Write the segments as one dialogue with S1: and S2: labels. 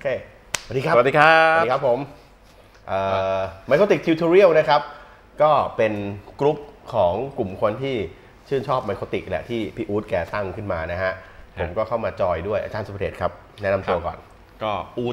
S1: เคสวัสดีครับ
S2: สวัสดีครับ
S1: สวัสดีครับผมMycotic Tutorial นะครับก็เป็นกลุ่มของกลุ่มคนที่ชื่นชอบ Mycotic แหละที่พี่อู๊ดแกตั้งขึ้นมานะฮะผมก็เข้ามาจอยด้วยอาจารย์สุภเดชครับแนะนำตัวก่อน
S2: ก็อู๊ด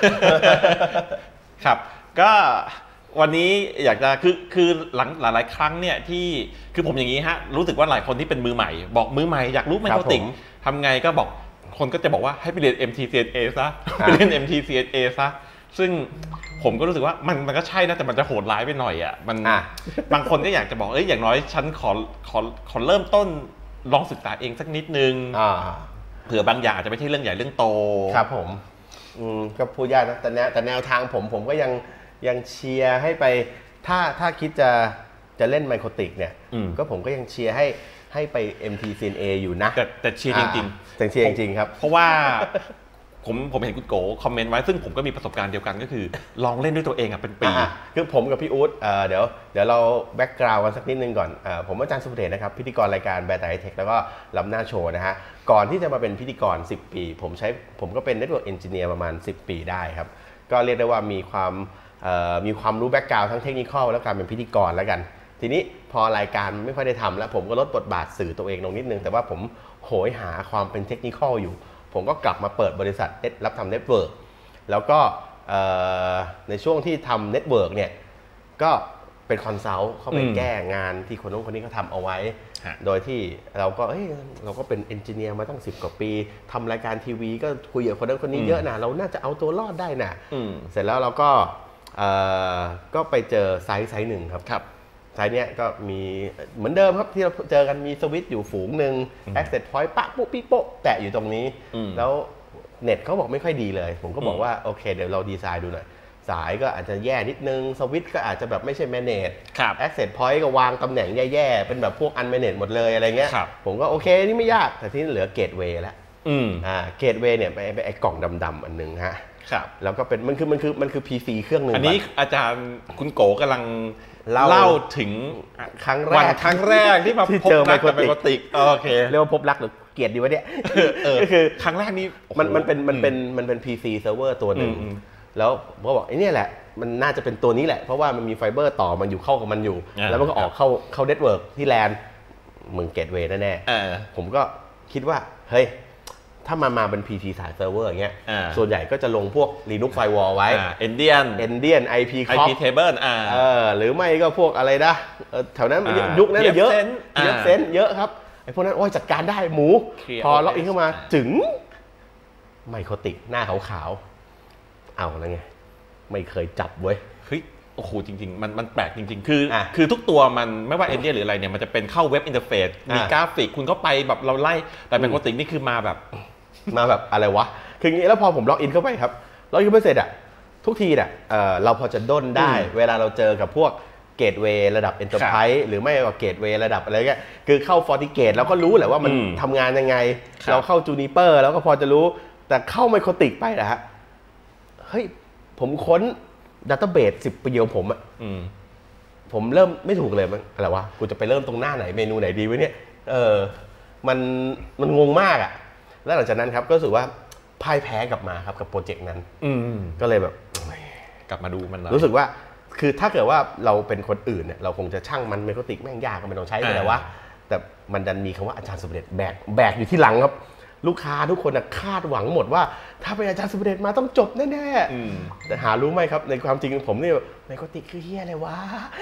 S2: ครับก็วันนี้อยากจะคือหลายครั้งเนี่ยที่คือผมอย่างนี้ฮะรู้สึกว่าหลายคนที่เป็นมือใหม่บอกมือใหม่อยากรู้ Mycotic ทำไงก็บอกคนก็จะบอกว่าให้ไปเรียน MTCNA ซะไปเรียน MTCNA ซะซึ่งผมก็รู้สึกว่ามันก็ใช่นะแต่มันจะโหดร้ายไปหน่อยอ่ะมันบางคนก็อยากจะบอกอย่างน้อยฉันขอเริ่มต้นลองศึกษาเองสักนิดนึงเผื่อบางอย่างอาจจะไม่ใช่เรื่องใหญ่เรื่องโต
S1: ครับผมก็พูดยากนะแต่แนวทางผมก็ยังเชียร์ให้ไปถ้าคิดจะเล่น Mycotic เนี่ยก็ผมก็ยังเชียร์ให้ไป MTCNA อยู่นะ
S2: แต่เชียร์จริง
S1: ๆเชียร์จริงๆครับ
S2: เพราะว่าผมเห็นคุณโกคอมเมนต์ไว้ซึ่งผมก็มีประสบการณ์เดียวกันก็คือลองเล่นด้วยตัวเองเป็นปี
S1: คือผมกับพี่อู๊ดเดี๋ยวเราแบ็กกราวด์กันสักนิดนึงก่อนผมอาจารย์สุภเดชนะครับพิธีกรรายการแบร์ไทเทคแล้วก็ล้ำหน้าโชว์นะฮะก่อนที่จะมาเป็นพิธีกร10 ปีผมก็เป็น Network Engineer ประมาณ10 ปีได้ครับก็เรียกได้ว่ามีความรู้แบ็กกราวด์ทั้งเทคนิคอลและการเป็นพิธีกรแล้วกันทีนี้พอรายการไม่ค่อยได้ทำแล้วผมก็ลดบทบาทสื่อตัวเองลงนิดนึงแต่ว่าผมโหยหาความเป็นเทคนิคอลอยู่ผมก็กลับมาเปิดบริษัทรับทำเน็ตเวิร์กแล้วก็ในช่วงที่ทำเน็ตเวิร์กเนี่ยก็เป็นคอนซัลท์เข้าไปแก้งานที่คนนู้นคนนี้เขาทำเอาไว้โดยที่เราก็เป็นเอนจิเนียร์มาตั้ง10 กว่าปีทำรายการทีวีก็คุยกับคนนั้นคนนี้เยอะนะเราน่าจะเอาตัวรอดได้นะเสร็จแล้วเราก็ไปเจอไซต์หนึ่งครับไซต์เนี้ยก็มีเหมือนเดิมครับที่เราเจอกันมีสวิตช์อยู่ฝูงหนึ่ง access point ปะปุ๊บปิ๊บโป๊ะแตะอยู่ตรงนี้แล้วเน็ตเขาบอกไม่ค่อยดีเลยผมก็บอกว่าโอเคเดี๋ยวเราดีไซน์ดูหน่อยสายก็อาจจะแย่นิดนึงสวิตช์ก็อาจจะแบบไม่ใช่ manage access point ก็วางตำแหน่งแย่ๆเป็นแบบพวก unmanaged หมดเลยอะไรเงี้ยผมก็โอเคนี่ไม่ยากแต่ที่เหลือ gateway แล้วgateway เนี่ยไปไอ้กล่องดำๆอันนึงฮะแล้วก็เป็นมันคือ PC เครื่องนึง
S2: อันนี้อาจารย์คุณโกกำลังเล่าถึง
S1: ครั้ง
S2: แรกที่มาพบรักกับMycoticโอเค
S1: เรียกว่าพบรักหรือเกลียดดีวะเนี่ย
S2: ก็คือครั้งแรกนี้
S1: มันเป็น PC เซิร์ฟเวอร์ตัวหนึ่งแล้วผมก็บอกไอ้นี่แหละมันน่าจะเป็นตัวนี้แหละเพราะว่ามันมีไฟเบอร์ต่อมันอยู่เข้ากับมันอยู่แล้วมันก็ออกเข้าเน็ตเวิร์กที่แลนมึงเกตเวย์แน่ๆผมก็คิดว่าเฮ้ยถ้ามาเป็น PC สายเซิร์ฟเวอร์อย่างเงี้ยส่วนใหญ่ก็จะลงพวก Linux Firewall ไว้ Endian IP
S2: Table
S1: หรือไม่ก็พวกอะไรนะแถวนั้นยุคนั้นเยอะเซนเยอะครับไอ้พวกนั้นโอ้ยจัดการได้หมูพอล็อกอินเข้ามาถึงMycoticหน้าขาวๆเอาแล้วไงไม่เคยจับเว้ย
S2: เฮ้ยโอ้โหจริงๆมันแปลกจริงๆคือทุกตัวมันไม่ว่า Endian หรืออะไรเนี่ยมันจะเป็นเข้าเว็บอินเทอร์เฟซมีกราฟิกคุณก็ไปแบบเราไล่แต่Mycoticนี่คือมาแบบ
S1: อะไรวะคืออย่างนี้แล้วพอผมล็อกอินเข้าไปครับล็อกอินไปเสร็จอะทุกทีอะเราพอจะด้นได้เวลาเราเจอกับพวกเกตเวย์ระดับ Enterprise หรือไม่ก็เกตเวย์ระดับอะไรเงี้ยคือเข้า FortiGate เราก็รู้แหละว่ามันทำงานยังไงเราเข้า Juniper แล้วก็พอจะรู้แต่เข้าMycoticไปนะฮะเฮ้ยผมค้นDatabase 10 ปีเดียวผมอะผมเริ่มไม่ถูกเลยมันอะไรวะกูจะไปเริ่มตรงหน้าไหนเมนูไหนดีวะเนี่ยมันงงมากอะแล้วหลังจากนั้นครับก็รู้สึกว่าพ่ายแพ้กลับมาครับกับโปรเจกต์นั้นก็เลยแบบ
S2: กลับมาดูมัน
S1: รู้สึกว่าคือถ้าเกิดว่าเราเป็นคนอื่นเนี่ยเราคงจะช่างมันMycoticแม่งยากก็ไม่ต้องใช้ไปแล้ววะแต่มันดันมีคำว่าอาจารย์สุภเดชแบกอยู่ที่หลังครับลูกค้าทุกคนคาดหวังหมดว่าถ้าเป็นอาจารย์สุภเดชมาต้องจบแน่ๆแต่หารู้ไหมครับในความจริงผมนี่Mycoticคือเฮียอะไรวะ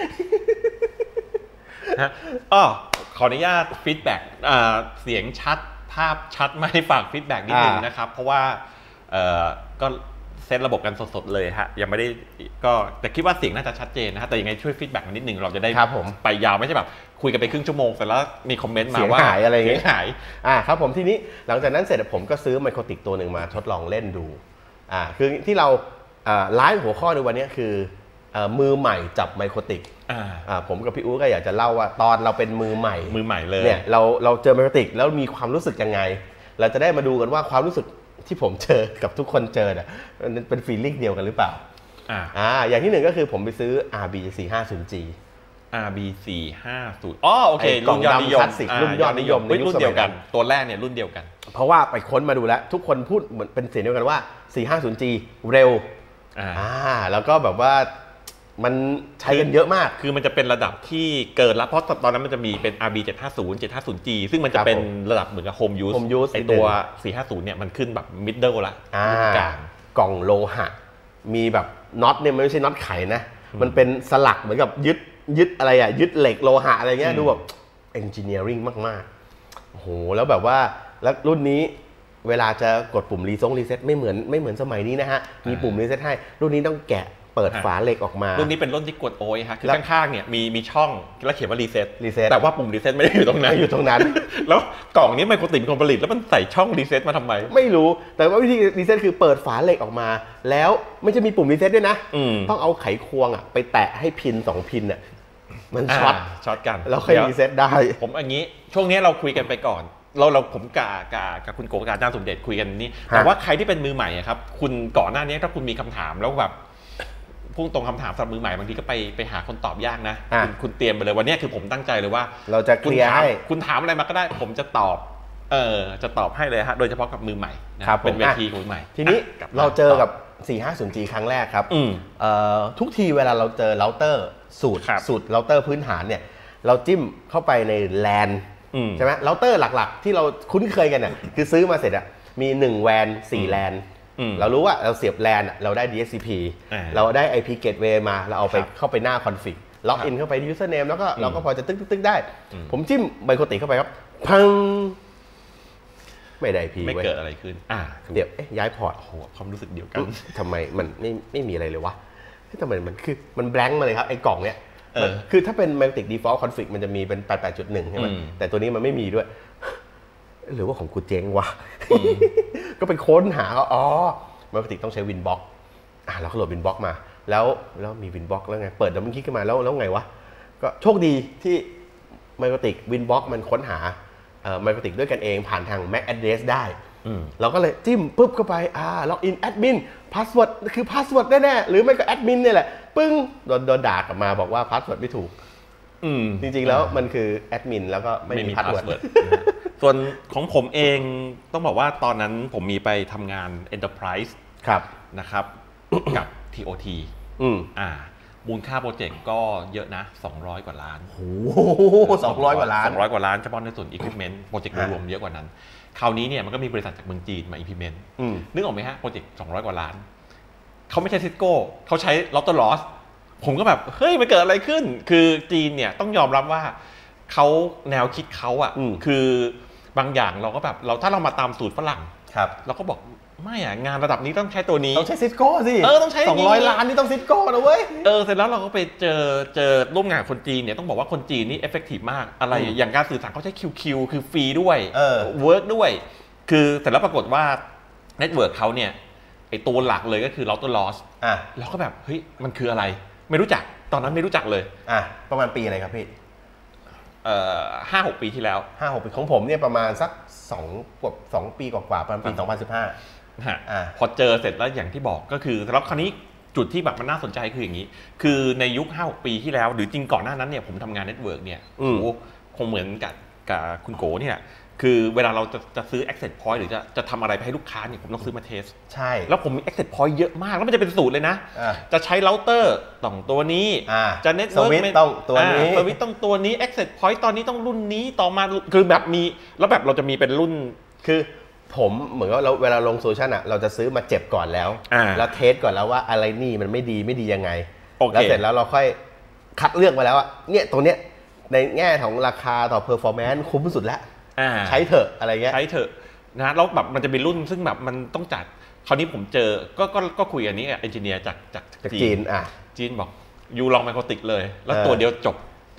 S2: ขออนุญาตฟีดแบ็กเสียงชัดภาพชัดไม่ฝากฟีดแบ็กนิดนึงนะครับเพราะว่าก็เซตระบบกันสดๆเลยฮะยังไม่ได้ก็แต่คิดว่าเสียงน่าจะชัดเจนนะฮะแต่ยังไงช่วยฟีดแบ็กนิดนึงเราจะได้ไปยาวไม่ใช่แบบคุยกันไปครึ่งชั่วโมงเสร็จแล้วมีคอมเมนต์มาว่า
S1: เสียงหายอะไรอย่างเงี้ยหายครับผมทีนี้หลังจากนั้นเสร็จผมก็ซื้อMycoticตัวหนึ่งมาทดลองเล่นดูคือที่เราไลฟ์หัวข้อในวันนี้คือมือใหม่จับMycoticผมกับพี่อู๋ก็อยากจะเล่าว่าตอนเราเป็นมือใหม่
S2: เลย
S1: เนี่ยเราเจอMycoticแล้วมีความรู้สึกยังไงเราจะได้มาดูกันว่าความรู้สึกที่ผมเจอกับทุกคนเจอเนี่ยมันเป็นฟีลลิ่งเดียวกันหรือเปล่าอย่างที่หนึ่งก็คือผมไปซื้อ RB450G
S2: RB450อ๋อโอเครุ่นยอดนิยม
S1: รุ่นยอดนิยม
S2: รุ่นเดียวกันตัวแรกเนี่ยรุ่นเดียวกัน
S1: เพราะว่าไปค้นมาดูแล้วทุกคนพูดเหมือนเป็นเสียงเดียวกันว่า 450G เร็วแล้วก็แบบว่ามันใช้กันเยอะมาก
S2: คือมันจะเป็นระดับที่เกินแล้วเพราะตอนนั้นมันจะมีเป็น RB750 750G ซึ่งมันจะเป็นระดับเหมือนกับ Home Use ไอตัว 450 เนี่ยมันขึ้นแบบ Middle ละ
S1: กลางกล่องโลหะมีแบบน็อตเนี่ยมันไม่ใช่น็อตไขนะมันเป็นสลักเหมือนกับยึดอะไรอ่ะยึดเหล็กโลหะอะไรเงี้ยดูแบบ engineering มากๆโอ้โหแล้วแบบว่าแล้วรุ่นนี้เวลาจะกดปุ่มรีเซ็ตไม่เหมือนสมัยนี้นะฮะมีปุ่มรีเซ็ตให้รุ่นนี้ต้องแกะเปิดฝาเหล็กออกมา
S2: รุ่นนี้เป็นรุ่นที่กดโอยฮะคือข้างๆเนี่ยมีช่องแล้วเขียนว่ารีเซ็ตแต่ว่าปุ่มรีเซ็ตไม่ได้อยู่ตรงนั้นแล้วกล่องนี้ไมโครติเป็นคนผลิตแล้วมันใส่ช่องรีเซ็ตมาทำไม
S1: ไม่รู้แต่ว่าวิธีรีเซ็ตคือเปิดฝาเหล็กออกมาแล้วไม่จะมีปุ่มรีเซ็ตด้วยนะต้องเอาไขควงอ่ะไปแตะให้พิน2พินอ่ะมันช็อต
S2: กัน
S1: แล้วค่อยรีเซ็ตได้
S2: ผมอย่างนี้ช่วงนี้เราคุยกันไปก่อนผมกับคุณโกกับอาจารย์สมเด็จคุยกันนี่แต่ว่าใครที่เป็นมือใหม่ครับคุณก่อนหน้านี้ถ้าคุณมีคำถามแล้วแบบพุ่งตรงคำถามสำหรับมือใหม่บางทีก็ไปหาคนตอบยากนะคุณเตรียมไปเลยวันนี้คือผมตั้งใจเลยว่า
S1: เราจะเคลียร์ให้
S2: คุณถามอะไรมาก็ได้ผมจะตอบจะตอบให้เลยฮะโดยเฉพาะกับมือใหม่เป็นเวทีของมือใหม่
S1: ทีนี้เราเจอกับ 450G ครั้งแรกครับทุกทีเวลาเราเจอเราเตอร์สูตรเราเตอร์พื้นฐานเนี่ยเราจิ้มเข้าไปในแลนใช่ไหมเราเตอร์หลักๆที่เราคุ้นเคยกันเนี่ยคือซื้อมาเสร็จอะมี1แวน4แลนเรารู้ว่าเราเสียบแลนเราได้ DHCP เราได้ IP Gateway มาเราเอาไปเข้าไปหน้าคอนฟิกล็อกอินเข้าไป username แล้วก็เราก็พอจะตึ๊กได้ผมจิ้มไมโครติเข้าไปครับพังไม่ได้ IP
S2: ไม่เกิดอะไรขึ้น
S1: เดี๋ยวย้ายพอร์ต
S2: โหความรู้สึกเดียวกัน
S1: ทำไมมันไม่มีอะไรเลยวะทำไมมันคือมันแบงค์มาเลยครับไอ้กล่องเนี้ยคือถ้าเป็น Magnetic Default Config มันจะมีเป็น 88.1 ใช่ไหมแต่ตัวนี้มันไม่มีด้วยหรือว่าของกูเจ๊งวะก็ไปค้นหาอ๋อ Magnetic ต้องใช้ Winbox เราก็โหลด Winbox มาแล้วมี Winbox แล้วไงเปิดดับเบิลคลิกขึ้นมาแล้วไงวะก็โชคดีที่ Magnetic Winbox มันค้นหาMagnetic ด้วยกันเองผ่านทาง MAC address ได้เราก็เลยจิ้มปุ๊บเข้าไปล็อกอินแอดมินพาสเวิร์ดคือพาสเวิร์ดแน่ๆหรือไม่ก็แอดมินเนี่ยแหละปึ้งโดนด่ากลับมาบอกว่าพาสเวิร์ดไม่ถูกจริงๆแล้วมันคือแอดมินแล้วก็ไม่มีพาสเวิร์ด
S2: ส่วนของผมเองต้องบอกว่าตอนนั้นผมมีไปทำงาน Enterprise นะครับกับ TOT มูลค่าโปรเจกต์ก็เยอะนะ200 กว่าล้าน
S1: โอ้200 กว่าล้าน
S2: 200 กว่าล้านเฉพาะในส่วน Equipment โปรเจกต์รวมเยอะกว่านั้นคราวนี้เนี่ยมันก็มีบริษัทจากเมืองจีนมา implement นึกออกไหมฮะโปรเจกต์200 กว่าล้านเขาไม่ใช่ซิสโก้เขาใช้ Router Loss ผมก็แบบเฮ้ยมันเกิดอะไรขึ้นคือจีนเนี่ยต้องยอมรับว่าเขาแนวคิดเขาคือบางอย่างเราก็แบบถ้าเรามาตามสูตรฝรั่งเราก็บอกไม่งานระดับนี้ต้องใช้ตัวนี้
S1: ต้องใช้ซิสโก้สิ
S2: ต้องใช้
S1: 200 ล้านนี่ต้องซิสโก้นะเว้ย
S2: เสร็จแล้วเราก็ไปเจอร่วมงานคนจีนเนี่ยต้องบอกว่าคนจีนนี่เอฟเฟกตีฟมากอะไรอย่างการสื่อสารเขาใช้ QQ คือฟรีด้วยเวิร์กด้วยคือเสร็จแล้วปรากฏว่าเน็ตเวิร์กเขาเนี่ยไอตัวหลักเลยก็คือ Router Loss เราก็แบบเฮ้ยมันคืออะไรไม่รู้จักตอนนั้นไม่รู้จักเลย
S1: ประมาณปีอะไรครับพี่
S2: 5-6 ปีที่แล้ว
S1: 5-6 ปีของผมเนี่ยประมาณสัก2 ปีกว่าประมาณปี 2015
S2: พอเจอเสร็จแล้วอย่างที่บอกก็คือแล้วคราวนี้จุดที่แบบมันน่าสนใจคืออย่างนี้คือในยุค 5-6 ปีที่แล้วหรือจริงก่อนหน้านั้นเนี่ยผมทำงานเน็ตเวิร์กเนี่ยคงเหมือนกับคุณโกเนี่ยคือเวลาเราจะซื้อ access point หรือจะทำอะไรไปให้ลูกค้าเนี่ยผมต้องซื้อมาเทส
S1: ใช่
S2: แล้วผมมี access point เยอะมากแล้วมันจะเป็นสูตรเลยนะจะใช้เราเตอร์ต้องตัวนี้จะ network
S1: ต้องตัวนี้
S2: สวิตช์ต้องตัวนี้ access point ตอนนี้ต้องรุ่นนี้ต่อมาคือแบบมีแล้วแบบเราจะมีเป็นรุ่น
S1: คือผมเหมือนว่าเวลาลงโซลูชันเราจะซื้อมาเจ็บก่อนแล้วเทสก่อนแล้วว่าอะไรนี่มันไม่ดียังไงแล้วเสร็จแล้วเราค่อยคัดเลือกมาแล้วเนี่ยตัวเนี้ยในแง่ของราคาต่อ performance คุ้มสุดแล้วใช้เถอะอะไรเงี้ย
S2: ใช้เถอะนะแล้วแบบมันจะเป็นรุ่นซึ่งแบบมันต้องจัดคราวนี้ผมเจอก็คุยอันนี้เอนจิเนียร์จากจีนบอกยูลองไมโครติกเลยแล้วตัวเดียวจบ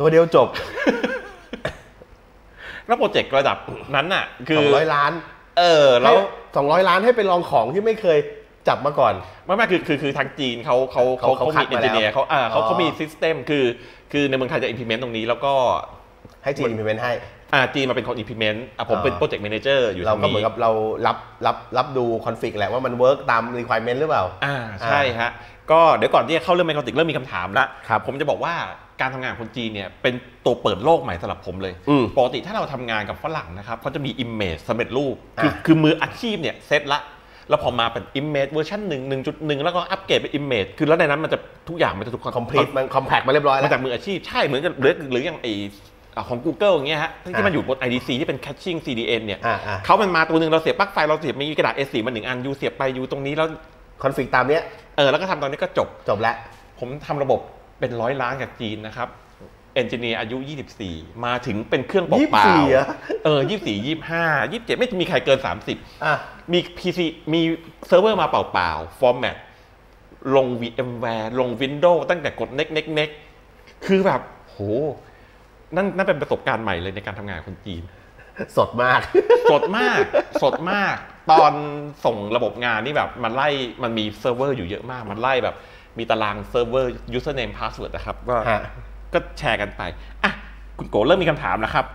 S2: แล้วโปรเจกต์ระดับนั้นน่ะคือ
S1: 200 ล้าน
S2: แล้ว
S1: 200 ล้านให้ไปลองของที่ไม่เคยจับมาก่อน
S2: ไม่คือทางจีนเขามีเอนจิเนียร์เขามีซิสเต็มคือในเมืองไทยจะ implement ตรงนี้แล้วก็
S1: ให้จีน implement ให้
S2: จีนมาเป็นคน implement ผมเป็น project manager อยู่
S1: เราก็เหมือนกับเรารับดู config แหละว่ามัน work ตาม requirement หรือเปล่า
S2: ใช่ฮะก็เดี๋ยวก่อนที่จะเข้าเรื่องไมโครติกเริ่มมีคำถามแล้ว
S1: ครับ
S2: ผมจะบอกว่าการทำงานของคนจีนเนี่ยเป็นตัวเปิดโลกใหม่สำหรับผมเลยปกติถ้าเราทำงานกับฝรั่งนะครับเขาจะมี image สำเร็จรูปคือมืออาชีพเนี่ยเซตละแล้วพอมาเป็น image เวอร์ชัน1.1 แล้วก็อัปเกรดเป็น image คือแล้วในนั้นมันจะทุกอย่างมันจะถูก
S1: complete มัน compact มาเรียบร้อยแล้ว
S2: มาจากมืออาชีพใช่เหมือนกันหรืออย่างไอของ Google อย่างเงี้ยฮะที่มันอยู่บน IDC ที่เป็น caching CDN เนี่ยเขามันมาตัวหนึ่งเราเสียบปลั๊กไฟเราเสียบมีกระดาษ A4 มา1 อันยูเสียบไปยูตรงนี้แล้ว
S1: คอนฟิกตามเนี้ย
S2: แล้วก็ทำตอนนี้ก็จบแล้วผมทำระบบเป็น100 ล้านกับจีนนะครับเอนจิเนียร์อายุ24มาถึงเป็นเครื่องเปล่า24 25 27ไม่มีใครเกิน30มี PC มีเซิร์ฟเวอร์มาเปล่าฟอร์แมตลง VMware ลง Windows ตั้งแต่กด next คือแบบโหนั่นเป็นประสบการณ์ใหม่เลยในการทำงานคนจีน
S1: สดมาก
S2: สดมากตอนส่งระบบงานนี่แบบมันมีเซิร์ฟเวอร์อยู่เยอะมากมันไล่แบบมีตารางเซิร์ฟเวอร์ username password นะครับก็แชร์กันไปอ่ะคุณโกเริ่มมีคำถามนะครับ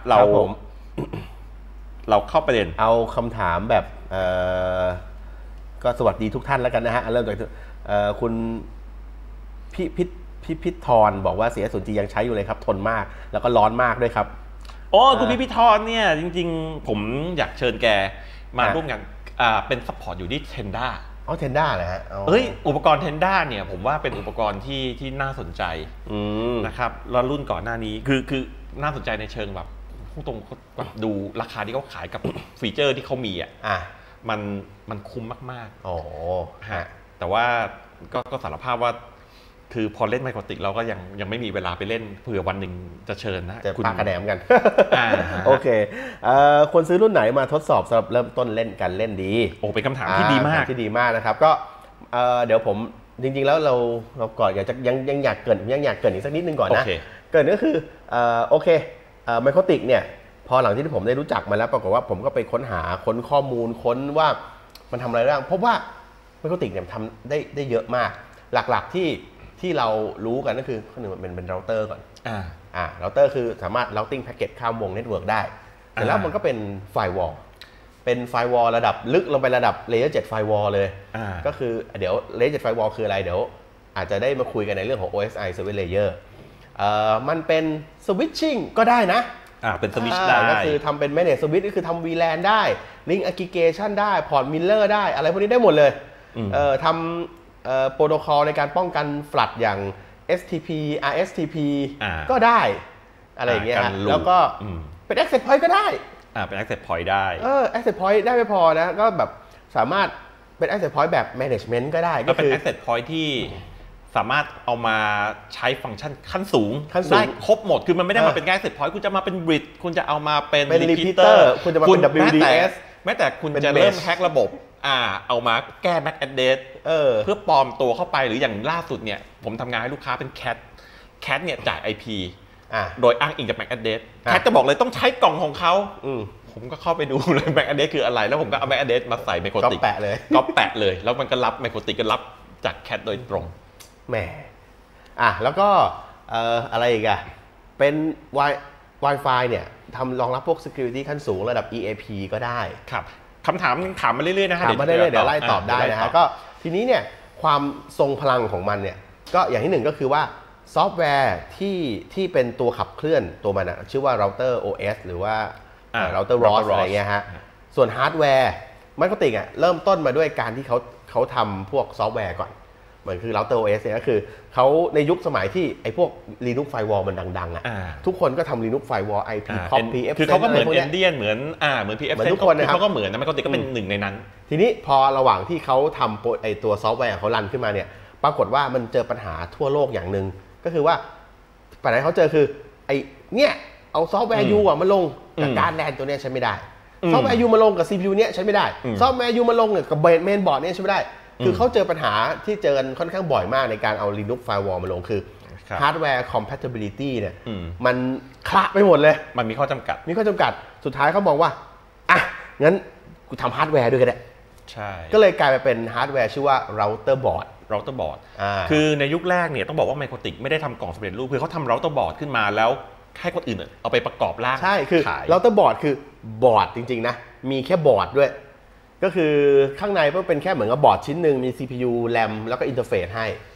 S2: เราเข้าประเด็น
S1: เอาคำถามแบบก็สวัสดีทุกท่านแล้วกันนะฮะเริ่มจากคุณพิธรบอกว่า CS0G ยังใช้อยู่เลยครับทนมากแล้วก็ร้อนมากด้วยครับ
S2: คุณพิธรเนี่ยจริงๆผมอยากเชิญแกมาร่วมกันเป็นซัพพอร์ตอยู่ที่Tenda
S1: Tenda เหรอฮะ
S2: อุปกรณ์ Tenda เนี่ยผมว่าเป็นอุปกรณ์ที่น่าสนใจนะครับแล้วรุ่นก่อนหน้านี้คือน่าสนใจในเชิงแบบตรงแบบดูราคาที่เขาขายกับฟีเจอร์ที่เขามีมันคุ้มมากๆแต่ว่าก็สารภาพว่าคือพอเล่นไมโครติกเราก็ยังไม่มีเวลาไปเล่นเผื่อวันหนึ่งจะเชิญนะ
S1: จะปากระแหนมกันโอเคคนซื้อรุ่นไหนมาทดสอบสำหรับเริ่มต้นเล่นกันเล่นดี
S2: เป็นคำถามที่ดีมาก
S1: นะครับก็เดี๋ยวผมจริงๆแล้วเราก่อนยังอยากเกินอีกสักนิดนึงก่อนนะเกินก็คือโอเคไมโครติกเนี่ยพอหลังที่ผมได้รู้จักมาแล้วปรากฏว่าผมก็ไปค้นข้อมูลค้นว่ามันทำอะไรบ้างพบว่าไมโครติกเนี่ยทำได้เยอะมากหลักๆที่เรารู้กันก็คือข้อหนึ่งมันเป็นเราเตอร์ก่อนเราเตอร์คือสามารถ routing packet ข้ามวงเน็ตเวิร์กได้แต่แล้วมันก็เป็นไฟวอลเป็นไฟวอลระดับลึกลงไประดับ Layer 7 ไฟวอลเลยก็คือเดี๋ยว Layer 7 ไฟวอลคืออะไรเดี๋ยวอาจจะได้มาคุยกันในเรื่องของ OSI Service Layer มันเป็น switching ก็ได้นะ
S2: เป็น switch ได้
S1: ก็คือทำเป็น manage switch ก็คือทำ VLAN ได้ link aggregation ได้ port miller ได้อะไรพวกนี้ได้หมดเลยทำโปรโตคอลในการป้องกันฟลัดอย่าง STP RSTP ก็ได้อะไรอย่างเงี้ยแล้วก็เป็น access point ก็ได้
S2: เป็น access point ได้
S1: access point ได้ไม่พอนะก็แบบสามารถเป็น access point แบบ management ก็ได้
S2: ก็เป็น access point ที่สามารถเอามาใช้ฟังก์ชันขั้นสูงได้ครบหมดคือมันไม่ได้มาเป็นแค่ access point คุณจะมาเป็น bridge คุณจะเอามาเป็น
S1: repeater คุณจะมาเป็น WDS
S2: แม้แต่คุณจะเริ่มแฮกระบบเอามาแก้ MAC address เพื่อปลอมตัวเข้าไปหรืออย่างล่าสุดเนี่ยผมทำงานให้ลูกค้าเป็น CAT เนี่ยจ่าย IP โดยอ้างอิงจาก MAC address CAT จะบอกเลยต้องใช้กล่องของเขาผมก็เข้าไปดูเลย MAC address คืออะไรแล้วผมก็เอา MAC address มาใส่ไมโครติก
S1: ก็แปะเลย
S2: แล้วมันก็รับไมโครติกก็รับจาก CAT โดยตรง
S1: แหมแล้วก็อะไรอีกเป็น Wi-Fi เนี่ยทำรองรับพวก security ขั้นสูงระดับ EAP ก็ได้
S2: ครับคำถามถามมาเรื่อยๆนะฮะ
S1: ถามมาเรื่อยๆเดี๋ยวไล่ตอบได้นะฮะก็ทีนี้เนี่ยความทรงพลังของมันเนี่ยก็อย่างที่หนึ่งก็คือว่าซอฟต์แวร์ที่เป็นตัวขับเคลื่อนตัวมันชื่อว่า router OS หรือว่า router ROS อะไรเงี้ยฮะส่วนฮาร์ดแวร์ไมโครติกเริ่มต้นมาด้วยการที่เขาทำพวกซอฟต์แวร์ก่อนเหมือนคือ router OS เนี่ยก็คือเขาในยุคสมัยที่ไอ้พวก Linux Firewall มันดังทุกคนก็ทำ Linux Firewall IP Cop PF
S2: คือเขาก็เหมือน Endian เหมือน PF
S1: ทุกคนนะครับ
S2: เขาก็เหมือนนะไมโครติกก็เป็นหนึ่งในนั้น
S1: ทีนี้พอระหว่างที่เขาทำไอ้ตัวซอฟต์แวร์เขารันขึ้นมาเนี่ยปรากฏว่ามันเจอปัญหาทั่วโลกอย่างหนึ่งก็คือว่าปัญหาเขาเจอคือไอ้เนี่ยเอาซอฟต์แวร์ยูมาลงกับการแลนตัวนี้ใช้ไม่ได้ซอฟต์แวร์ยูมาลงกับ CPU เนี่ยใช้ไม่ได้ซอฟต์แวร์ยูมาลงกับเมนบอร์ดเนี่ยใช้ไม่ได้คือเขาเจอปัญหาที่เจอกันค่อนข้างบ่อยมากในการเอา Linux Firewall มาลงคือ Hardware Compatibility เนี่ยมันคละไปหมดเลย
S2: มันมีข้อจำกัด
S1: สุดท้ายเขามองว่างั้นกูทำฮาร์ดแวร์ด้วยก็ได้
S2: ใช่
S1: ก็เลยกลายไปเป็นฮาร์ดแวร์ชื่อว่า Router Board
S2: คือในยุคแรกเนี่ยต้องบอกว่าไมโครติกไม่ได้ทำกล่องสำเร็จรูปคือเขาทำ Router Board ขึ้นมาแล้วให้คนอื่นเอาไปประกอบร่าง
S1: ใช่คือ Router Board คือบอร์ดจริงๆนะมีแค่บอร์ดด้วยก็คือข้างในมันเป็นแค่เหมือนกับบอร์ดชิ้นหนึ่งมี CPU RAM แล้วก็อินเทอร์เฟซให้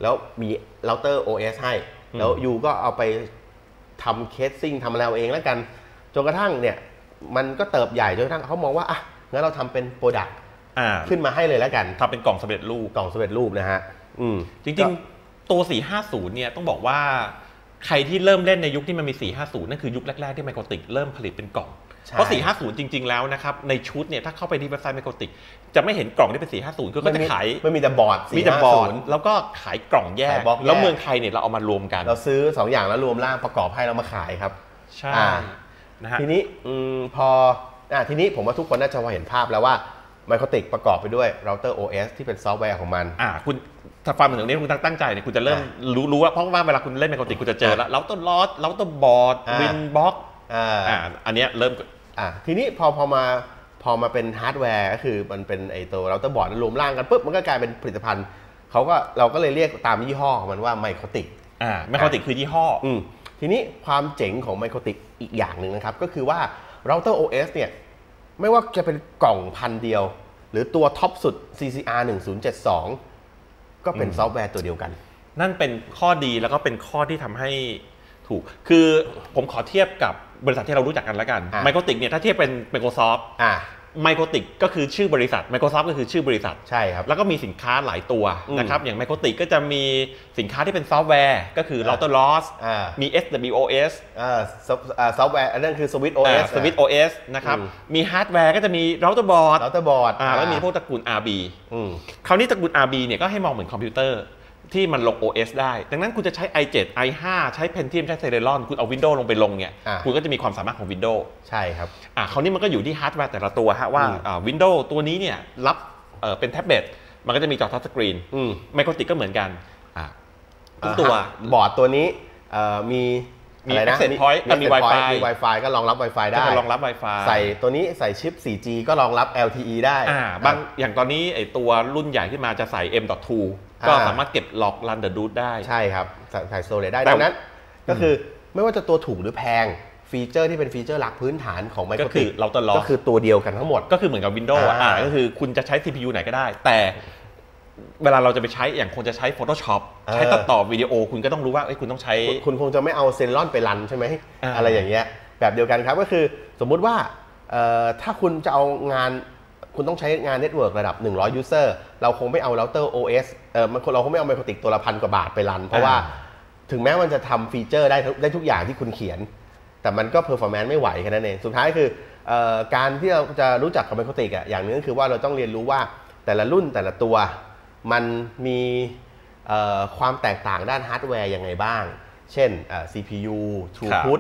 S1: แล้วมีเราเตอร์ OS ให้แล้วยูก็เอาไปทำเคสซิ่งทำอะไรเอาเองแล้วกันจนกระทั่งเนี่ยมันก็เติบใหญ่จนกระทั่งเขามองว่าอ่ะงั้นเราทำเป็นโปรดักต์ขึ้นมาให้เลยแล้วกัน
S2: ทำเป็นกล่องสำเร็จรูป
S1: นะฮะ
S2: จริงๆตัว450เนี่ยต้องบอกว่าใครที่เริ่มเล่นในยุคที่มันมี450นั่นคือยุคแรกๆที่ไมโครติกเริ่มผลิตเป็นกล่องเพราะ450จริงๆแล้วนะครับในชุดเนี่ยถ้าเข้าไปที่เว็บไซต์ไมโครติกจะไม่เห็นกล่องที่เป็น450ก็จะขาย
S1: ไม่มีแต่บอร์ด
S2: แล้วก็ขายกล่องแยกแล้วเมืองไทยเนี่ยเราเอามารวมกัน
S1: เราซื้อ2อย่างแล้วรวมร่างประกอบให้เรามาขายครับ
S2: ใช่
S1: นะฮะทีนี้ทีนี้ผมว่าทุกคนน่าจะพอเห็นภาพแล้วว่าไมโครติกประกอบไปด้วยเราเตอร์ OS ที่เป็นซอฟต์แวร์ของมัน
S2: คุณถ้าฟังถึงนี้คุณตั้งใจเนี่ยคุณจะเริ่มรู้ว่าเพราะว่าเวลาคุณเล่นไมโครติกคุณจะเจอแล้วเราเตอร์ลอสเราเตอร์บอร์ดวินบ็อกอันนี้เริ่ม
S1: ทีนี้พอมาเป็นฮาร์ดแวร์ก็คือมันเป็นไอตัวเราเตอร์บอร์ดรวมร่างกันปุ๊บมันก็กลายเป็นผลิตภัณฑ์เราก็เลยเรียกตามยี่ห้อของมันว่าไมโครติก
S2: ไมโครติกคือยี่ห้อ
S1: ทีนี้ความเจ๋งของไมโครติกอีกอย่างหนึ่งนะครับก็คือว่าเราเตอร์ OS เนี่ยไม่ว่าจะเป็นกล่องพันเดียวหรือตัวท็อปสุด CCR 1072ก็เป็นซอฟต์แวร์ตัวเดียวกัน
S2: นั่นเป็นข้อดีแล้วก็เป็นข้อที่ทำให้ถูกคือผมขอเทียบกับบริษัทที่เรารู้จักกันแล้วกันไมโครติกเนี่ยถ้าเทียบเป็น Microsoftไมโครติกก็คือชื่อบริษัท Microsoft ก็คือชื่อบริษัท
S1: ใช่ครับ
S2: แล้วก็มีสินค้าหลายตัวนะครับอย่างไมโครติกก็จะมีสินค้าที่เป็นซอฟต์แวร์ก็คือ Router Loss มี SWOS
S1: ซอฟต์แวร์อันนั้นคือ Switch OS
S2: นะครับมีฮาร์ดแวร์ก็จะมี Router Board แล้วมีพวกตระกูล RB คราวนี้ตระกูล RB เนี่ยก็ให้มองเหมือนคอมพิวเตอร์ที่มันลง OS ได้ดังนั้นคุณจะใช้ i7 i5 ใช้ Pentium ใช้ Celeron คุณเอา Windows ลงไปลงเนี่ยคุณก็จะมีความสามารถของ Windows
S1: ใช่ครับ
S2: คราวนี้มันก็อยู่ที่ฮาร์ดแวร์แต่ละตัวฮะว่า Windows ตัวนี้เนี่ยรับเป็นแท็บเล็ตมันก็จะมีจอทัชสกรีนไมโครติกก็เหมือนกัน
S1: ทุกตัวบอร์ดตัวนี้มีอะไรนะ
S2: มี
S1: Wi-Fi ก็รองรับ Wi-Fi ได้
S2: รองรับ Wi-Fi
S1: ใส่ตัวนี้ใส่ชิป 4G ก็รองรับ LTE ได้
S2: บางอย่างตอนนี้ไอตัวรุ่นใหญ่ที่มาจะใส่ M.2 ก็สามารถเก็บล็อก Run the Root ได้
S1: ใช่ครับใส่โซเลได้ดังนั้นก็คือไม่ว่าจะตัวถูกหรือแพงฟีเจอร์ที่เป็นฟีเจอร์หลักพื้นฐานของไมโครติกก็คือตัวเดียวกันทั้งหมด
S2: ก็คือเหมือนกับ Windows ก็คือคุณจะใช้ CPU ไหนก็ได้แต่เวลาเราจะไปใช้อย่างคนจะใช้ Photoshop ใช้ตัดต่อวิดีโอคุณก็ต้องรู้ว่าคุณต้องใช้
S1: คุณคงจะไม่เอาเซนลอนไปรันใช่ไหมอะไรอย่างเงี้ยแบบเดียวกันครับก็คือสมมุติว่าถ้าคุณจะเอางานคุณต้องใช้งานเน็ตเวิร์กระดับ100 user เราคงไม่เอาเราเตอร์ OS เราคงไม่เอาไมโครติกตัวละ1,000 กว่าบาทไปรันเพราะว่าถึงแม้มันจะทำฟีเจอร์ได้ทุกอย่างที่คุณเขียนแต่มันก็เพอร์ฟอร์แมนซ์ไม่ไหวแค่นั้นเองสุดท้ายคือการที่เราจะรู้จักกับไมโครติกอย่างนึงก็คือว่าเราต้องเรียนรู้ว่าแต่ละรุ่นแต่ละตัวมันมีความแตกต่างด้านฮาร์ดแวร์ยังไงบ้างเช่นCPU throughput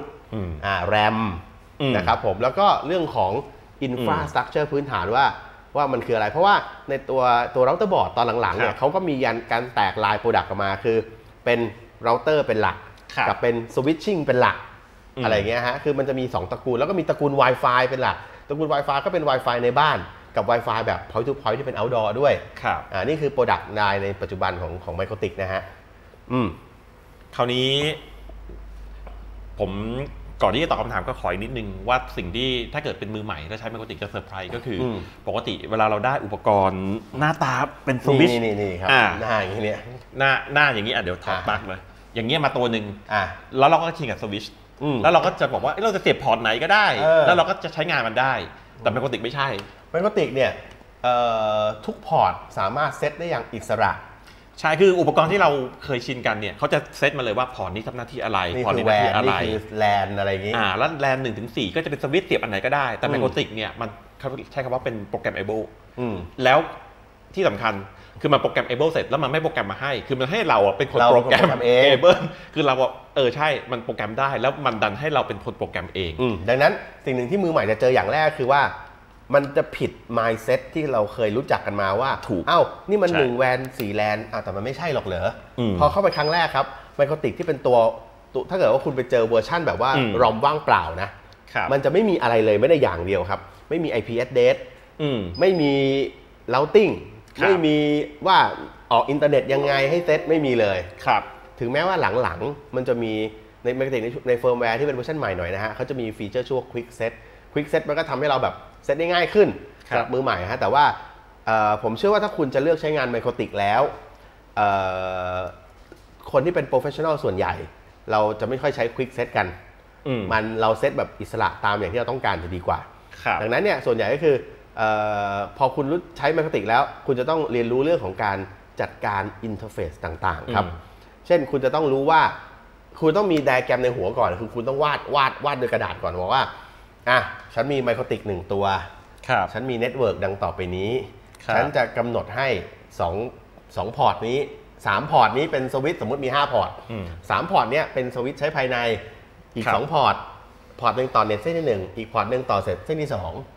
S1: RAM นะครับผมแล้วก็เรื่องของ infrastructure พื้นฐานว่ามันคืออะไรเพราะว่าในตัวเราเตอร์บอร์ดตอนหลังๆเนี่ยเขาก็มีการแตกลายโปรดักต์ออกมาคือเป็นเราเตอร์เป็นหลักกับเป็นสวิตชิ่งเป็นหลักอะไรเงี้ยฮะคือมันจะมี2ตระกูลแล้วก็มีตระกูล Wi-Fi เป็นหลักตระกูล Wi-Fi ก็เป็น Wi-Fi ในบ้านกับ Wi-Fi แบบ point to point ที่เป็น outdoor ด้วยนี่คือโปรดักต์ในปัจจุบันของไมโครติกนะฮะ
S2: คราวนี้ผมก่อนที่จะตอบคำถามก็ขออีกนิดนึงว่าสิ่งที่ถ้าเกิดเป็นมือใหม่แล้วใช้ไมโครติกจะเซอร์ไพรส์ก็คือปกติเวลาเราได้อุปกรณ์หน้าตาเป็นสวิตช์
S1: นี่ครับหน้าอย่างนี้
S2: หน้าอย่างนี้เดี๋ยวถอดปลั๊กเลยอย่างเงี้ยมาตัวหนึ่งแล้วเราก็ชิงกับสวิตช์แล้วเราก็จะบอกว่าเราจะเสียบพอร์ตไหนก็ได้แล้วเราก็จะใช้งานมันได้แต่ไมโครติกไม่ใช่
S1: ไมโครติกเนี่ยทุกพอร์ตสามารถเซตได้อย่างอิสระ
S2: ใช่คืออุปกรณ์ที่เราเคยชินกันเนี่ยเขาจะเซตมาเลยว่าพอร์ตนี้ทำหน้าที่อะไร
S1: พอร์ตนี้หน้าที่อะไรนี่คือแลนอะไรอย่างงี้
S2: แล้วแลน1-4ก็จะเป็นสวิตช์เสียบอันไหนก็ได้แต่ไมโครติกเนี่ยมันเขาใช้คำว่าเป็นโปรแกรม able แล้วที่สำคัญคือมันโปรแกรม able เสร็จแล้วมันไม่โปรแกรมมาให้คือมันให้เราเป็นคนโปรแกรม able คือเราใช่มันโปรแกรมได้แล้วมันดันให้เราเป็นคนโปรแกรมเอง
S1: ดังนั้นสิ่งหนึ่งที่มือใหม่จะเจออย่างแรกคือว่ามันจะผิด mindset ที่เราเคยรู้จักกันมาว่านี่มัน1แวน4แลนแต่มันไม่ใช่หรอกเหรอพอเข้าไปครั้งแรกครับไมโครติกที่เป็นตัวถ้าเกิดว่าคุณไปเจอเวอร์ชั่นแบบว่ารอมว่างเปล่านะมันจะไม่มีอะไรเลยไม่ได้อย่างเดียวครับไม่มี IP address ไม่มี routing ไม่มีว่าออกอินเทอร์เน็ตยังไงให้เซตไม่มีเลยถึงแม้ว่าหลังๆมันจะมีในไมโครติกในเฟิร์มแวร์ที่เป็นเวอร์ชันใหม่หน่อยนะฮะเขาจะมีฟีเจอร์ชื่อว่า Quick Set มันก็ทำให้เราแบบเซตได้ง่ายขึ้นสำหรับมือใหม่ฮะแต่ว่าผมเชื่อว่าถ้าคุณจะเลือกใช้งานไมโครติกแล้วคนที่เป็นโปรเฟชชั่นอลส่วนใหญ่เราจะไม่ค่อยใช้ควิกเซตกันมันเราเซตแบบอิสระตามอย่างที่เราต้องการจะดีกว่าดังนั้นเนี่ยส่วนใหญ่ก็คือพอคุณรู้ใช้ไมโครติกแล้วคุณจะต้องเรียนรู้เรื่องของการจัดการอินเทอร์เฟซต่างๆครับเช่นคุณจะต้องรู้ว่าคุณต้องมีไดอะแกรมในหัวก่อนคือคุณต้องวาดด้วยกระดาษก่อนบอกว่าฉันมีไมโครติก1ตัวฉันมีเน็ตเวิร์กดังต่อไปนี้ฉันจะกำหนดให้2พอร์ตนี้3พอร์ตนี้เป็นสวิตช์สมมติมี5พอร์ต3พอร์ตเนี้ยเป็นสวิตช์ใช้ภายในอีก2พอร์ตหนึ่งต่อเน็ตเส้นที่1อีกพอร์ตหนึ่งต่อเส้นที่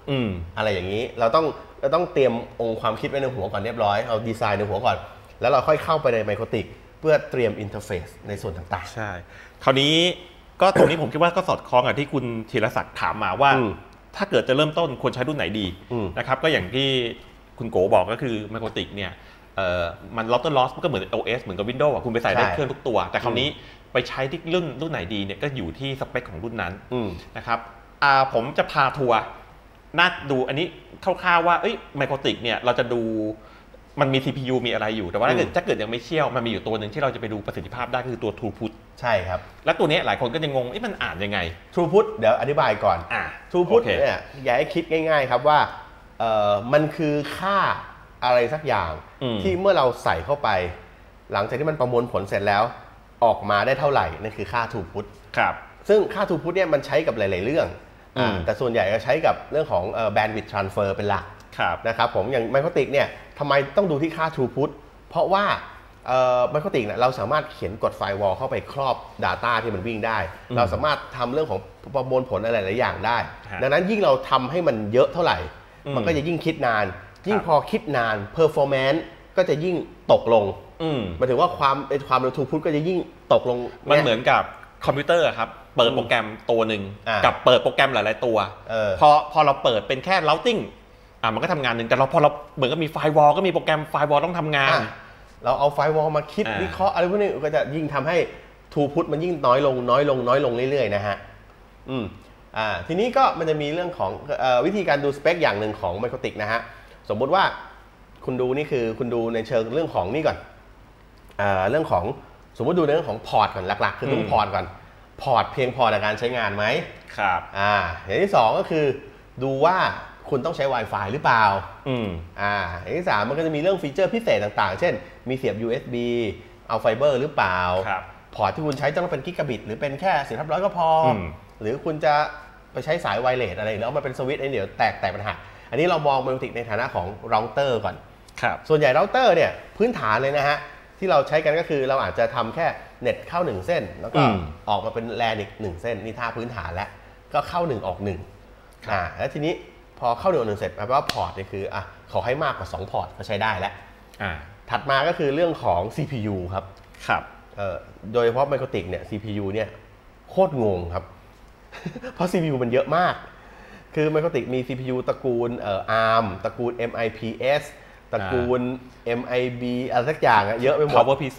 S1: 2อะไรอย่างนี้เราต้องเตรียมองค์ความคิดไว้ในหัวก่อนเรียบร้อยเอาดีไซน์ในหัวก่อนแล้วเราค่อยเข้าไปในไมโครติกเพื่อเตรียมอินเทอร์เฟซในส่วนต่างๆ
S2: ใช่คราวนี้ก็ตรงนี้ผมคิดว่าก็สอดคล้องกับที่คุณธีรศักดิ์ถามมาว่าถ้าเกิดจะเริ่มต้นควรใช้รุ่นไหนดีนะครับก็อย่างที่คุณโกบอกก็คือไมโครติกเนี่ยมันลอตเตอร์ลอสมันก็เหมือน OS เหมือนกับ Windows คุณไปใส่ได้เครื่องทุกตัวแต่คราวนี้ไปใช้ที่รุ่นไหนดีเนี่ยก็อยู่ที่สเปคของรุ่นนั้นนะครับผมจะพาทัวร์น่าดูอันนี้คร่าวๆว่าไมโครติกเนี่ยเราจะดูมันมี CPU มีอะไรอยู่แต่ว่าถ้าเกิดยังไม่เชี่ยวมันมีอยู่ตัวหนึ่งที่เราจะไปดูประสิทธิภาพได้คือตัว Throughput
S1: ใช่ครับ
S2: และตัวนี้หลายคนก็จะงงมันอ่านยังไง
S1: Throughput เดี๋ยวอธิบายก่อน Throughput เนี่ยอย่าให้คิดง่ายๆครับว่ามันคือค่าอะไรสักอย่างที่เมื่อเราใส่เข้าไปหลังจากที่มันประมวลผลเสร็จแล้วออกมาได้เท่าไหร่นั่นคือค่า Throughput
S2: ครับ
S1: ซึ่งค่า Throughput เนี่ยมันใช้กับหลายๆเรื่องแต่ส่วนใหญ่ก็ใช้กับเรื่องของbandwidth transfer เป็นหลักนะครับผมอย่างไมโครติกเนี่ยทำไมต้องดูที่ค่า Throughput เพราะว่าไมโครติกเนี่ยเราสามารถเขียนกฎไฟวอลเข้าไปครอบ Data ที่มันวิ่งได้เราสามารถทำเรื่องของประมวลผลอะไรหลายอย่างได้ดังนั้นยิ่งเราทำให้มันเยอะเท่าไหร่มันก็จะยิ่งคิดนานยิ่งพอคิดนาน performance ก็จะยิ่งตกลงหมายถึงว่าความเร็ว Throughput ก็จะยิ่งตกลง
S2: มันเหมือนกับคอมพิวเตอร์ครับเปิดโปรแกรมตัวหนึ่งกับเปิดโปรแกรมหลายๆตัวพอเราเปิดเป็นแค่ routing มันก็ทำงานหนึ่งแต่พอเราเหมือนกับมีไฟวอลก็มีโปรแกรมไฟวอลต้องทำงาน
S1: เราเอาไฟวอลมาคิดวิเคราะห์อะไรพวกนี้ก็จะยิ่งทำให้ Throughput มันยิ่งน้อยลงเรื่อยๆนะฮะทีนี้ก็มันจะมีเรื่องของวิธีการดูสเปคอย่างหนึ่งของไมโครติกนะฮะสมมุติว่าคุณดูนี่คือคุณดูในเชิงเรื่องของนี่ก่อนเรื่องของสมมติดูในเรื่องของพอร์ตก่อนหลักๆคือต้องพอร์ตก่อนพอร์ตเพียงพอในการใช้งานไหม
S2: ครับ
S1: อย่างที่2ก็คือดูว่าคุณต้องใช้ Wi-Fi หรือเปล่าอย่างที่3มันก็จะมีเรื่องฟีเจอร์พิเศษต่างๆเช่นมีเสียบ USB เอาไฟเบอร์หรือเปล่าพอร์ตที่คุณใช้ต้องเป็นกิกะบิตหรือเป็นแค่400ก็พอหรือคุณจะไปใช้สายไวเลสอะไรแล้วมาเป็นสวิตช์เดี๋ยวแตกปัญหาอันนี้เรามองไมโครติกในฐานะของเราเตอร์ก่อนส่วนใหญ่เราเตอร์เนี่ยพื้นฐานเลยนะฮะที่เราใช้กันก็คือเราอาจจะทำแค่เน็ตเข้า1เส้นแล้วก็ออกมาเป็นแลนอีก1เส้นนี่ท่าพื้นฐานแล้วก็เข้า1ออก1แล้วทีนี้พอเข้า1ออก1เสร็จแปลว่าพอร์ตนี่คือขอให้มากกว่า2พอร์ตก็ใช้ได้แล้วถัดมาก็คือเรื่องของ CPU ครับโดยเฉพาะไมโครติกเนี่ย CPU เนี่ยโคตรงงครับเพราะ CPU มันเยอะมากคือไมโครติกมี CPU ตระกูลARM ตระกูล MIPS ตระกูล MIB อะไรสักอย่างเยอะไปหมด
S2: PowerPC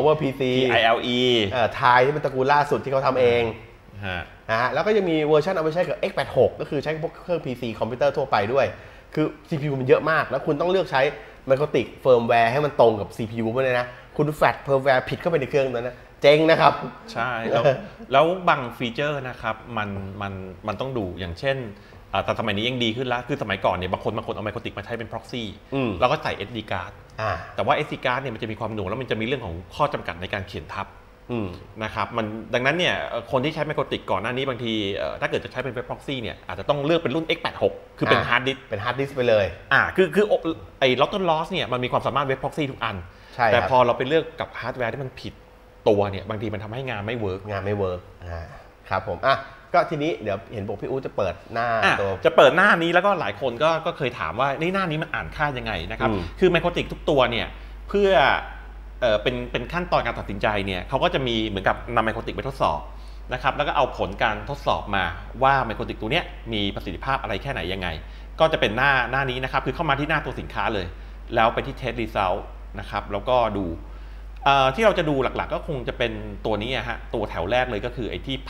S2: PILE
S1: ไทยที่เป็นตระกูลล่าสุดที่เขาทำเองนะฮะแล้วก็ยังมีเวอร์ชันเอาไปใช้กับ x86 ก็คือใช้พวกเครื่อง PC คอมพิวเตอร์ทั่วไปด้วยคือ CPU มันเยอะมากแล้วคุณต้องเลือกใช้ไมโครติกเฟิร์มแวร์ให้มันตรงกับ CPU พวกนี้นะคุณแฟลชเฟิร์มแวร์ผิดเข้าไปในเครื่องนั้นนะเจ๊งนะครับ
S2: ใช่แล้วบางฟีเจอร์นะครับมันต้องดูอย่างเช่นแต่สมัยนี้ยังดีขึ้นแล้วคือสมัยก่อนเนี่ยบางคนเอาไมโครติกมาใช้เป็น proxy แล้วก็ใส่ SD card แต่ว่า SD card เนี่ยมันจะมีความหน่วงแล้วมันจะมีเรื่องของข้อจำกัดในการเขียนทับนะครับมันดังนั้นเนี่ยคนที่ใช้ไมโครติกก่อนหน้านี้บางทีถ้าเกิดจะใช้เป็น Web Proxy เนี่ยอาจจะต้องเลือกเป็นรุ่น x86 คือเป็นฮาร์ดดิสก์
S1: ไปเลย
S2: คือไอ้ Local Loss เนี่ยมันมีความสามารถ Web Proxy ทุกอันแต่พอเราไปเลือกกับฮาร์ดแวร์ที่มันผิดตัวเนี่ยบางทีมันทำให้งานไม่เวิร์ก
S1: ครับผมก็ทีนี้เดี๋ยวเห็นบอกพี่อู๋จะเปิดหน้าตัว
S2: จะเปิดหน้านี้แล้วก็หลายคนก็เคยถามว่าในหน้านี้มันอ่านค่ายังไงนะครับคือไมโครติกทุกตัวเนี่ยเพื่อเป็นขั้นตอนการตัดสินใจเนี่ยเขาก็จะมีเหมือนกับนำไมโครติกไปทดสอบนะครับแล้วก็เอาผลการทดสอบมาว่าไมโครติกตัวเนี้ยมีประสิทธิภาพอะไรแค่ไหนยังไงก็จะเป็นหน้านี้นะครับคือเข้ามาที่หน้าตัวสินค้าเลยแล้วไปที่ Test Result นะครับแล้วก็ดูที่เราจะดูหลักๆก็คงจะเป็นตัวนี้ฮะตัวแถวแรกเลยก็คือไอ้ที่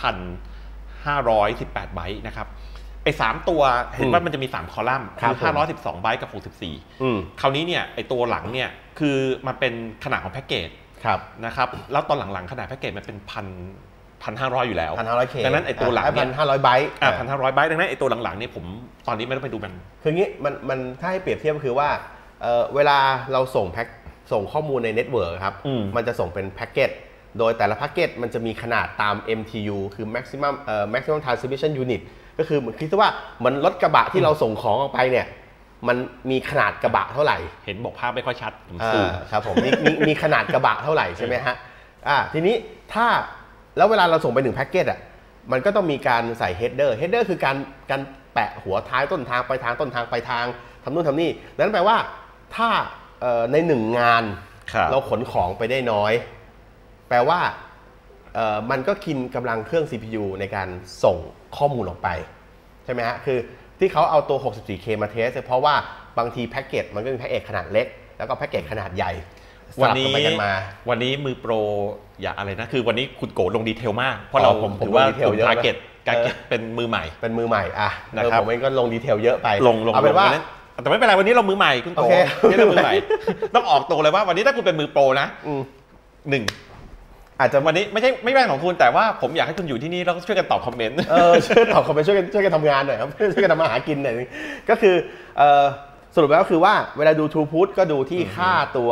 S2: 1,518 ไบต์นะครับไอ้3ตัวเห็นว่ามันจะมี3คอลัมน์คือ512 ไบต์กับ64คราวนี้เนี่ยไอ้ตัวหลังเนี่ยคือมันเป็นขนาดของแพ็กเกจครับนะครับแล้วตอนหลังๆขนาดแพ็กเกจมันเป็น1,500อยู่แล้ว
S1: 1,500K
S2: ดังนั้นไอ้ตัวหลังเนี่ย
S1: 1,500 ไบต์
S2: 1,500 ไบต์ดังนั้นไอ้ตัวหลังๆเนี่ยผมตอนนี้ไม่ต้องไปดูมัน
S1: คืองี้มันถ้าให้เปรียบเทียบก็คือว่าเวลาเราส่งข้อมูลในเน็ตเวิร์กครับมันจะส่งเป็นแพ็กเกจโดยแต่ละแพ็กเกจมันจะมีขนาดตาม MTU คือ maximum transmission unit ก็คือเหมือนคิดว่ามันรถกระบะที่เราส่งของออกไปเนี่ยมันมีขนาดกระบะเท่าไหร่
S2: เห็นบอกภาพไม่ค่อยชัดผมซูม
S1: ครับผมมีขนาดกระบะเท่าไหร่ใช่ไหมฮะทีนี้แล้วเวลาเราส่งไป1แพ็กเกจมันก็ต้องมีการใส่เฮดเดอร์คือการแปะหัวท้ายต้นทางไปทางต้นทางไปทางทำนู่นทำนี่นั้นแปลว่าถ้าใน1งานเราขนของไปได้น้อยแปลว่ามันก็กินกำลังเครื่อง CPU ในการส่งข้อมูลออกไปใช่ไหมฮะคือที่เขาเอาตัว 64K มาเทสเพราะว่าบางทีแพ็กเกจมันก็มีแพ็กเกจขนาดเล็กแล้วก็แพ็กเกจขนาดใหญ่
S2: วันนี้มือโปรอย่าอะไรนะคือวันนี้คุณโกลงดีเทลมากเพราะผมถือว่าผมทาร์เก็ตเป็นมือใหม่
S1: นะครับผมเองก็ลงดีเทลเยอะไป
S2: เอาเป็นว่าแต่ไม่เป็นไรวันนี้เรามือใหม่คุณโกนี่เรามือใหม่ต้องออกตัวเลยว่าวันนี้ถ้าคุณเป็นมือโปรนะอาจจะวันนี้ไม่แรงของคุณแต่ว่าผมอยากให้คุณอยู่ที่นี่แล้วช่วยกันตอบคอมเมนต์
S1: ช่วยตอบคอมเมนต์ช่วยกันทำงานหน่อยครับช่วยกันทำมาหากินหน่อยก็คือสรุปแล้วก็คือว่าเวลาดู Throughput ก็ดูที่ค่าตัว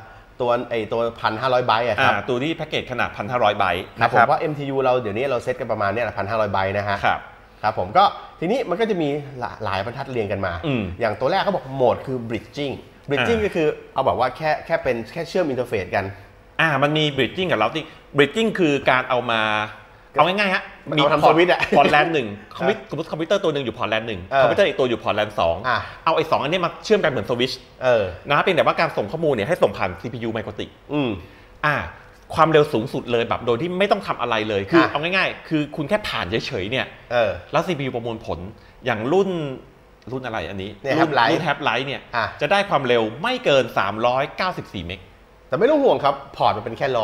S1: 1,500 ไบต์ครับ
S2: ตัวที่แพ็กเกจขนาด1,500 ไบต์
S1: นะผมว่า MTU เราเดี๋ยวนี้เราเซตกันประมาณนี้แหละ1,500 ไบต์นะฮะครับผมก็ทีนี้มันก็จะมีหลายบรรทัดเรียงกันมาอย่างตัวแรกเขาบอกโหมดคือ bridging ก็คือเอาแบบว่าแค่เชื่อมอินเทอร์เฟซกัน
S2: มันมี bridging กับ routing bridging คือการเอาง่ายๆฮะ
S1: มีพอ
S2: ร์ตแลนหนึ่งสมมติคอมพิวเตอร์ตัวหนึ่งอยู่พอร์ตแลนหนึ่งคอมพิวเตอร์อีกตัวอยู่พอร์ตแลนสองเอาไอ้2อันนี้มาเชื่อมกันเหมือนสวิตช์นะเป็นแต่ว่าการส่งข้อมูลเนี่ยให้ส่งผ่าน CPU ไมโครติกความเร็วสูงสุดเลยแบบโดยที่ไม่ต้องทำอะไรเลยคือเอาง่ายๆคือคุณแค่ผ่านเฉยๆเนี่ยแล้ว CPU ประมวลผลอย่างรุ่นอะไรอันนี้รุ่นแท็บไลท์เนี่ยจะได้ความเร็วไม่เกิน394 เมก
S1: แต่ไม่ต้องห่วงครับพอร์ตมันเป็นแค่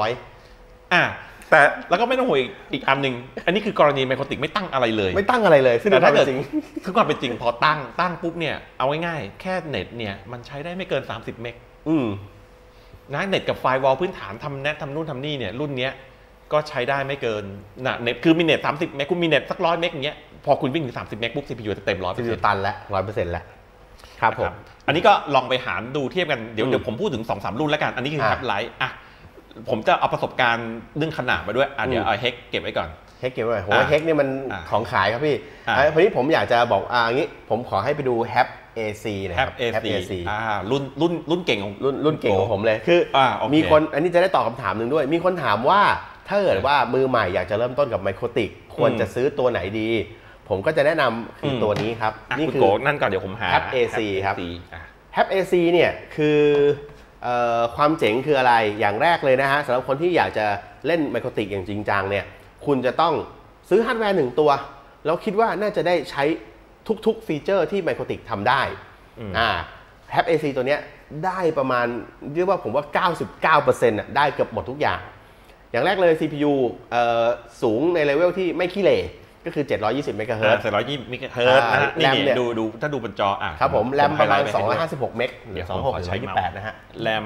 S1: 100
S2: แต่แล้วก็ไม่ต้องห่วงอีกอันหนึ่งอันนี้คือกรณีไมโครติกไม่ตั้งอะไรเลย
S1: ซึ่งถ้าเกิดจริง
S2: คือความเป็นจริงพอตั้งปุ๊บเนี่ยเอาง่ายๆแค่เน็ตเนี่ยมันใช้ได้ไม่เกิน30 เมกนะเน็ตกับไฟล์วอลพื้นฐานทำนู่นทำนี่เนี่ยรุ่นเนี้ยก็ใช้ได้ไม่เกินเน็ตคือมีเน็ต30 เมกคุณมีเน็ตสัก100 เมกอย่างเงี้ยพอคุณวิ่งถึง30 เมกปุ๊บ CPU จะเต็ม 100%
S1: ตันแล้ว 100% แล้วครับผม
S2: อันนี้ก็ลองไปหารดูเทียบกันเดี๋ยวผมพูดถึง 2-3 รุ่นแล้วกันอันนี้คือแท็บไลท์ผมจะเอาประสบการณ์เรื่องขนาดมาด้วยเดี๋ยวเอาเฮกเก็บไว้ก่อน
S1: เฮกเก็บไว้ผมว่าเฮกนี่มันของขายครับพี่พอดีผมอยากจะบอกงี้ผมขอให้ไปดู HAP AC นะครับ
S2: HAP AC รุ่นเก่งของ
S1: รุ่นเก่งของผมเลยคือมีคนอันนี้จะได้ตอบคำถามหนึ่งด้วยมีคนถามว่าถ้าเกิดว่ามือใหม่อยากจะเริ่มต้นกับไมโครติกควรจะซื้อตัวไหนดีผมก็จะแนะนำคือตัวนี้ครับ
S2: นี่คือนั่นก่อนเดี๋ยวผมหา
S1: HAP AC ครับ HAP AC เนี่ยคือความเจ๋งคืออะไรอย่างแรกเลยนะฮะสำหรับคนที่อยากจะเล่นไมโครติกอย่างจริงจังเนี่ยคุณจะต้องซื้อฮาร์ดแวร์1ตัวแล้วคิดว่าน่าจะได้ใช้ทุกฟีเจอร์ที่ไมโครติกทำได้HAP AC ตัวเนี้ยได้ประมาณเรียกว่าผมว่า 99% ได้เกือบหมดทุกอย่างแรกเลย CPU สูงในเลเวลที่ไม่ขี้เหร่ก็คือ720 เมกะเฮิรตซ์
S2: 720 เมกะเฮิรตซ์นะนี่ดูถ้าดูบนจอ
S1: ครับผมแรมประมาณ256 เมกเดี๋ยว26/28นะฮะ
S2: แรม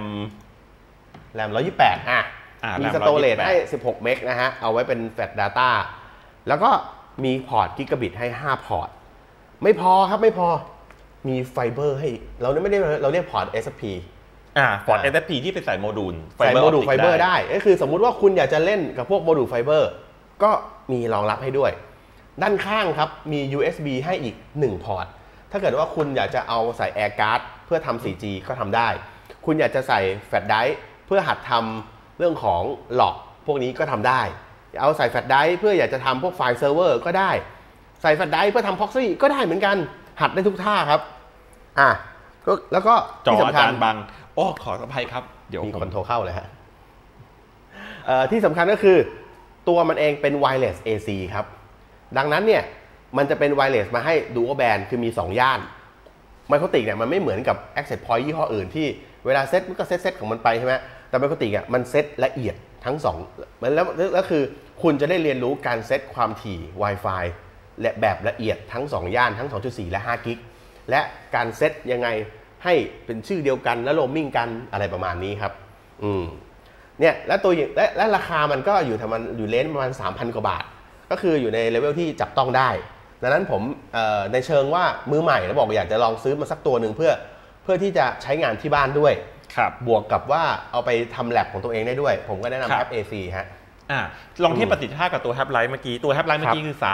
S1: 128มีสโตเรจให้16 เมกนะฮะเอาไว้เป็นแฟลช Data แล้วก็มีพอร์ตกิกะบิตให้5พอร์ตไม่พอครับไม่พอมีไฟเบอร์ให้เราเรียกพอร์ต SFP
S2: พอร์ต SFP ที่ไปใส่โมดูล
S1: ไฟเบอร์ได้ก็คือสมมุติว่าคุณอยากจะเล่นกับพวกโมดูลไฟเบอร์ก็มีรองรับให้ด้วยด้านข้างครับมี USB ให้อีก1พอร์ตถ้าเกิดว่าคุณอยากจะเอาใส่ Air Card เพื่อทำ 4G ก็ทำได้คุณอยากจะใส่แฟลชไดรฟ์เพื่อหัดทำเรื่องของหลอกพวกนี้ก็ทำได้เอาใส่แฟลชไดรฟ์เพื่ออยากจะทำพวกไฟล์เซิร์ฟเวอร์ก็ได้ใส่แฟลชไดรฟ์เพื่อทำ Proxy ก็ได้เหมือนกันหัดได้ทุกท่าครับแล้วก็
S2: จออาจารย์บังขออภัยครับเดี๋ยว
S1: มีคนโทรเข้าเลยฮะที่สำคัญก็คือตัวมันเองเป็น Wireless AC ครับดังนั้นเนี่ยมันจะเป็น Wireless มาให้ Dual Band คือมี2ย่านไมโครติกเนี่ยมันไม่เหมือนกับ Access Point ยี่ห้ออื่นที่เวลาเซตมันก็เซตของมันไปใช่ไหมแต่ไมโครติกมันเซตละเอียดทั้ง2แล้วคือคุณจะได้เรียนรู้การเซตความถี่ Wi-Fi และแบบละเอียดทั้ง2ย่านทั้ง 2.4 และ5 กิกและการเซตยังไงให้เป็นชื่อเดียวกันและโรมมิ่งกันอะไรประมาณนี้ครับเนี่ยแล้วตัวและราคามันก็อยู่ประมาณ 3,000 กว่าบาทก็คืออยู่ในเลเวลที่จับต้องได้ดังนั้นผมในเชิงว่ามือใหม่แล้วบอกอยากจะลองซื้อมาสักตัวหนึ่งเพื่อที่จะใช้งานที่บ้านด้วยบวกกับว่าเอาไปทำแลบของตัวเองได้ด้วยผมก็แนะนำแอป AC ฮะ
S2: ลองเทียบประสิทธิภาพกับตัวแฮปไลท์เมื่อกี้ตัวแฮปไลท์เมื่อกี้คือ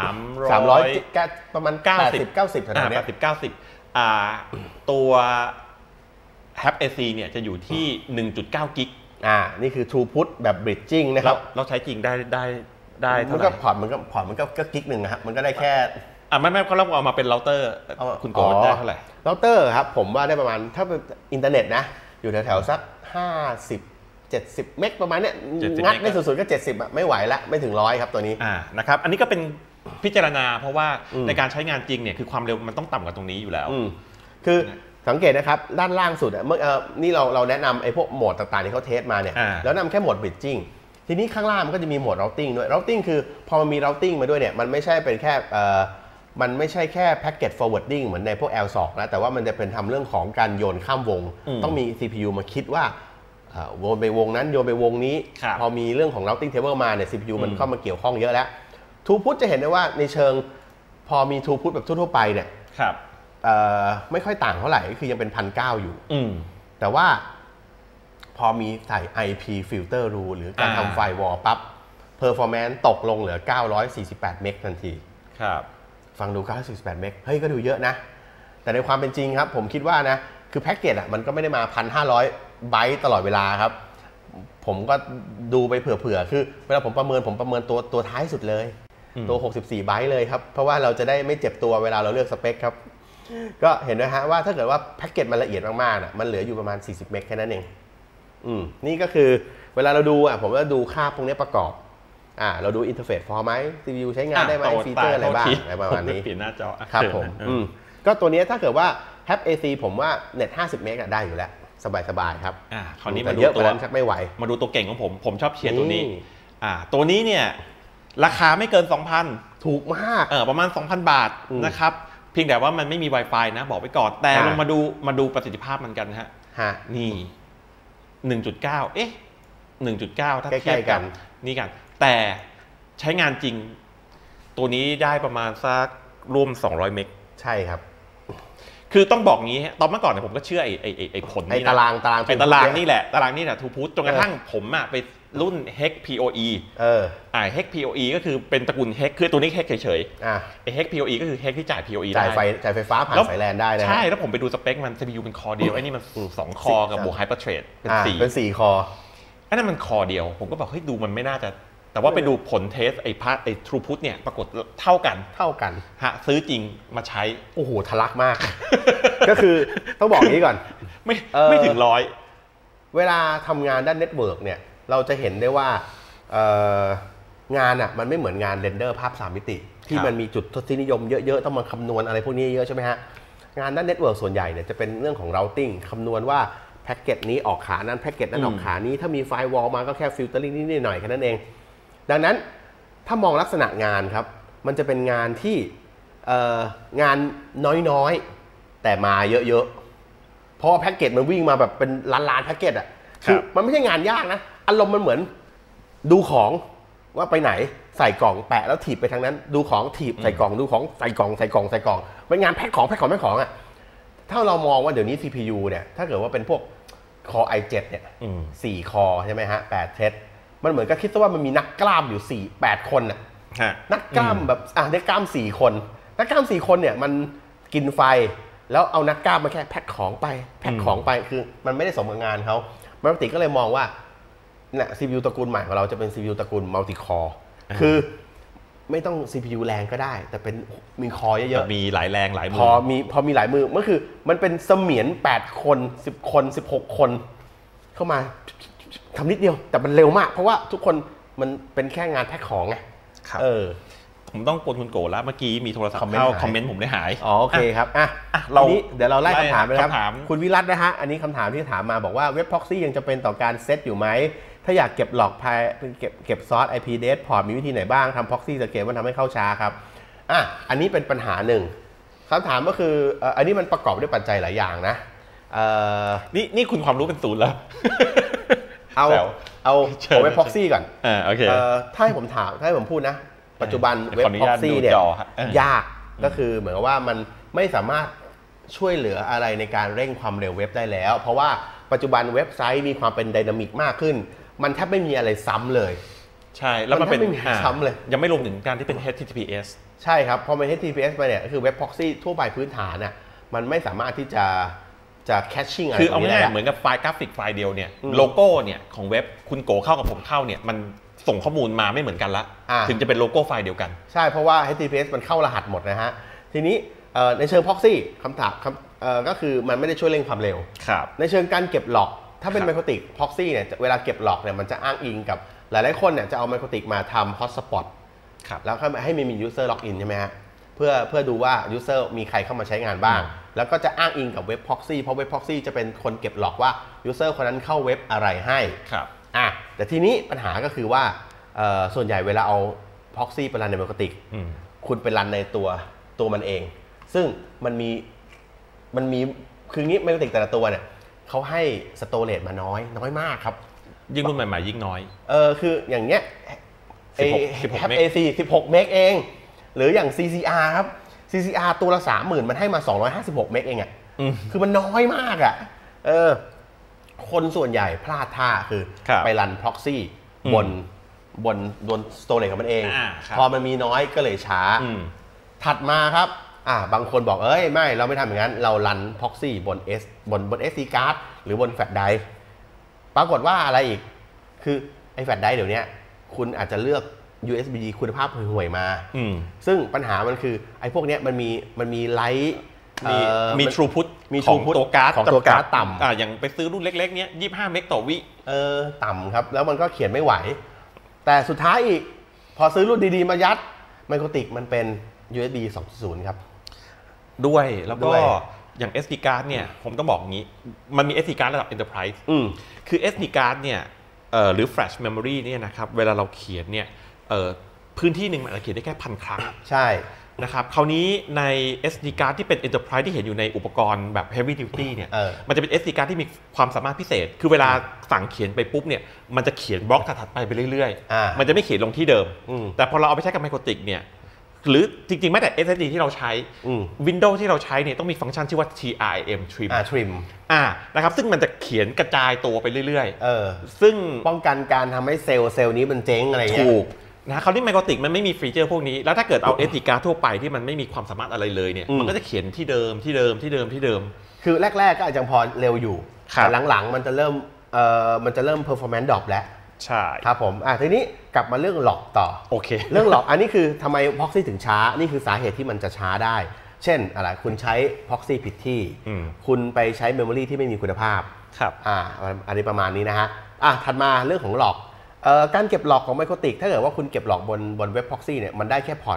S1: 300ประมาณ80-90เท่านั้น
S2: ตัวแฮป AC เนี่ยจะอยู่ที่ 1.9 กิก
S1: นี่คือ Throughput แบบ Bridging นะครับ
S2: เราใช้จริงได้
S1: มันก็พอร์ตกิกหนึ่งครับมันก็ได้แค่
S2: ไม่เขาเอามาเป็นเราเตอร์คุณโกได้เท่าไหร่
S1: เราเตอร์ครับผมว่าได้ประมาณถ้าเป็นอินเทอร์เน็ตนะอยู่แถวๆสัก50-70 เมกประมาณเนี้ยงัดไม่สุดๆก็70ไม่ไหวละไม่ถึง100ครับตัวนี้
S2: นะครับอันนี้ก็เป็นพิจารณาเพราะว่าในการใช้งานจริงเนี่ยคือความเร็วมันต้องต่ำกว่าตรงนี้อยู่แล้ว
S1: คือสังเกตนะครับด้านล่างสุดนี่เราแนะนำไอ้พวกโหมดต่างๆที่เขาเทสมาเนี่ยแล้วนำแค่โหมด bridging ทีนี้ข้างล่างมันก็จะมีโหมด routing ด้วย routing คือพอมันมี routing มาด้วยเนี่ยมันไม่ใช่เป็นแค่มันไม่ใช่แค่ packet forwarding เหมือนในพวก L2 นะแต่ว่ามันจะเป็นทำเรื่องของการโยนข้ามวงต้องมี CPU มาคิดว่าโยนไปวงนั้นโยนไปวงนี้พอมีเรื่องของ routing table มาเนี่ย CPU มันเข้ามาเกี่ยวข้องเยอะแล้ว throughput จะเห็นได้ว่าในเชิงพอมี throughput แบบทั่วๆไปเนี่ยไม่ค่อยต่างเท่าไหร่คือยังเป็น 1,900 อยู่แต่ว่าพอมีใส่ IP filter rule หรือการทำไฟวอลปั๊บ performance ตกลงเหลือ948 เมกทันทีฟังดู948 เมกเฮ้ยก็ดูเยอะนะแต่ในความเป็นจริงครับผมคิดว่านะคือแพ็กเกจมันก็ไม่ได้มา 1,500 ไบต์ตลอดเวลาครับผมก็ดูไปเผื่อๆคือเวลาผมประเมินตัวท้ายสุดเลยตัว64 ไบต์เลยครับเพราะว่าเราจะได้ไม่เจ็บตัวเวลาเราเลือกสเปคครับก็เห็นนะฮะว่าถ้าเกิดว่าแพ็กเกจมันละเอียดมากๆมันเหลืออยู่ประมาณ40 เมกแค่นั้นเองนี่ก็คือเวลาเราดูผมก็ดูค่าพวกนี้ประกอบเราดูอินเทอร์เฟซพอไหม CPU ใช้งานได้ไหมฟีเจอร์อะไรบ้างอะไรประมาณนี้
S2: เปลี่ยนหน้าจอ
S1: ครับผมก็ตัวนี้ถ้าเกิดว่า Hap AC ผมว่าเน็ต50 เมกได้อยู่แล้วสบายๆครับ
S2: คราวนี้มาดู
S1: ตัวนั้นชักไม่ไหว
S2: มาดูตัวเก่งของผมชอบเชียร์ตัวนี้ตัวนี้เนี่ยราคาไม่เกิน 2,000
S1: ถูกมาก
S2: ประมาณ 2,000 บาทนะครับเพียงแต่ว่ามันไม่มี Wi-Fi นะบอกไว้ก่อนแต่ลงมาดูประสิทธิภาพมันกันฮะนี่ 1.9 1.9 ถ้าเทียบกันนี่กันแต่ใช้งานจริงตัวนี้ได้ประมาณสักร่วม200 เมก
S1: ใช่ครับ
S2: คือต้องบอกงี้ตอนเมื่อก่อนเนี่ยผมก็เชื่อไอ้ผล
S1: นี่ตาราง
S2: นี่แหละทูพุทจนกระทั่งผมไปรุ่น HEC PoE HEC PoE ก็คือเป็นตระกูล HEC คือตัวนี้ HEC เฉยๆไอ้ HEC PoE ก็คือ HEC ที่จ่าย PoE ได้
S1: จ่ายไฟฟ้าผ่านสายแลนได้นะ
S2: ใช่แล้วผมไปดูสเปคมัน CPU เป็นคอเดียวไอ้นี่มัน2คอกับบวก Hyperthread
S1: เป็น4คอ
S2: ไอ้นั่นมันคอเดียวผมก็บอกเฮ้ยดูมันไม่น่าจะแต่ว่าไปดูผลเทสไอ้Throughput เนี่ยปรากฏเท่ากันซื้อจริงมาใช้
S1: โอ้โหทะลักมากก็คือต้องบอกนี้ก่อน
S2: ไม่ถึง100
S1: เวลาทำงานด้านเน็ตเวิร์กเนี่ยเราจะเห็นได้ว่างานมันไม่เหมือนงานเรนเดอร์ภาพ3 มิติที่มันมีจุดทศนิยมเยอะๆต้องมาคำนวณอะไรพวกนี้เยอะใช่ไหมฮะงานด้านเน็ตเวิร์กส่วนใหญ่เนี่ยจะเป็นเรื่องของ routing คำนวณว่าแพ็กเกจนี้ออกขานั้นแพ็กเกจนั้นออกขานี้ถ้ามีไฟวอลมาก็แค่ฟิลเตอร์ลิงนิดหน่อยแค่นั้นเองดังนั้นถ้ามองลักษณะงานครับมันจะเป็นงานที่งานน้อยๆแต่มาเยอะๆเพราะว่าแพ็กเกจมันวิ่งมาแบบเป็นล้านแพ็กเกจคือมันไม่ใช่งานยากนะอารมณ์มันเหมือนดูของว่าไปไหนใส่กล่องแปะแล้วถีบไปทางนั้นดูของถีบใส่กล่องดูของใส่กล่องเป็นงานแพ็คของถ้าเรามองว่าเดี๋ยวนี้ CPU เนี่ยถ้าเกิดว่าเป็นพวก Core i7 เนี่ย4 คอใช่ไหมฮะ8 เทรดมันเหมือนกับคิดว่ามันมีนักกล้ามอยู่8 คนนักกล้ามแบบนักกล้าม4 คนนักกล้าม4 คนเนี่ยมันกินไฟแล้วเอานักกล้ามมาแค่แพ็คของไปคือมันไม่ได้สมกับงานเขาปกติก็เลยมองว่าเนี่ย CPU ตระกูลใหม่ของเราจะเป็น CPU ตระกูล Multi Core คือไม่ต้อง CPU แรงก็ได้แต่เป็นมีคอเยอะ
S2: ๆมีหลายแรงหลายมือ
S1: พอมีหลายมือมันคือมันเป็นเสมียน8 คน10 คน16 คนเข้ามาทำนิดเดียวแต่มันเร็วมากเพราะว่าทุกคนมันเป็นแค่งานแพ็คของไง
S2: ผมต้องกดคุณโกแล้วเมื่อกี้มีโทรศัพท์เข้าคอมเมนต์ผมได้หาย
S1: โอเคครับเดี๋ยวเราไล่คำถามไปครับคุณวิรัตนะฮะอันนี้คำถามที่ถามมาบอกว่าเว็บ Proxy ยังจะเป็นต่อการเซตอยู่ไหมถ้าอยากเก็บหลอกเก็บซอส IP Date Port มีวิธีไหนบ้างทำ Proxy สเกลมันทำให้เข้าช้าครับอันนี้เป็นปัญหาหนึ่งคำถามก็คืออันนี้มันประกอบด้วยปัจจัยหลายอย่างนะ
S2: นี่คุณความรู้เป็นศูนย์แล้ว
S1: เอาเว็บ proxy ก่อน
S2: โอเค
S1: ถ้าให้ผมถามถ้าให้ผมพูดนะปัจจุบันเว็บ proxy เนี่ยยากก็คือเหมือนกับว่ามันไม่สามารถช่วยเหลืออะไรในการเร่งความเร็วเว็บได้แล้วเพราะว่าปัจจุบันเว็บไซต์มีความเป็นไดนามิกมากขึ้นมันแทบไม่มีอะไรซ้ำเลย
S2: ใช่แล้วมันเป็น
S1: ซ้ำเลย
S2: ยังไม่รวมถึงการที่เป็น HTTPS
S1: ใช่ครับพอเป็น HTTPS ไปเนี่ยคือเว็บ proxy ทั่วไปพื้นฐานน่ะมันไม่สามารถที่จะcatching อะไร
S2: คือเอาง่ายๆเหมือนกับไฟล์กราฟิกไฟล์เดียวเนี่ยโลโก้เนี่ยของเว็บคุณโกเข้ากับผมเข้าเนี่ยมันส่งข้อมูลมาไม่เหมือนกันละถึงจะเป็นโลโก้ไฟล์เดียวกัน
S1: ใช่เพราะว่า HTTPS มันเข้ารหัสหมดนะฮะทีนี้ในเชิง proxy คำถามก็คือมันไม่ได้ช่วยเร่งความเร็วในเชิงการเก็บหลอกถ้าเป็น Microtik proxy เนี่ยเวลาเก็บหลอกเนี่ยมันจะอ้างอิงกับหลายๆคนเนี่ยจะเอา Microtik มาทำ hotspot แล้วให้มี user login ใช่ไหมฮะเพื่อดูว่า user มีใครเข้ามาใช้งานบ้างแล้วก็จะอ้างอิงกับเว็บ proxy เพราะเว็บ proxy จะเป็นคนเก็บหลอกว่า user คนนั้นเข้าเว็บอะไรให้แต่ทีนี้ปัญหาก็คือว่าส่วนใหญ่เวลาเอา proxy ไปรันใน Microtik คุณไปรันในตัวมันเองซึ่งมันมีคืองี้ Microtik แต่ละตัวเนี่ยเขาให้ storage มาน้อยมากครับ
S2: ยิ่งรุ่นใหม่ๆยิ่งน้อย
S1: คืออย่างเงี้ยHAP-AC 16 เมกเองหรืออย่าง CCR ครับ CCR ตัวละ 30,000 มันให้มา256 เมกเองอ่ะคือมันน้อยมากอ่ะคนส่วนใหญ่พลาดท่าคือไปรัน proxy บน storage ของมันเองพอมันมีน้อยก็เลยช้าถัดมาครับบางคนบอกไม่เราไม่ทำอย่างนั้นเรารัน proxy บน SD card หรือบน flash drive ปรากฏว่าอะไรอีกคือไอ้ flash drive เดี๋ยวนี้คุณอาจจะเลือก USB คุณภาพห่วยๆมาซึ่งปัญหามันคือไอ้พวกนี้มันมีไลท์
S2: มี throughput ของตัวการ์ดต่ำอย่างไปซื้อรุ่นเล็กๆเนี้ย25 เมกต่อวิ
S1: ต่ำครับแล้วมันก็เขียนไม่ไหวแต่สุดท้ายอีกพอซื้อรุ่นดีๆมายัด Microtik มันเป็น USB 2.0 ครับ
S2: ด้วยแล้วก็อย่าง SD card เนี่ยผมต้องบอกอย่างนี้มันมี SD card ระดับ Enterprise คือ SD card เนี่ยหรือ Flash Memory เนี่ยนะครับเวลาเราเขียนเนี่ยพื้นที่หนึ่งมันเขียนได้แค่1,000 ครั้ง
S1: ใช่
S2: นะครับคราวนี้ใน SD card ที่เป็น Enterprise ที่เห็นอยู่ในอุปกรณ์แบบ Heavy Duty เนี่ยมันจะเป็น SD card ที่มีความสามารถพิเศษคือเวลาสั่งเขียนไปปุ๊บเนี่ยมันจะเขียนบล็อกถัดๆไปเรื่อยๆมันจะไม่เขียนลงที่เดิมแต่พอเราเอาไปใช้กับ Microtik เนี่ยหรือจริงๆแม้แต่ SSD ที่เราใช้ Windows ที่เราใช้เนี่ยต้องมีฟังก์ชันชื่อว่า trim นะครับซึ่งมันจะเขียนกระจายตัวไปเรื่อยๆซึ่ง
S1: ป้องกันการทำให้เซลล์นี้มันเจ๊งอะไรเงี้ย
S2: ถูกนะคราวนี้ Microtik มันไม่มีฟีเจอร์พวกนี้แล้วถ้าเกิดเอา SD card ทั่วไปที่มันไม่มีความสามารถอะไรเลยเนี่ยมันก็จะเขียนที่เดิม
S1: คือแรกๆก็อาจจะพอเร็วอยู่แต่หลังๆมันจะเริ่ม performance drop แล้ว
S2: ใช่
S1: ครับผมทีนี้กลับมาเรื่องหลอกต่อ
S2: โอเค
S1: เรื่องหลอกอันนี้คือทำไม proxy ถึงช้านี่คือสาเหตุที่มันจะช้าได้เช่นอะไรคุณใช้ proxy ผิดที่คุณไปใช้ memory ที่ไม่มีคุณภาพ
S2: ครับ
S1: อันนี้ประมาณนี้นะฮะถัดมาเรื่องของหลอกการเก็บหลอกของ Microtik ถ้าเกิดว่าคุณเก็บหลอกบนเว็บ proxy เนี่ยมันได้แค่พอร์ต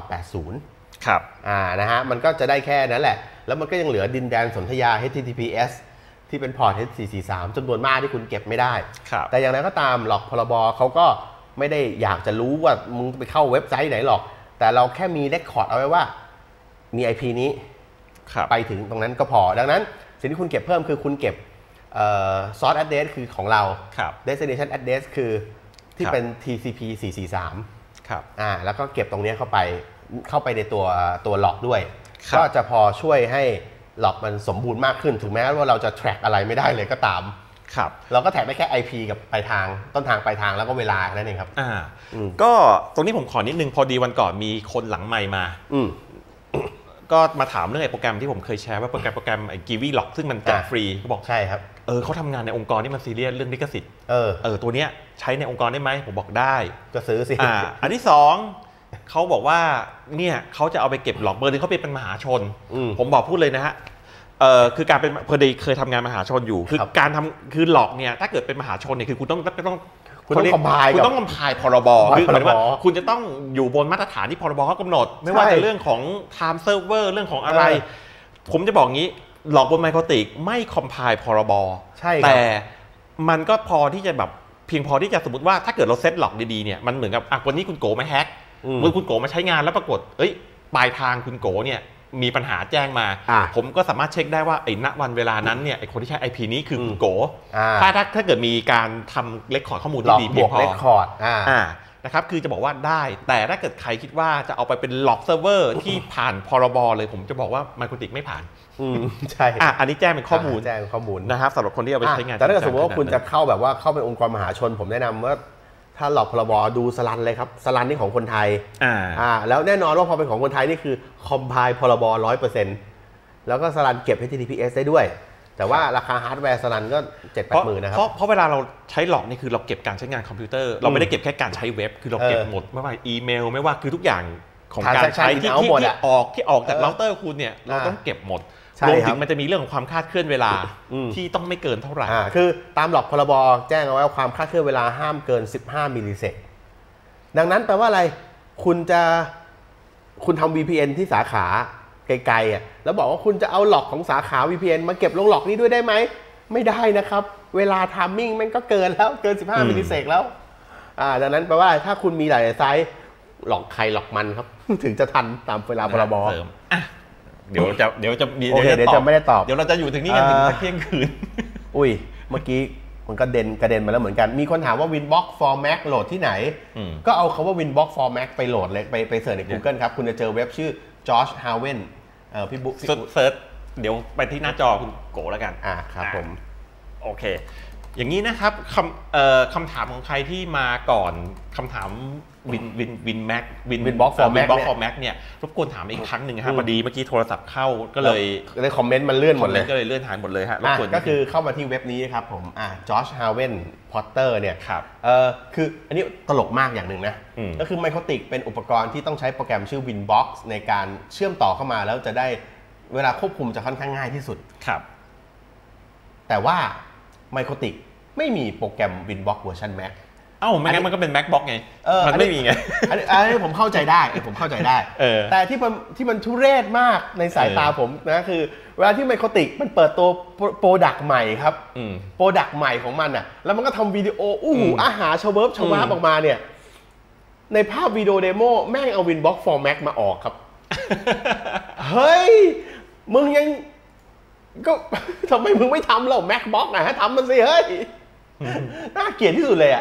S1: 80
S2: ครับ
S1: นะฮะมันก็จะได้แค่นั้นแหละแล้วมันก็ยังเหลือดินแดนสนธยา HTTPSที่เป็นพอร์ต H443 จำนวนมากที่คุณเก็บไม่ได้แต่อย่างไรก็ตามหลอกพรบเขาก็ไม่ได้อยากจะรู้ว่ามึงไปเข้าเว็บไซต์ไหนหรอกแต่เราแค่มีเรคคอร์ดเอาไว้ว่ามี IP นี้ไปถึงตรงนั้นก็พอดังนั้นสิ่งที่คุณเก็บเพิ่มคือคุณเก็บsource address คือของเรา destination address คือที่เป็น TCP 443
S2: ครับ
S1: แล้วก็เก็บตรงนี้เข้าไปในตัวหลอกด้วยก็จะพอช่วยให้หลอกมันสมบูรณ์มากขึ้นถึงแม้ว่าเราจะ track อะไรไม่ได้เลยก็ตามเราก็แท็กได้แค่ IP กับปลายทางต้นทางปลายทางแล้วก็เวลานั่นเองครับ
S2: ก็ตรงนี้ผมขอนิดนึงพอดีวันก่อนมีคนหลังไมค์มาก็มาถามเรื่องไอ้โปรแกรมที่ผมเคยแชร์ว่าโปรแกรมไอ้ Givilock ซึ่งมันแจกฟรีเขาบอก
S1: ใช่ครับ
S2: เขาทำงานในองค์กรที่มันซีเรียสเรื่องลิขสิทธิ์ตัวเนี้ยใช้ในองค์กรได้ไหมผมบอกได้
S1: ก็ซื้อสิ
S2: อันที่2เขาบอกว่าเนี่ยเขาจะเอาไปเก็บหลอกเบอร์นึงเขาเป็นมหาชนผมบอกพูดเลยนะฮะคือการเป็นพอดีเคยทำงานมหาชนอยู่คือการทำคือหลอกเนี่ยถ้าเกิดเป็นมหาชนเนี่ยคือคุณต้อง
S1: คอมไพล์
S2: พรบคือหมายถึงว่าคุณจะต้องอยู่บนมาตรฐานที่พรบเขากำหนดไม่ว่าจะเรื่องของ time server เรื่องของอะไรผมจะบอกงี้หลอกบน Microtik ไม่คอมไพล์พรบแต่มันก็พอที่จะแบบเพียงพอที่จะสมมติว่าถ้าเกิดเราเซตหลอกดีๆเนี่ยมันเหมือนกับวันนี้คุณโกมาแฮกคุณโกมาใช้งานแล้วปรากฏปลายทางคุณโกเนี่ยมีปัญหาแจ้งมาผมก็สามารถเช็คได้ว่าไอ้ณวันเวลานั้นเนี่ยไอ้คนที่ใช้ IP นี้คือคุณโกถ้าเกิดมีการทำเรคคอร์ดข้อมูลที่ดีเพียงพอนะครับคือจะบอกว่าได้แต่ถ้าเกิดใครคิดว่าจะเอาไปเป็นล็อกเซิร์ฟเวอร์ที่ผ่านพรบเลยผมจะบอกว่าไมโครติกไม่ผ่าน
S1: ใช่
S2: อันนี้แจ้งเป็นข้อมูลนะครับสำหรับคนที่เอาไปใช้งาน
S1: แต่ถ้าสมมติว่าคุณจะเข้าแบบว่าเข้าเป็นองค์กรมหาชนผมแนะนำว่าถ้าหลอกพรบดูสลันเลยครับสลันนี่ของคนไทยแล้วแน่นอนว่าพอเป็นของคนไทยนี่คือคอมไพล์พรบ 100% แล้วก็สลันเก็บ HTTPS ได้ด้วยแต่ว่าราคาฮาร์ดแวร์สลันก็ 7-8 หมื่นนะครับ
S2: เพราะเวลาเราใช้หลอกนี่คือเราเก็บการใช้งานคอมพิวเตอร์เราไม่ได้เก็บแค่การใช้เว็บคือเราเก็บหมดไม่ว่าอีเมลไม่ว่าคือทุกอย่างของการใช้ที่ออกจากเราเตอร์คุณเนี่ยเราต้องเก็บหมดรวมถึงมันจะมีเรื่องของความคลาดเคลื่อนเวลาที่ต้องไม่เกินเท่าไหร่
S1: คือตามหลอกพรบแจ้งเอาไว้ว่าความคลาดเคลื่อนเวลาห้ามเกิน15มิลลิเซกดังนั้นแปลว่าอะไรคุณทำ VPN ที่สาขาไกลๆแล้วบอกว่าคุณจะเอาหลอกของสาขา VPN มาเก็บลงหลอกนี้ด้วยได้ไหมไม่ได้นะครับเวลาไทมิ่งมันก็เกินแล้วเกิน15มิลลิเซกแล้วดังนั้นแปลว่าถ้าคุณมีหลายไซส์หลอกใครหลอกมันครับถึงจะทันตามเวลาพรบ
S2: เดี๋ยวจะ
S1: ไม่ได้ตอบ
S2: เดี๋ยวเราจะอยู่ถึงนี้กันถึงเที่ยงคืน
S1: อุ้ยเมื่อกี้มันก็กระเด็นมาแล้วเหมือนกันมีคนถามว่า Winbox for Mac โหลดที่ไหนก็เอาคำว่า Winbox for Mac ไปโหลดเลยไปเสิร์ชใน Google ครับคุณจะเจอเว็บชื่อ Josh Haven พี่บุ๊ค
S2: เซิร์ชเดี๋ยวไปที่หน้าจอคุณโกแล้วกัน
S1: ครับผม
S2: โอเคอย่างนี้นะครับคำถามของใครที่มาก่อนคำถาม
S1: Winbox for
S2: Mac เนี่ยรบกวนถามอีกครั้งหนึ่งครับพอดีเมื่อกี้โทรศัพท์เข้าก็เลย
S1: คอมเมนต์มันเลื่อนหมดเลย
S2: ก็เลยเลื่อนหายหมดเลยฮะรบกวน
S1: ก็คือเข้ามาที่เว็บนี้ครับผมJosh Haven Potter เนี่ยคืออันนี้ตลกมากอย่างหนึ่งนะก็คือ Microtik เป็นอุปกรณ์ที่ต้องใช้โปรแกรมชื่อ Winbox ในการเชื่อมต่อเข้ามาแล้วจะได้เวลาควบคุมจะค่อนข้างง่ายที่สุด
S2: ครับ
S1: แต่ว่า Microtik ไม่มีโปรแกรม Winbox เวอร์ชัน Mac
S2: ไม่งั้นมันก็เป็น MacBox ไงมันไม่มีไง
S1: อันนี้ผมเข้าใจได้แต่ที่มันทุเรศมากในสายตาผมนะคือเวลาที่ไมโครติกมันเปิดตัวโปรดักต์ใหม่ครับโปรดักต์ใหม่ของมันแล้วมันก็ทำวิดีโออาหารชเวิร์บชวาบออกมาเนี่ยในภาพวิดีโอเดโมแม่งเอา Winbox for Mac มาออกครับเฮ้ยมึงยังก็ทำไมมึงไม่ทำหรอ MacBox ทำมันสิเฮ้ยน่าเกลียดที่สุดเลย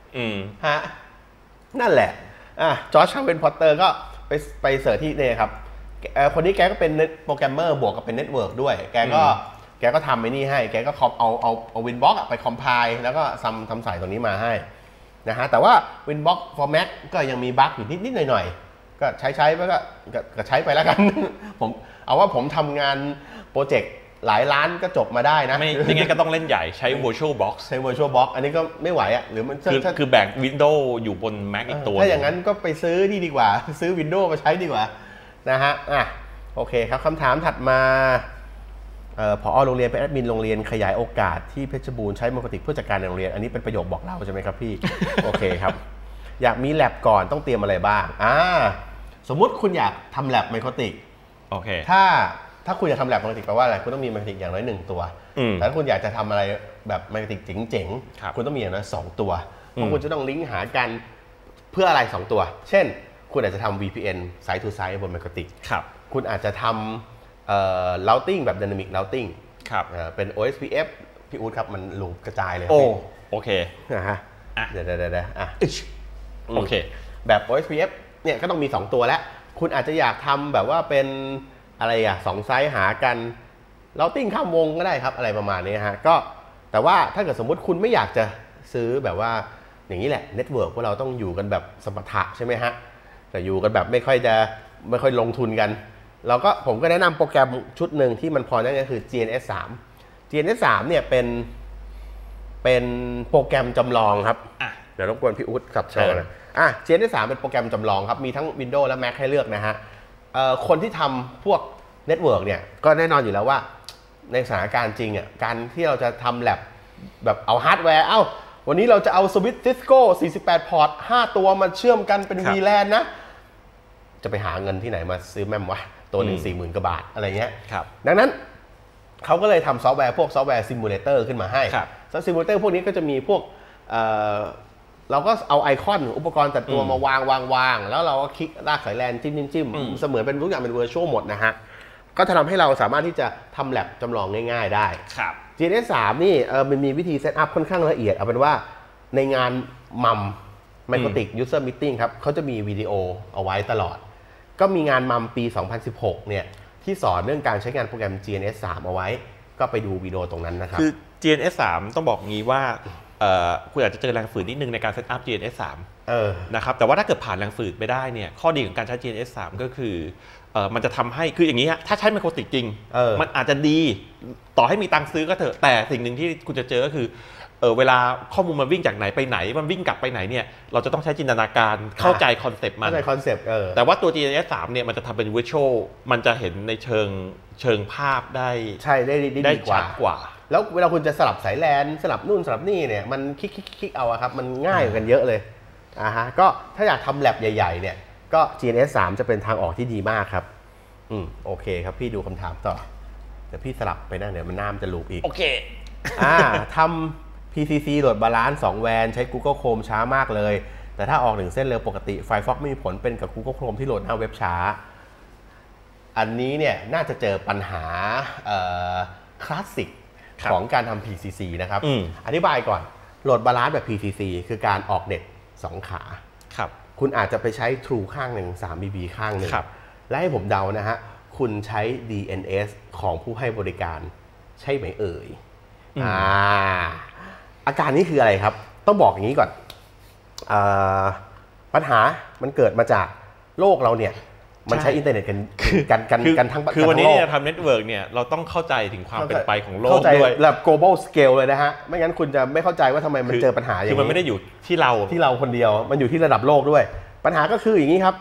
S1: นั่นแหละจอร์จ ฮาเวน พอตเตอร์ก็ไปเสิร์ชที่นี่ครับคนนี้แกก็เป็นโปรแกรมเมอร์บวกกับเป็นเน็ตเวิร์กด้วยแกก็ทำไอ้นี่ให้แกก็เอาวินบ็อกไปคอมไพล์แล้วก็ทำใส่ตัวนี้มาให้นะฮะแต่ว่า Winbox for Mac ก็ยังมีบั๊กอยู่นิดหน่อยๆก็ใช้ไปก็ใช้ไปแล้วกันผมเอาว่าผมทำงานโปรเจกต์หลายล้านก็จบมาได้นะ
S2: ไม่งั้นก็ต้องเล่นใหญ่ใช้ VirtualBox
S1: ใช้ VirtualBox อันนี้ก็ไม่ไหวหรือมัน
S2: คือแบก Windows อยู่บน Mac อีกตัว
S1: ถ้าอย่างนั้นก็ไปซื้อนี่ดีกว่าซื้อ Windows มาใช้ดีกว่านะฮะโอเคครับคำถามถัดมาผอ.โรงเรียนเป็นแอดมินโรงเรียนขยายโอกาสที่เพชรบูรณ์ใช้ไมโครติกเพื่อจัดการในโรงเรียนอันนี้เป็นประโยคบอกเล่าใช่ไหมครับพี่ โอเคครับอยากมีแลบก่อนต้องเตรียมอะไรบ้างสมมุติคุณอยากทำแลบไมโครติก
S2: โอเค
S1: ถ้าคุณอยากทำแลบไมโครติกแปลว่าอะไรคุณต้องมีไมโครติกอย่างน้อย1ตัวแต่ถ้าคุณอยากจะทำอะไรแบบไมโครติกเจ๋งๆคุณต้องมีอย่างน้อย2ตัวเพราะคุณจะต้องลิงก์หากันเพื่ออะไร2ตัวเช่นคุณอาจจะทำ VPN Site to Site บนไมโครติกคุณอาจจะทำrouting แบบ Dynamic Routing เป็น OSPF พี่อู๊ดครับมันลูปกระจายเลย
S2: โอเค
S1: เดี๋ยว
S2: โอเค
S1: แบบ OSPF เนี่ยก็ต้องมี2ตัวแล้วคุณอาจจะอยากทำแบบว่าเป็นอะไร2ไซส์หากันroutingข้ามวงก็ได้ครับอะไรประมาณนี้ฮะก็แต่ว่าถ้าเกิดสมมุติคุณไม่อยากจะซื้อแบบว่าอย่างนี้แหละเน็ตเวิร์กพวกเราต้องอยู่กันแบบสมถะใช่ไหมฮะแต่อยู่กันแบบไม่ค่อยลงทุนกันผมก็แนะนำโปรแกรมชุดหนึ่งที่มันพอได้ก็คือ GNS3 GNS3 เนี่ยเป็นโปรแกรมจำลองครับเดี๋ยวรบกวนพี่อุ๊ดขับโชว์นะGNS3 เป็นโปรแกรมจำลองครับมีทั้ง Windows และ Mac ให้เลือกนะฮะคนที่ทำพวกเน็ตเวิร์กเนี่ยก็แน่นอนอยู่แล้วว่าในสถานการณ์จริงการที่เราจะทำแลบแบบเอาฮาร์ดแวร์วันนี้เราจะเอาสวิตช์ Cisco 48 พอร์ต 5 ตัวมาเชื่อมกันเป็น VLAN นะจะไปหาเงินที่ไหนมาซื้อแมมวะตัวหนึ่ง 40,000 กว่าบาทอะไรเงี้ยดังนั้นเขาก็เลยทำซอฟต์แวร์ซิมูเลเตอร์ขึ้นมาให้ซิมูเลเตอร์พวกนี้ก็จะมีพวกเราก็เอาไอคอนอุปกรณ์ตัดตัวมาวางแล้วเราก็คลิกลากสายแลนจิ้มเสมือนเป็นทุกอย่างเป็นเวอร์ชวลหมดนะฮะก็จะทำให้เราสามารถที่จะทำแลบจำลองง่ายๆได้
S2: ครับ
S1: GNS 3นี่มันมีวิธีเซตอัพค่อนข้างละเอียดเอาเป็นว่าในงานมัม Microtik User Meeting ครับเขาจะมีวิดีโอเอาไว้ตลอดก็มีงานมัมปี 2016 เนี่ยที่สอนเรื่องการใช้งานโปรแกรม GNS 3 เอาไว้ก็ไปดูวิดีโอตรงนั้นนะครับ
S2: คือ GNS 3 ต้องบอกงี้ว่าคุณอาจจะเจอแรงฝืดนิดนึงในการเซตอัพ GNS 3นะครับแต่ว่าถ้าเกิดผ่านแรงฝืดไปได้เนี่ยข้อดีของการใช้ GNS 3 ก็คือมันจะทำให้คืออย่างนี้ฮะถ้าใช้ไมโครติกจริงมันอาจจะดีต่อให้มีตังค์ซื้อก็เถอะแต่สิ่งหนึ่งที่คุณจะเจอก็คือเวลาข้อมูลมันวิ่งจากไหนไปไหนมันวิ่งกลับไปไหนเนี่ยเราจะต้องใช้จินตนาการเข้าใจคอนเซปต์มันแต่ว่าตัว GNS 3 เนี่ยมันจะทำเป็นวิชวลมันจะเห็นในเชิงภาพได้
S1: ใช่ได้
S2: ชัดกว่า
S1: แล้วเวลาคุณจะสลับสายแลนสลับนู่นสลับนี่เนี่ยมันคลิกเอาครับมันง่ายกันเยอะเลยก็ถ้าอยากทำแลบใหญ่ๆเนี่ยก็ GNS 3 จะเป็นทางออกที่ดีมากครับโอเคครับพี่ดูคำถามต่อเดี๋ยวพี่สลับไปนะเดี๋ยวมันน้ำจะลูปอีก
S2: โอเค
S1: ทำ PCC โหลดบาลานซ์2แวนใช้ Google Chrome ช้ามากเลยแต่ถ้าออก1เส้นเร็วปกติ Firefox ไม่มีผลเป็นกับ Google Chrome ที่โหลดหน้าเว็บช้าอันนี้เนี่ยน่าจะเจอปัญหาคลาสสิกของการทำ PCC นะครับอธิบายก่อนโหลดบาลานซ์แบบ PCC คือการออกเน็ต2ขาคุณอาจจะไปใช้ True ข้างหนึ่ง 3BB ข้างหนึ่งและให้ผมเดานะฮะคุณใช้ DNS ของผู้ให้บริการใช่ไหมเอ่ยอาการนี้คืออะไรครับต้องบอกอย่างนี้ก่อนปัญหามันเกิดมาจากโลกเราเนี่ยมันใช้อินเทอร์เน็ตกันทั้ง
S2: คือวันนี้เนี่ยทำเน็ตเวิร์กเนี่ยเราต้องเข้าใจถึงความเป็นไปของโลกด้วย
S1: แบบ global scale เลยนะฮะไม่งั้นคุณจะไม่เข้าใจว่าทำไมมันเจอปัญหาอย่างนี้
S2: คือมันไม่ได้อยู่ที่เรา
S1: คนเดียวมันอยู่ที่ระดับโลกด้วยปัญหาก็คืออย่างนี้ครับ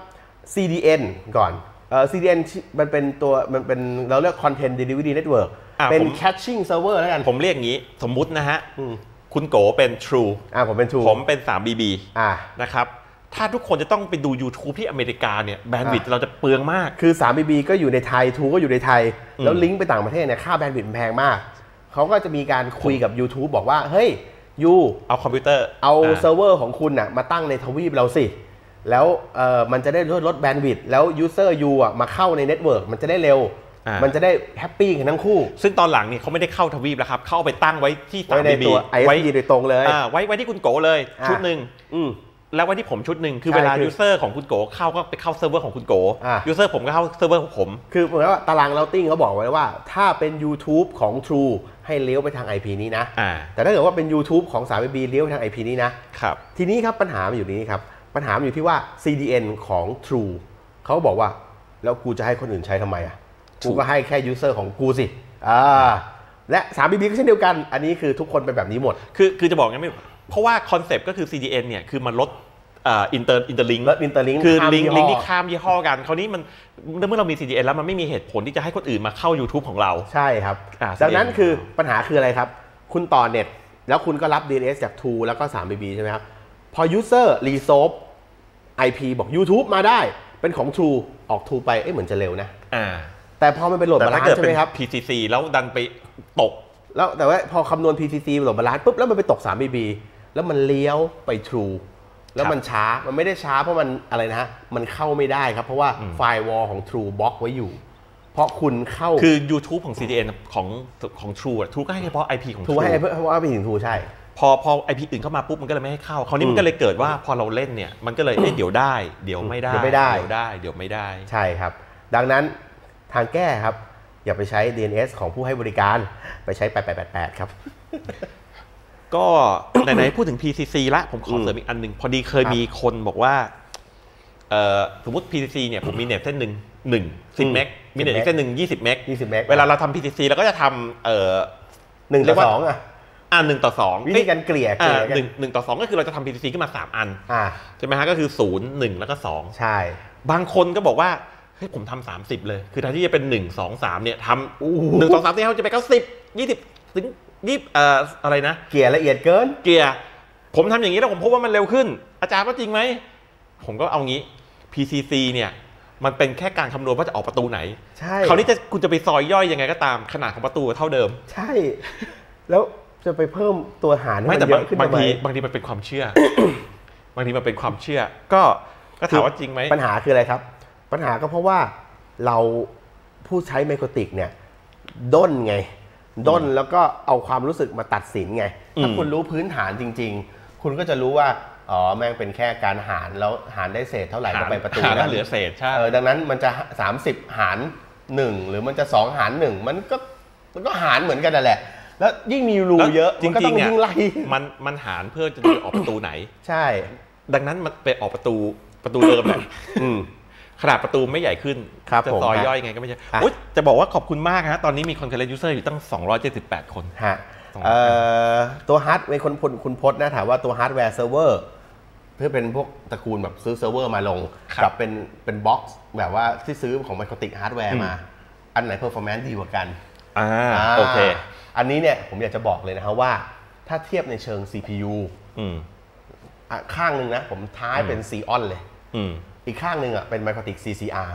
S1: CDN ก่อนCDN มันเป็นเราเรียก Content Delivery Network เป็น caching server แล้วกัน
S2: ผมเรียกอย่างนี้สมมุตินะฮะคุณโกเป็น True
S1: ผมเป็น True
S2: ผมเป็น 3BB นะครับถ้าทุกคนจะต้องไปดู YouTube ที่อเมริกาเนี่ยแบนด์วิดต์เราจะเปลืองมาก
S1: คือ 3BB ก็อยู่ในไทย True ก็อยู่ในไทยแล้วลิงก์ไปต่างประเทศเนี่ยค่าแบนด์วิดต์แพงมากเขาก็จะมีการคุยกับ YouTube บอกว่าเฮ้ยยู
S2: เอาคอมพิวเตอร์
S1: เอาเซิร์ฟเวอร์ของคุณน่ะมาตั้งในทวีปเราสิแล้วมันจะได้ลดแบนด์วิดต์แล้วยูเซอร์ยูมาเข้าในเน็ตเวิร์กมันจะได้เร็วมันจะได้แฮปปี้กันทั้งคู่
S2: ซึ่งตอนหลังนี่เขาไม่ได้เข้าทวีปแล้วครับเข้าไปตั้งไว้ที่
S1: 3BB ไว้โดยตรงเลย
S2: ไว้ที่คุณโกเลยชุดหนึ่งแล้วไว้ที่ผมชุดหนึ่งคือเวลายูเซอร์ของคุณโกเข้าก็ไปเข้าเซิร์ฟเวอร์ของคุณโกยูเซอร์ผมก็เข้าเซิร์ฟเวอร์ของผม
S1: คือเหมือนว่าตารางเราติ้งเขาบอกไว้ว่าถ้าเป็น YouTube ของ True ให้เลี้ยวไปทาง IP นี้นะแต่ถ้าเกิดว่าเป็น YouTube ของ 3BB เลี้ยวไปทาง IP นี้นะครับทีนี้ครับปัญหามันอยู่นี้ครับปัญหามันอยู่ที่ว่า CDN ของ True เขาบอกว่าแล้วกูจะให้คนอื่นใช้ทำไมกูก็ให้แค่ User ของกูสิและ 3BB ก็เช่นเดียวกันอันนี้คือทุกคนเป็นแบบนี้หมด
S2: คือจะบอกงั้นไม่เพราะว่าคอนเซปต์ก็คือ CDN เนี่ยคือมันลดอินเตอร์ลิงก์คือลิงก์ที่ข้ามยี่ห้อกันคราวนี้มันเมื่อเรามี CDN แล้วมันไม่มีเหตุผลที่จะให้คนอื่นมาเข้า YouTube ของเรา
S1: ใช่ครับดังนั้นคือปัญหาคืออะไรครับคุณต่อเน็ตแล้วคุณก็รับ DNS จาก True แล้วก็ 3BB ใช่ไหมครับพอ User resolve IP บอก YouTube มาได้เป็นของ True ออก True ไปเหมือนจะเร็วนะแต่พอมันเป็นโหลดบาลานซ์ใช่ไหมครับ
S2: PCC แล้วดันไปตก
S1: แล้วแต่ว่าพอคำนวณ PCC โหลดบาลานซ์ปุ๊บแล้วมันไปตก 3BB แล้วมันเลี้ยวไป True แล้วมันช้ามันไม่ได้ช้าเพราะมันอะไรนะฮะมันเข้าไม่ได้ครับเพราะว่าไฟล์วอลของ True บล็อกไว้อยู่เพราะคุณเข้า
S2: คือ YouTube ของ CDN ของ True True ก็ให้เฉพาะ IP ของ
S1: True ให้เพราะว่า IP ถึง True ใช่
S2: พอ IP อื่นเข้ามาปุ๊บมันก็เลยไม่ให้เข้าคราวนี้มันก็เลยเกิดว่าพอเราเล่นเนี่ยมันก็เลยเดี๋ยวได้เดี๋ยวไม่ได้เดี๋ยวไม่ได้
S1: ใช่ครับดังนั้นทางแก้ครับอย่าไปใช้ DNS ของผู้ให้บริการไปใช้8888ครับ
S2: ก็ไหนๆพูดถึง PCC ละผมขอเสริมอีกอันหนึ่งพอดีเคยมีคนบอกว่าสมมติ PCC เนี่ยผมมีเน็ตเส้นหนึ่ง10 เมกมีเน็ตอีกเส้นหนึ่ง20 เมกเวลาเราทำ PCC เราก็จะทำ
S1: 1 ต่อ 2
S2: 1 ต่อ 2
S1: วิธีการเกลี่ย
S2: 1 ต่อ 2ก็คือเราจะทำ PCC ขึ้นมา3อันใช่ไหมฮะก็คือ0 1แล้วก็2
S1: ใช่
S2: บางคนก็บอกว่าเฮ้ยผมทำ30เลยคือแทนที่จะเป็น1 2 3เนี่ยทำ1 2 3ที่เขาจะไป90 20ถึงอะไรนะ
S1: เกียร์ละเอียดเกิน
S2: เกียร์ผมทำอย่างนี้แล้วผมพบว่ามันเร็วขึ้นอาจารย์ว่าจริงไหมผมก็เอางี้ PCC เนี่ยมันเป็นแค่การคำนวณว่าจะออกประตูไหน
S1: ใช่
S2: คราวนี้คุณจะไปซอยย่อยยังไงก็ตามขนาดของประตูเท่าเดิม
S1: ใช่แล้วจะไปเพิ่มตัวหาร
S2: ไม่แต่บางทีมันเป็นความเชื่อบางทีมันเป็นความเชื่อก็ถามว่าจริงไหม
S1: ปัญหาคืออะไรครับปัญหาก็เพราะว่าเราผู้ใช้ไมโครติกเนี่ยด้นไงด้นแล้วก็เอาความรู้สึกมาตัดสินไงถ้าคุณรู้พื้นฐานจริงๆคุณก็จะรู้ว่าอ๋อแม่งเป็นแค่การหารแล้วหารได้เศษเท่าไหร่ก็ไปประตู
S2: แล้วเหลือเศษใช่
S1: ดังนั้นมันจะ30หาร1หรือมันจะ2หาร1มันก็หารเหมือนกันนั่นแหละแล้วยิ่งมีรูเยอะมันก็ต้องยิ่งไล่
S2: มันหารเพื่อจะออกประตูไหน
S1: ใช่
S2: ดังนั้นมันไปออกประตูเดิมแหละขนาดประตูไม่ใหญ่ขึ้นจะซอยย่อยยังไงก็ไม่ใช่จะบอกว่าขอบคุณมากฮะตอนนี้มี concurrent user อยู่ตั้ง278คน
S1: ฮะตัวฮาร์ดเป็นคุณพจน์นะถามว่าตัวฮาร์ดแวร์เซิร์ฟเวอร์เพื่อเป็นพวกตระกูลแบบซื้อเซิร์ฟเวอร์มาลงกับเป็นบ็อกซ์แบบว่าที่ซื้อของไมโครติกฮาร์ดแวร์มาอันไหนเพอร์ฟอร์แมนซ์ดีกว่ากัน
S2: โอเค
S1: อันนี้เนี่ยผมอยากจะบอกเลยนะครับว่าถ้าเทียบในเชิง CPU ข้างหนึ่งนะผมท้ายเป็น Xeon เลยอีกข้างหนึ่งอ่ะเป็น Microtik CCR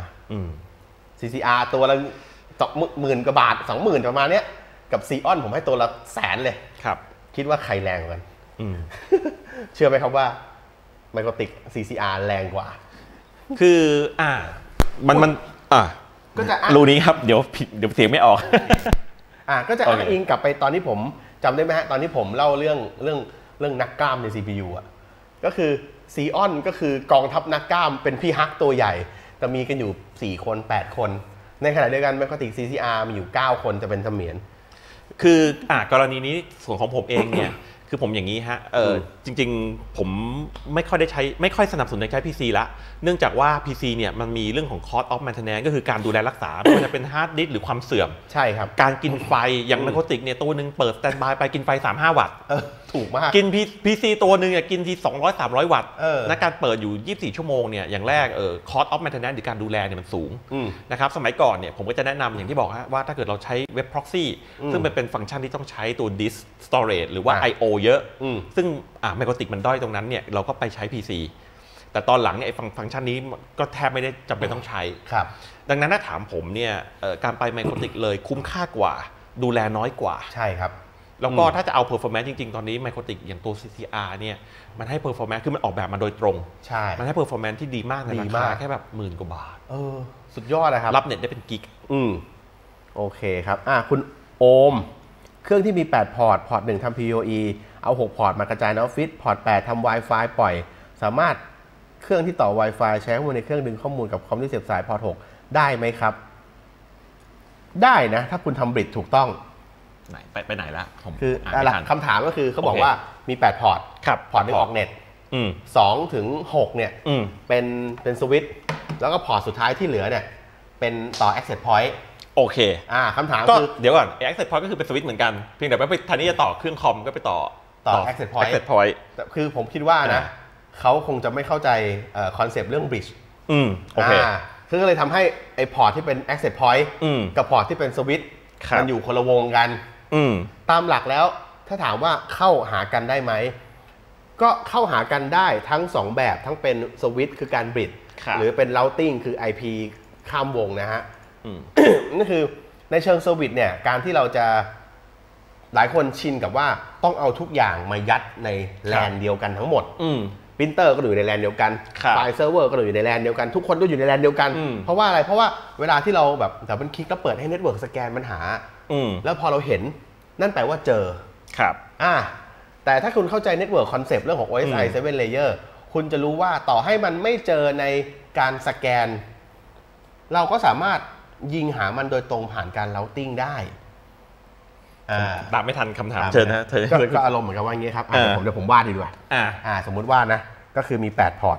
S1: CCR ตัวละ10,000 กว่าบาท 20,000 ประมาณเนี้ยกับ Xeon ผมให้ตัวละ100,000เลย
S2: ครับ
S1: คิดว่าใครแรงกว่ากันเชื่อไหมครับว่า Microtik CCR แรงกว่า
S2: คือมันก็จะรูนี้ครับเดี๋ยวเสียงไม่ออก
S1: ก็จะอ้างอิงกลับไปตอนที่ผมจำได้ไหมฮะตอนที่ผมเล่าเรื่องนักกล้ามใน CPU อ่ะก็คือซีออนก็คือกองทัพนักกล้ามเป็นพี่ฮักตัวใหญ่แต่มีกันอยู่4คน8คนในขณะเดียวกันไมโครติก CCR มีอยู่9คนจะเป็นเสมียน
S2: คือกรณีนี้ส่วนของผมเองเนี่ยคือผมอย่างนี้ฮะจริงๆผมไม่ค่อยสนับสนุนในใช้ PC ละเนื่องจากว่า PC เนี่ยมันมีเรื่องของ cost of maintenance ก็คือการดูแลรักษาไม่ว่าจะเป็นฮาร์ดดิสก์หรือความเสื่อม
S1: ใช่ครับ
S2: การกินไฟอย่างไมโครติกเนี่ยตัวนึงเปิดสแตนด์บายไปกินไฟ 3-5 วัตต์
S1: ถูกมาก
S2: กิน PC ตัวนึงกินที200-300 วัตต์และการเปิดอยู่24ชั่วโมงเนี่ยอย่างแรกcost of maintenance หรือการดูแลเนี่ยมันสูงนะครับสมัยก่อนเนี่ยผมก็จะแนะนำอย่างที่บอกว่าถ้าเกิดเราใช้เว็บ proxy ซึ่งเป็นฟังก์ชันที่ต้องใช้ตัว disk storage หรือว่า I/O เยอะซึ่งไมโครติกมันด้อยตรงนั้นเนี่ยเราก็ไปใช้ PC แต่ตอนหลังเนี่ยไอ้ฟังก์ชันนี้ก็แทบไม่ได้จำเป็นต้องใช้ดังนั้นถ้าถามผมเนี่ยการไปไมโครติกเลยคุ้มค่ากว่าดูแลน้อยกว่า
S1: ใช่ครับ
S2: แล้วก็ถ้าจะเอา performance จริงๆตอนนี้ไมโครติกอย่างตัว CCR เนี่ยมันให้ performance คือมันออกแบบมาโดยตรง
S1: ใช่
S2: มันให้ performance ที่ดีมากในราคาแค่แบบ10,000 กว่าบาท
S1: สุดยอดนะครับ
S2: รับเน็ตได้เป็นกิก
S1: โอเคครับคุณโอมเครื่องที่มี8พอร์ต1ทำ PoE เอา6พอร์ตมากระจายในออฟฟิศพอร์ต8ทำ Wi-Fi ปล่อยสามารถเครื่องที่ต่อ Wi-Fi ใช้ข้อมูลในเครื่องดึงข้อมูลกับคอมที่เสียบสายพอร์ต6ได้ไหมครับได้นะถ้าคุณทำบริดถูกต้อง
S2: ไปไหนละ
S1: คือคำถามก็คือเขาบอกว่ามี8พอร์ตพอร์ตนึงออกเน็ต2ถึง6เนี่ยเป็นสวิตช์แล้วก็พอร์ตสุดท้ายที่เหลือเนี่ยเป็นต่อ access point
S2: โอเค
S1: คำถามคือ
S2: เดี๋ยวก่อน access point ก็คือเป็นสวิตช์เหมือนกันเพียงแต่ว่าแทนที่จะต่อเครื่องคอมก็ไปต่อ
S1: access point คือผมคิดว่านะเขาคงจะไม่เข้าใจคอนเซปต์เรื่อง bridge
S2: โอเค
S1: ซึ่งก็เลยทำให้ไอ้พอร์ตที่เป็น access point กับพอร์ตที่เป็นสวิตช์มันอยู่คนละวงกันตามหลักแล้วถ้าถามว่าเข้าหากันได้ไหมก็เข้าหากันได้ทั้ง2แบบทั้งเป็นสวิตช์คือการบริดจ์หรือเป็น routing คือ IP ข้ามวงนะฮะนั่นคือในเชิงเซอร์วิสเนี่ยการที่เราจะหลายคนชินกับว่าต้องเอาทุกอย่างมายัดในแลนเดียวกันทั้งหมดปรินเตอร์ก็อยู่ในแลนเดียวกันไฟล์เซิร์ฟเวอร์ก็อยู่ในแลนเดียวกันทุกคนก็อยู่ในแลนเดียวกันเพราะว่าอะไรเพราะว่าเวลาที่เราแบบแต่เป็นคลิกแล้วเปิดให้เน็ตเวิร์กสแกนมันหาแล้วพอเราเห็นนั่นแปลว่าเจอ
S2: ครับ
S1: แต่ถ้าคุณเข้าใจเน็ตเวิร์กคอนเซปต์เรื่องของ OSI 7 Layer คุณจะรู้ว่าต่อให้มันไม่เจอในการสแกนเราก็สามารถยิงหามันโดยตรงผ่านการ routing ได้
S2: ตามไม่ทันคำถามเชิญนะ
S1: ก็อารมณ์เหมือนกับว่าอย่างนี้ครับเดี๋ยวผมวาดดีกว่าสมมุติว่านะก็คือมี8พอร์ต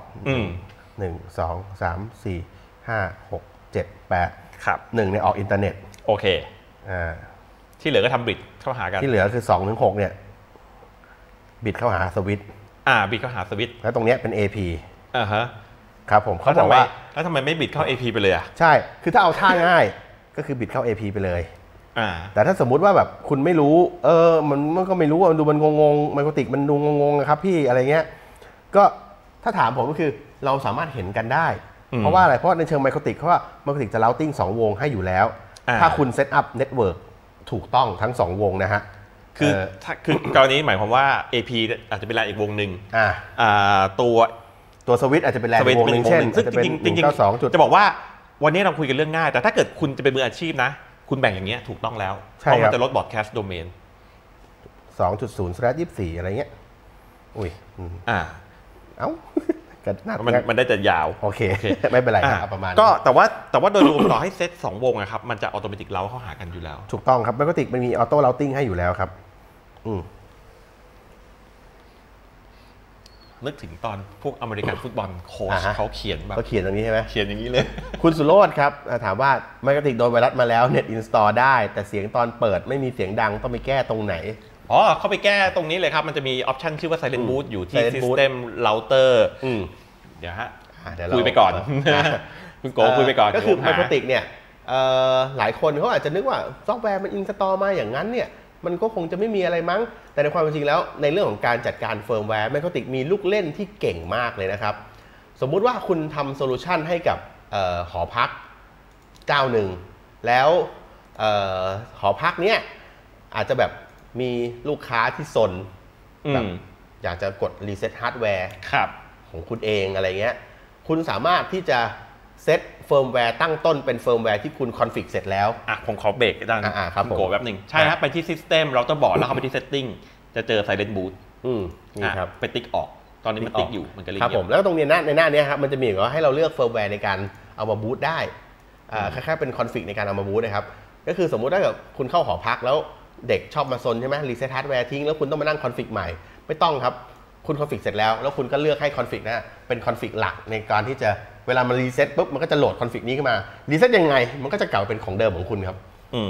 S1: 1 2 3 4 5 6 7 8
S2: ครับ
S1: 1เนี่ยออกอินเทอร์เน็ต
S2: โอเคที่เหลือก็ทำบิดเข้าหากัน
S1: ที่เหลือคือ2ถึง6เนี่ยบิดเข้าหาสวิตช์
S2: บิดเข้าหาสวิตช์
S1: แล้วตรงเนี้ยเป็น AP ครับผม
S2: เขาบอกว่าแล้วทำไมไม่บิดเข้า AP ไปเลย
S1: ใช่คือถ้าเอาท่าง่ายก็คือบิดเข้า AP ไปเลยแต่ถ้าสมมุติว่าแบบคุณไม่รู้มันก็ไม่รู้มันดูมันงงไมโครติกมันดูงงครับพี่อะไรเงี้ยก็ถ้าถามผมก็คือเราสามารถเห็นกันได้เพราะว่าอะไรเพราะในเชิงไมโครติกเพราะว่าไมโครติกจะ routing 2 วงให้อยู่แล้วถ้าคุณเซตอัพเน็ตเวิร์กถูกต้องทั้ง2วงนะฮะ
S2: คือกรณีหมายความว่า AP อาจจะเป็นแลนอีกวงหนึ่ง
S1: ตัวสวิตช์อาจจะเป็นแลนอีกวงหนึ่งเช่น
S2: ซึ่งจริงๆจะบอกว่าวันนี้เราคุยกันเรื่องง่ายแต่ถ้าเกิดคุณจะเป็นมืออาชีพนะคุณแบ่งอย่างเงี้ยถูกต้องแล้วเพราะมันจะลด broadcast domain
S1: 2.0/24 อะไรเงี้ยอุ้ยเอ้า
S2: มันได้แต่ยาว
S1: โอเคไม่เป็นไรครับประมาณ
S2: ก็แต่ว่าโดยรวมต่อให้เซต2วงนะครับมันจะอัตโนมัติเราเข้าหากันอยู่แล้ว
S1: ถูกต้องครับ Microtik มันมีออโต้เราติ้งให้อยู่แล้วครับ
S2: นึกถึงตอนพวกอเมริกันฟุตบอลโค้ชเขาเขียนแบบ
S1: เขาเขียนตรงนี้ใช่ไหม
S2: เขียนอย่างนี้เลย
S1: คุณสุโรจน์ครับถามว่า Microtik โดนไวรัสมาแล้วเน็ตอินสตอลได้แต่เสียงตอนเปิดไม่มีเสียงดังต้องไปแก้ตรงไหน
S2: เข้าไปแก้ตรงนี้เลยครับมันจะมีออปชันชื่อว่า Silent Boot อยู่ที่ System Router เดี๋ยวคุยไปก่อนคุณโกคุยไปก่อน
S1: ก็คือ Microtik เนี่ยหลายคนเขาอาจจะนึกว่าซอฟต์แวร์มันอินสตอลมาอย่างนั้นเนี่ยมันก็คงจะไม่มีอะไรมั้งแต่ในความเป็นจริงแล้วในเรื่องของการจัดการเฟิร์มแวร์ Microtik มีลูกเล่นที่เก่งมากเลยนะครับสมมุติว่าคุณทำโซลูชันให้กับหอพักเจ้าหนึ่งแล้วหอพักเนี้ยอาจจะแบบมีลูกค้าที่ซนแบบอยากจะกดรีเซ็ตฮาร์ดแวร์ของคุณเองอะไรเงี้ยคุณสามารถที่จะเซตเฟิร์มแวร์ตั้งต้นเป็นเฟิร์มแวร์ที่คุณคอนฟิกเสร็จแล้ว
S2: ผมขอเบรกดัง
S1: ครับ
S2: โกแป๊บหนึ่งใช่ครับไปที่ System เราจะบอกแล้วเข้าไปที่ Setting จะเจอ Silent Boot
S1: นี่ครับ
S2: ไปติ๊กออกตอนนี้มันติ๊กอยู่มันก็เลย
S1: ครับผมแล้วตรงนี้ในหน้านี้ครับมันจะมีว่าให้เราเลือกเฟิร์มแวร์ในการเอามาบูตได้คล้ายๆเป็นคอนฟิกในการเอามาบูตนะครับก็คือสมมุติถ้าเกิดคุณเข้าหอพักแล้วเด็กชอบมาซนใช่ไหมรีเซ็ตฮาร์ดแวร์ทิ้งแล้วคุณต้องมานั่งคอนฟิกใหม่ไม่ต้องครับคุณคอนฟิกเสร็จแล้วคุณก็เลือกให้คอนฟิกนะเป็นคอนฟิกหลักในการที่จะเวลามันรีเซ็ตปุ๊บมันก็จะโหลดคอนฟิกนี้ขึ้นมารีเซ็ตยังไงมันก็จะกลับเป็นของเดิมของคุณครับ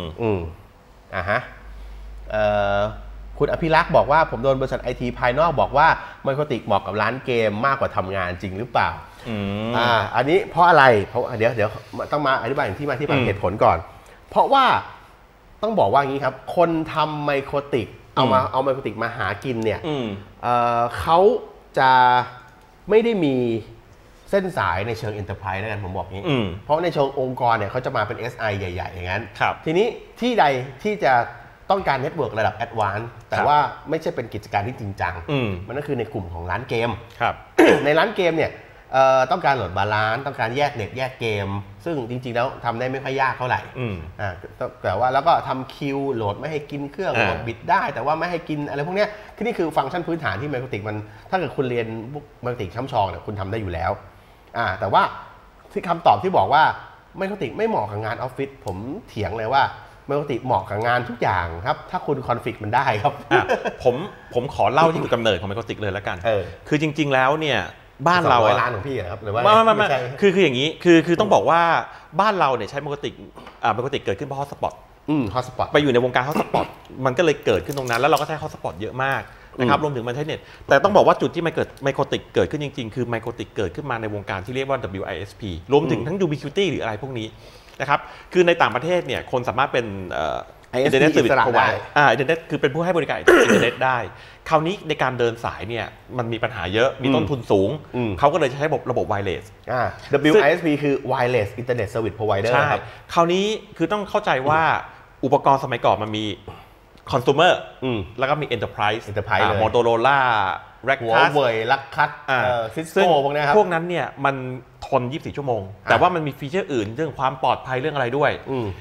S1: คุณอภิรักษ์บอกว่าผมโดนบริษัทไอทีภายนอกบอกว่าMicrotikเหมาะกับร้านเกมมากกว่าทำงานจริงหรือเปล่าอันนี้เพราะอะไรเพราะเดี๋ยวต้องมาอธิบายที่มาที่ไปเหตุผลก่อนเพราะว่าต้องบอกว่าอย่างนี้ครับคนทำMicrotikเอาMicrotikมาหากินเนี่ยเขาจะไม่ได้มีเส้นสายในเชิง Enterprise แล้วกันผมบอกงี้เพราะในเชิงองค์กรเนี่ยเขาจะมาเป็น SI ใหญ่ๆอย่างนั้นทีนี้ที่ใดที่จะต้องการเน็ตเวิร์กระดับ Advanced แต่ว่าไม่ใช่เป็นกิจการที่จริงจังมันก็คือในกลุ่มของร้านเกมในร้านเกมเนี่ยต้องการโหลดบาลานซ์ต้องการแยกเน็ตแยกเกมซึ่งจริงๆแล้วทำได้ไม่ค่อยยากเท่าไหร่แต่ว่าแล้วก็ทำคิวโหลดไม่ให้กินเครื่องโหลดบิตได้แต่ว่าไม่ให้กินอะไรพวกนี้นี่คือฟังก์ชันพื้นฐานที่Microtikมันถ้าเกิดคุณเรียนMicrotikช่ำชองเนี่ยคุณทำได้อยู่แล้วแต่ว่าที่คำตอบที่บอกว่าMicrotikไม่เหมาะกับงานออฟฟิศผมเถียงเลยว่าMicrotikเหมาะกับงานทุกอย่างครับถ้าคุณคอนฟิกมันได้ครับ
S2: ผมขอเล่าที่จุดกำเนิดของMicrotikเลยแล้วกันคือจริงๆแล้วเนี่ยบ้านเรา
S1: ร้านของพี่ครับหรือว่า
S2: ไม่คืออย่างนี้คือต้องบอกว่าบ้านเราเนี่ยใช้Microtikเกิดขึ้นเพราะฮอตสปอตไปอยู่ในวงการฮอตสปอตมันก็เลยเกิดขึ้นตรงนั้นแล้วเราก็ใช้ฮอตสปอตเยอะมากนะครับรวมถึงมันใช้เน็ตแต่ต้องบอกว่าจุดที่Microtikเกิดขึ้นจริงๆคือ Microtikเกิดขึ้นมาในวงการที่เรียกว่า WISP รวมถึงทั้ง Ubiquiti หรืออะไรพวกนี้นะครับคือในต่างประเทศเนี่ยคนสามารถเป็นInternet Service Provider Internet คือเป็นผู้ให้บริการอินเทอร์เน็ตได้คราวนี้ในการเดินสายเนี่ยมันมีปัญหาเยอะมีต้นทุนสูงเขาก็เลยใช้ระบบ wireless
S1: WISP คือ Wireless Internet Service Provider
S2: ใช่คราวนี้คือต้องเข้าใจว่าอุปกรณ์สมัยก่อนมันมี consumer แล้วก็มี enterprise Motorola
S1: Huawei ลักคัตCisco พวกนี้ครับ
S2: พวกนั้นเนี่ยมันทน24ชั่วโมงแต่ว่ามันมีฟีเจอร์อื่นเรื่องความปลอดภัยเรื่องอะไรด้วย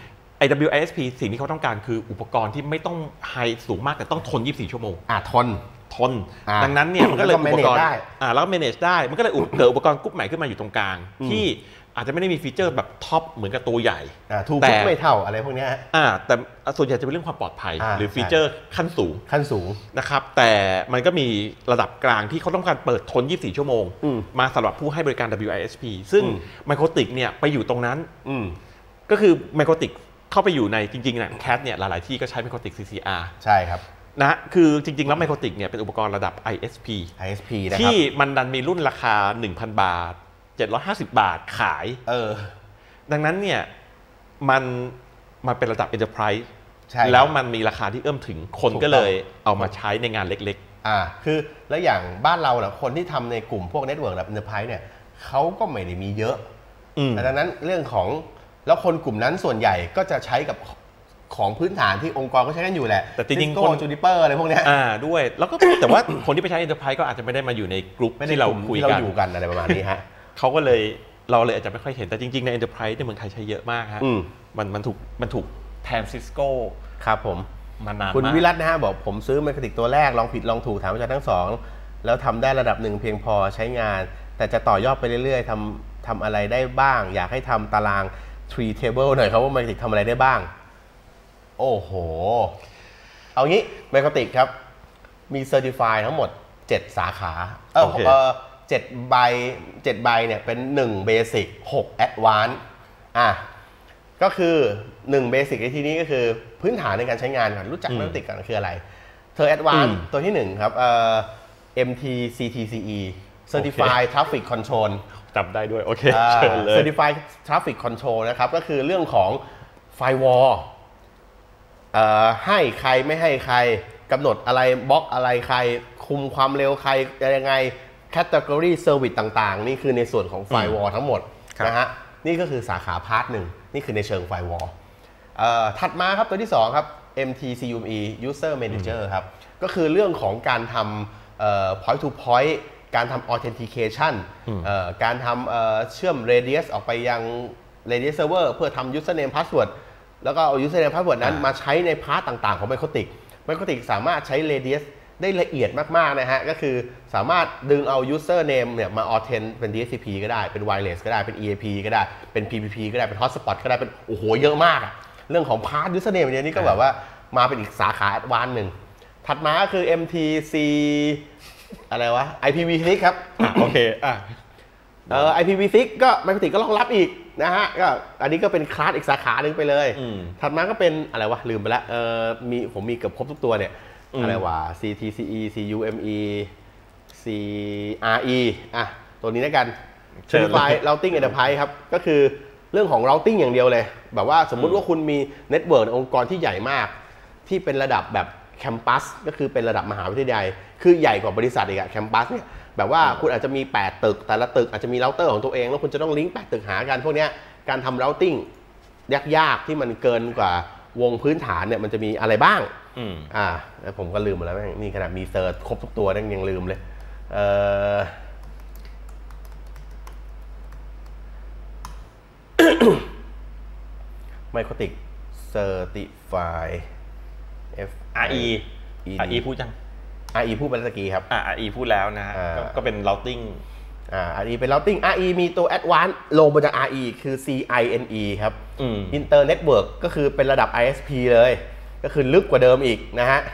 S2: WISP สิ่งที่เขาต้องการคืออุปกรณ์ที่ไม่ต้องไฮสูงมากแต่ต้องทน24ชั่วโมงทนดังนั้นเนี่ยมันก็เลยอุปกรณ์แล้ว manage ได้มันก็เลยเกิดอุปกรณ์กรุ๊ปใหม่ขึ้นมาอยู่ตรงกลางที่อาจจะไม่ได้มีฟีเจอร์แบบท็อปเหมือนกับตัวใหญ่
S1: แต่ไม่เท่าอะไรพวกนี้
S2: แต่ส่วนใหญ่จะเป็นเรื่องความปลอดภัยหรือฟีเจอร์ขั้นสูงนะครับแต่มันก็มีระดับกลางที่เขาต้องการเปิดทน24ชั่วโมงมาสำหรับผู้ให้บริการ WISP ซึ่ง Microtik เนี่ยไปอยู่ตรงนั้นก็คือ Microtikเข้าไปอยู่ในจริงๆนะแคทเนี่ยหลายๆที่ก็ใช้ Microtik CCR
S1: ใช่ครับ
S2: นะคือจริงๆแล้ว Microtik เนี่ยเป็นอุปกรณ์ระดับ ISP
S1: นะครับ
S2: ที่มันดันมีรุ่นราคา 1,000 บาท750 บาทขายดังนั้นเนี่ยมันเป็นระดับ Enterprise แล้วมันมีราคาที่เอื้อมถึงคนก็เลยเอามาใช้ในงานเล็ก
S1: ๆคือแล้วอย่างบ้านเราเนี่ยคนที่ทำในกลุ่มพวก Network แบบ Enterprise เนี่ยเขาก็ไม่ได้มีเยอะดังนั้นเรื่องของแล้วคนกลุ่มนั้นส่วนใหญ่ก็จะใช้กับของพื้นฐานที่องค์กรก็ใช้กันอยู่แหละ
S2: แต่จริง
S1: ๆคนจูนิเปอร์อะไรพวกนี้
S2: ด้วยแล้วก็แต่ว่าคนที่ไปใช้ Enterprise ก็อาจจะไม่ได้มาอยู่ในกลุ่มที่เราคุยกัน
S1: อยู่กันอะไรประมาณนี้ฮะ
S2: เขาก็เลยเราเลยอาจจะไม่ค่อยเห็นแต่จริงๆใน Enterprise ในเมืองไทยใช้เยอะมากฮะมันถูกแทน Cisco
S1: ครับผม
S2: มานานมาก
S1: คุณวิรัตนะฮะบอกผมซื้อ Matic ตัวแรกลองผิดลองถูกถามอาจารย์ทั้งสองแล้วทำได้ระดับหนึ่งเพียงพอใช้งานแต่จะต่อยอดไปเรื่อยๆทำอะไรได้บ้างอยากให้ทำตาราง tree table หน่อยครับว่า Matic ทำอะไรได้บ้างโอ้โหเอางี้ Matic ครับมี Certify ทั้งหมด7 สาขา7 ใบเนี่ยเป็น1 Basic 6 Advanced ก็คือ1 Basic ในที่นี้ก็คือพื้นฐานในการใช้งานก่อนรู้จัก Matic ก่อนคืออะไรเธอ Advanced ตัวที่1ครับMTCTCE Certified Traffic Control
S2: จำได้ด้วยโอเคเชิญเลย
S1: Certified Traffic Control นะครับก็คือเรื่องของ Firewall ให้ใครไม่ให้ใครกำหนดอะไรบล็อกอะไรใครคุมความเร็วใครยังไง Category Service ต่างๆนี่คือในส่วนของ Firewall ทั้งหมดนะฮะนี่ก็คือสาขาพาร์ทหนึ่งนี่คือในเชิง Firewall ถัดมาครับตัวที่2ครับ MTCUME User Manager ครับก็คือเรื่องของการทำpoint to point การทำ authentication การทำเชื่อม radius ออกไปยัง radius server เพื่อทำ username password แล้วก็เอา username password นั้นมาใช้ในพาร์ทต่างๆของ Microtik สามารถใช้ radius ได้ละเอียดมากๆนะฮะก็คือสามารถดึงเอา username เนี่ยมา authent เป็น DHCP ก็ได้เป็น wireless ก็ได้เป็น EAP ก็ได้เป็น PPP ก็ได้เป็น hotspot ก็ได้เป็นโอ้โหเยอะมากเรื่องของพาร์ท username เนี่ยนี่ก็แบบว่ามาเป็นอีกสาขา advanced หนึ่งถัดมาก็คือ MTC อะไรวะ IPv6 ครับ
S2: โอเค
S1: IPv6 ก็ Microtik ก็รองรับอีกนะฮะก็อันนี้ก็เป็นคลาสอีกสาขาหนึ่งไปเลยถัดมาก็เป็นอะไรวะลืมไปแล้วผมมีเกือบครบทุกตัวเนี่ยอะไรวะ CTCE CUME CRE ตัวนี้แล้วกัน Certified Routing Enterprise ครับก็คือเรื่องของ routing อย่างเดียวเลยแบบว่าสมมุติว่าคุณมีเน็ตเวิร์กองค์กรที่ใหญ่มากที่เป็นระดับแบบแคมปัสก็คือเป็นระดับมหาวิทยาลัยคือใหญ่กว่าบริษัทอีกอะแคมปัสเนี่ยแบบว่าคุณอาจจะมี8 ตึกแต่ละตึกอาจจะมีเราเตอร์ของตัวเองแล้วคุณจะต้องลิงก์8 ตึกหากันพวกนี้การทำ routing ยากๆที่มันเกินกว่าวงพื้นฐานเนี่ยมันจะมีอะไรบ้างแล้วผมก็ลืมหมดแล้วนี่ขนาดมีเซิร์ชครบทุกตัวยังลืมเลยMicrotik Certify
S2: RE พูดยัง
S1: RE พูดไปแล้วตะกี้ครับ
S2: RE พูดแล้วนะฮะก็เป็น routing
S1: RE เป็น routing RE มีตัว advanced ลงมาจาก RE คือ CINE ครับ Inter Network ก็คือเป็นระดับ ISP เลยก็คือลึกกว่าเดิมอีกนะฮะ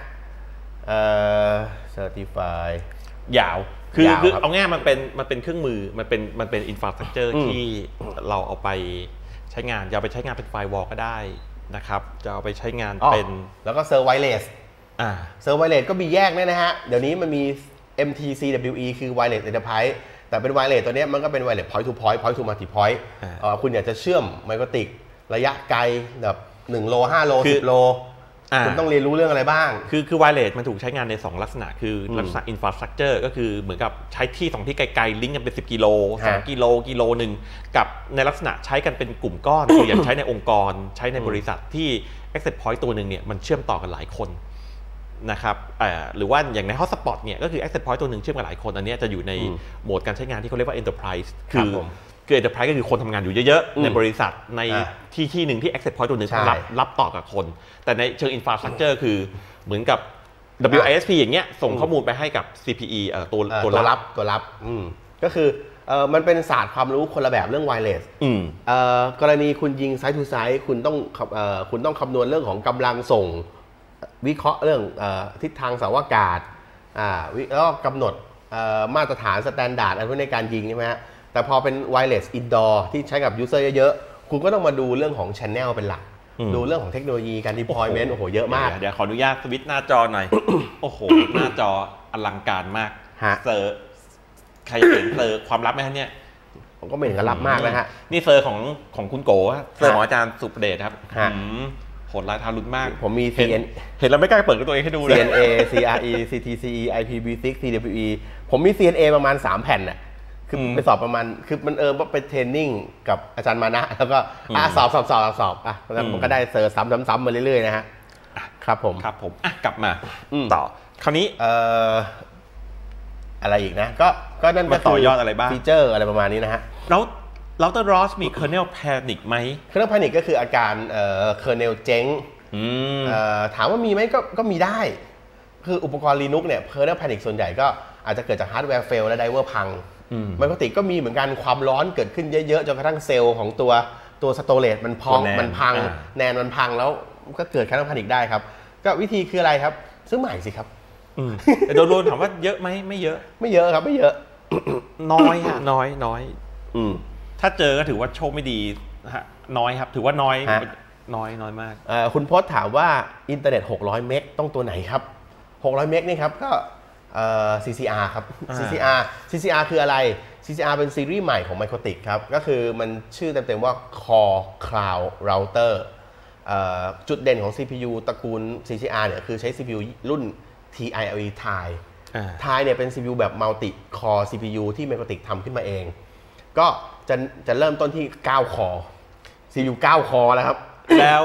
S1: Certify
S2: ยาวคือเอาง่ายมันเป็นเครื่องมือมันเป็น infrastructure ที่เราเอาไปใช้งานจะเอาไปใช้งานเป็น firewall ก็ได้นะครับจะเอาไปใช้งานเป็น
S1: แล้วก็เซอร์ไวเลสเซอร์ไวเลสก็มีแยกนะฮะเดี๋ยวนี้มันมี MTCWE คือ Wireless Enterprise แต่เป็น Wireless ตัวนี้มันก็เป็น Wireless Point to Point Point to Multi Point คุณอยากจะเชื่อม Microtik ระยะไกลแบบ1 โล 5 โล 10 โลคุณต้องเรียนรู้เรื่องอะไรบ้าง
S2: คือ Wireless มันถูกใช้งานใน2ลักษณะคือลักษณะ Infrastructure ก็คือเหมือนกับใช้ที่2ที่ไกลๆลิงก์กันเป็น10 กิโล2 กิโลนึงกับในลักษณะใช้กันเป็นกลุ่มก้อนคืออย่างใช้ในองค์กรใช้ในบริษัทที่ Access Point ตัวหนึ่งเนี่ยมันเชื่อมต่อกันหลายคนนะครับหรือว่าอย่างใน Hotspot เนี่ยก็คือ Access Point ตัวหนึ่งเชื่อมกันหลายคนอันนี้จะอยู่ในโหมดการใช้งานที่เขาเรียกว่า Enterprise คือ Enterprise ก็คือคนทำงานอยู่เยอะๆในบริษัทในที่หนึ่งที่ Access Point ตัวหนึ่งรับต่อกับคนแต่ในเชิง Infrastructure คือเหมือนกับ WISP อย่างเงี้ยส่งข้อมูลไปให้กับ CPE ตัว
S1: รับก็คือมันเป็นศาสตร์ความรู้คนละแบบเรื่อง wireless กรณีคุณยิง side to side คุณต้องคำนวณเรื่องของกำลังส่งวิเคราะห์เรื่องทิศทางเสาอากาศแล้วก็กำหนดมาตรฐานสแตนดาร์ดอะไรพวกในการยิงใช่ไหมฮะแต่พอเป็น wireless indoor ที่ใช้กับ user เยอะๆคุณก็ต้องมาดูเรื่องของ channel เป็นหลักดูเรื่องของเทคโนโลยีการ deployment โอ้โหเยอะมาก
S2: เดี๋ยวขออนุญาตสวิตช์หน้าจอหน่อย โอ้โหหน้าจออลังการมากเซอร์ใครเห็นเซอร์ความลับไหมฮะเนี่ย
S1: ผมก็ไม่เห็นลับมากนะฮะ
S2: นี่เซอร์ของคุณโกเซอร์ของอาจารย์สุประเดชครับโหดร้ายทารุณมาก
S1: ผมมี
S2: เห็นแล้วไม่กล้าเปิดตัวเองให้ดูเลย
S1: CNA CRE CTCE IPv6 TWE ผมมี CNA ประมาณ3 แผ่นน่ะคือไปสอบประมาณคือมันว่าไปเทรนนิ่งกับอาจารย์มานะแล้วก็สอบแล้วผมก็ได้เซอร์ซ้ำมาเรื่อยๆนะฮะครับผม
S2: กลับมาต่อคราวนี้
S1: อะไรอีกนะก็นั่นก็
S2: ต่อยอดอะไรบ้าง
S1: ฟีเจอร์อะไรประมาณนี้นะฮะ
S2: แล้ว Router Loss มี Kernel Panic ไหม
S1: Kernel Panic ก็คืออาการkernel เจ๊งถามว่ามีไหมก็มีได้คืออุปกรณ์ Linux เนี่ย Kernel Panic ส่วนใหญ่ก็อาจจะเกิดจากฮาร์ดแวร์เฟลและไดรเวอร์พังปกติก็มีเหมือนกันความร้อนเกิดขึ้นเยอะๆจนกระทั่งเซลล์ของตัวสโตเรจมันพองมันพังแนนมันพังแล้วก็เกิดKernel Panicได้ครับก็วิธีคืออะไรครับซื้อใหม่สิครับ
S2: แต่โดนถามว่าเยอะไหมไม่เยอะ
S1: ครับไม่เยอะ
S2: น้อยฮะน้อยถ้าเจอก็ถือว่าโชคไม่ดีฮะน้อยครับถือว่าน้อยมาก
S1: คุณพจน์ถามว่าอินเทอร์เน็ต600เมกต้องตัวไหนครับ600เมกนี่ครับก็CCR ครับ CCR คืออะไร CCR เป็นซีรีส์ใหม่ของ Microtik ครับก็คือมันชื่อเต็มๆว่า Core Cloud Router จุดเด่นของ CPU ตระกูล CCR เนี่ยคือใช้ CPU รุ่น TILE TILE เนี่ยเป็น CPU แบบ Multi Core CPU ที่ Microtik ทำขึ้นมาเองก็จะเริ่มต้นที่9 Core CPU 9 Core แล้วครับ
S2: แล้ว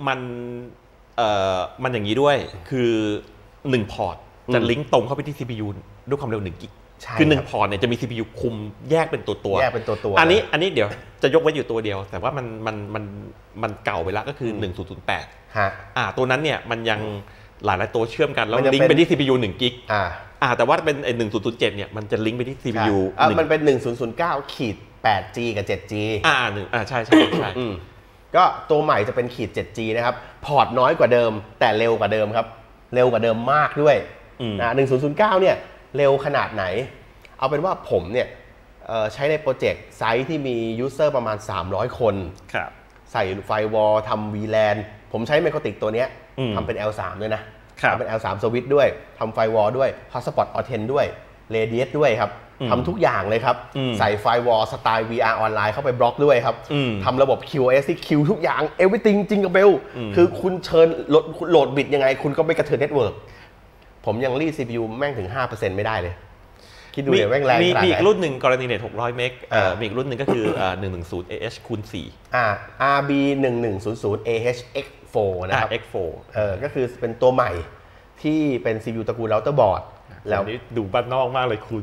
S2: มันอย่างนี้ด้วยคือ1พอร์ตจะลิงก์ตรงเข้าไปที่ CPU ด้วยความเร็ว1กิกคือ1พอร์ตเนี่ยจะมี CPU คุมแยกเป็นตัวอันนี้เดี๋ยวจะยกไว้อยู่ตัวเดียวแต่ว่ามันเก่าไปแล้วก็คือ1008ตัวนั้นเนี่ยมันยังหลายตัวเชื่อมกันแล้วลิงก์ไปที่ CPU 1กิกแต่ว่าเป็น1007เนี่ยมันจะลิงก์ไปที่ CPU
S1: มันเป็น1009ขีด 8G กับ 7G
S2: ใช่
S1: ก็ตัวใหม่จะเป็นขีด 7G นะครับพอร์ตน้อยกว่าเดิมแต่เร็วกว่าเดิมครับเร็วกว่าเดิมมากด้วย1009เนี่ยเร็วขนาดไหนเอาเป็นว่าผมเนี่ยใช้ในโปรเจกต์ไซต์ที่มียูเซอร์ประมาณ300คนใส่ไฟวอลทำ VLAN ผมใช้ Microtik ตัวนี้ทำเป็น L3 ด้วยนะทำเป็น L3 Switch ด้วยทำไฟวอลด้วย Hotspot Authent ด้วย Radius ด้วยครับทำทุกอย่างเลยครับใส่ไฟวอลสไตล์ VR ออนไลน์เข้าไปบล็อกด้วยครับทำระบบ QoS ที่คิวทุกอย่าง everything จริงกับเบลคือคุณเชิญโหลดบิตยังไงคุณก็ไม่กระเทือนเน็ตเวิร์กผมยังรีด CPU แม่งถึง 5% ไม่ได้เลยคิดดูเนี่ยแม่งแรงขนาดไหน
S2: มีอีกรุ่นหนึ่งกรณีเน็ต600เมกมีอีกรุ่นหนึ่งก็คือ110 AH คูณ4
S1: RB 1100 AH X4 นะครับ
S2: X4
S1: ก็คือเป็นตัวใหม่ที่เป็น CPU ตระกูล Router Board
S2: แล้วนี่ดูบ้านนอกมากเลยคูณ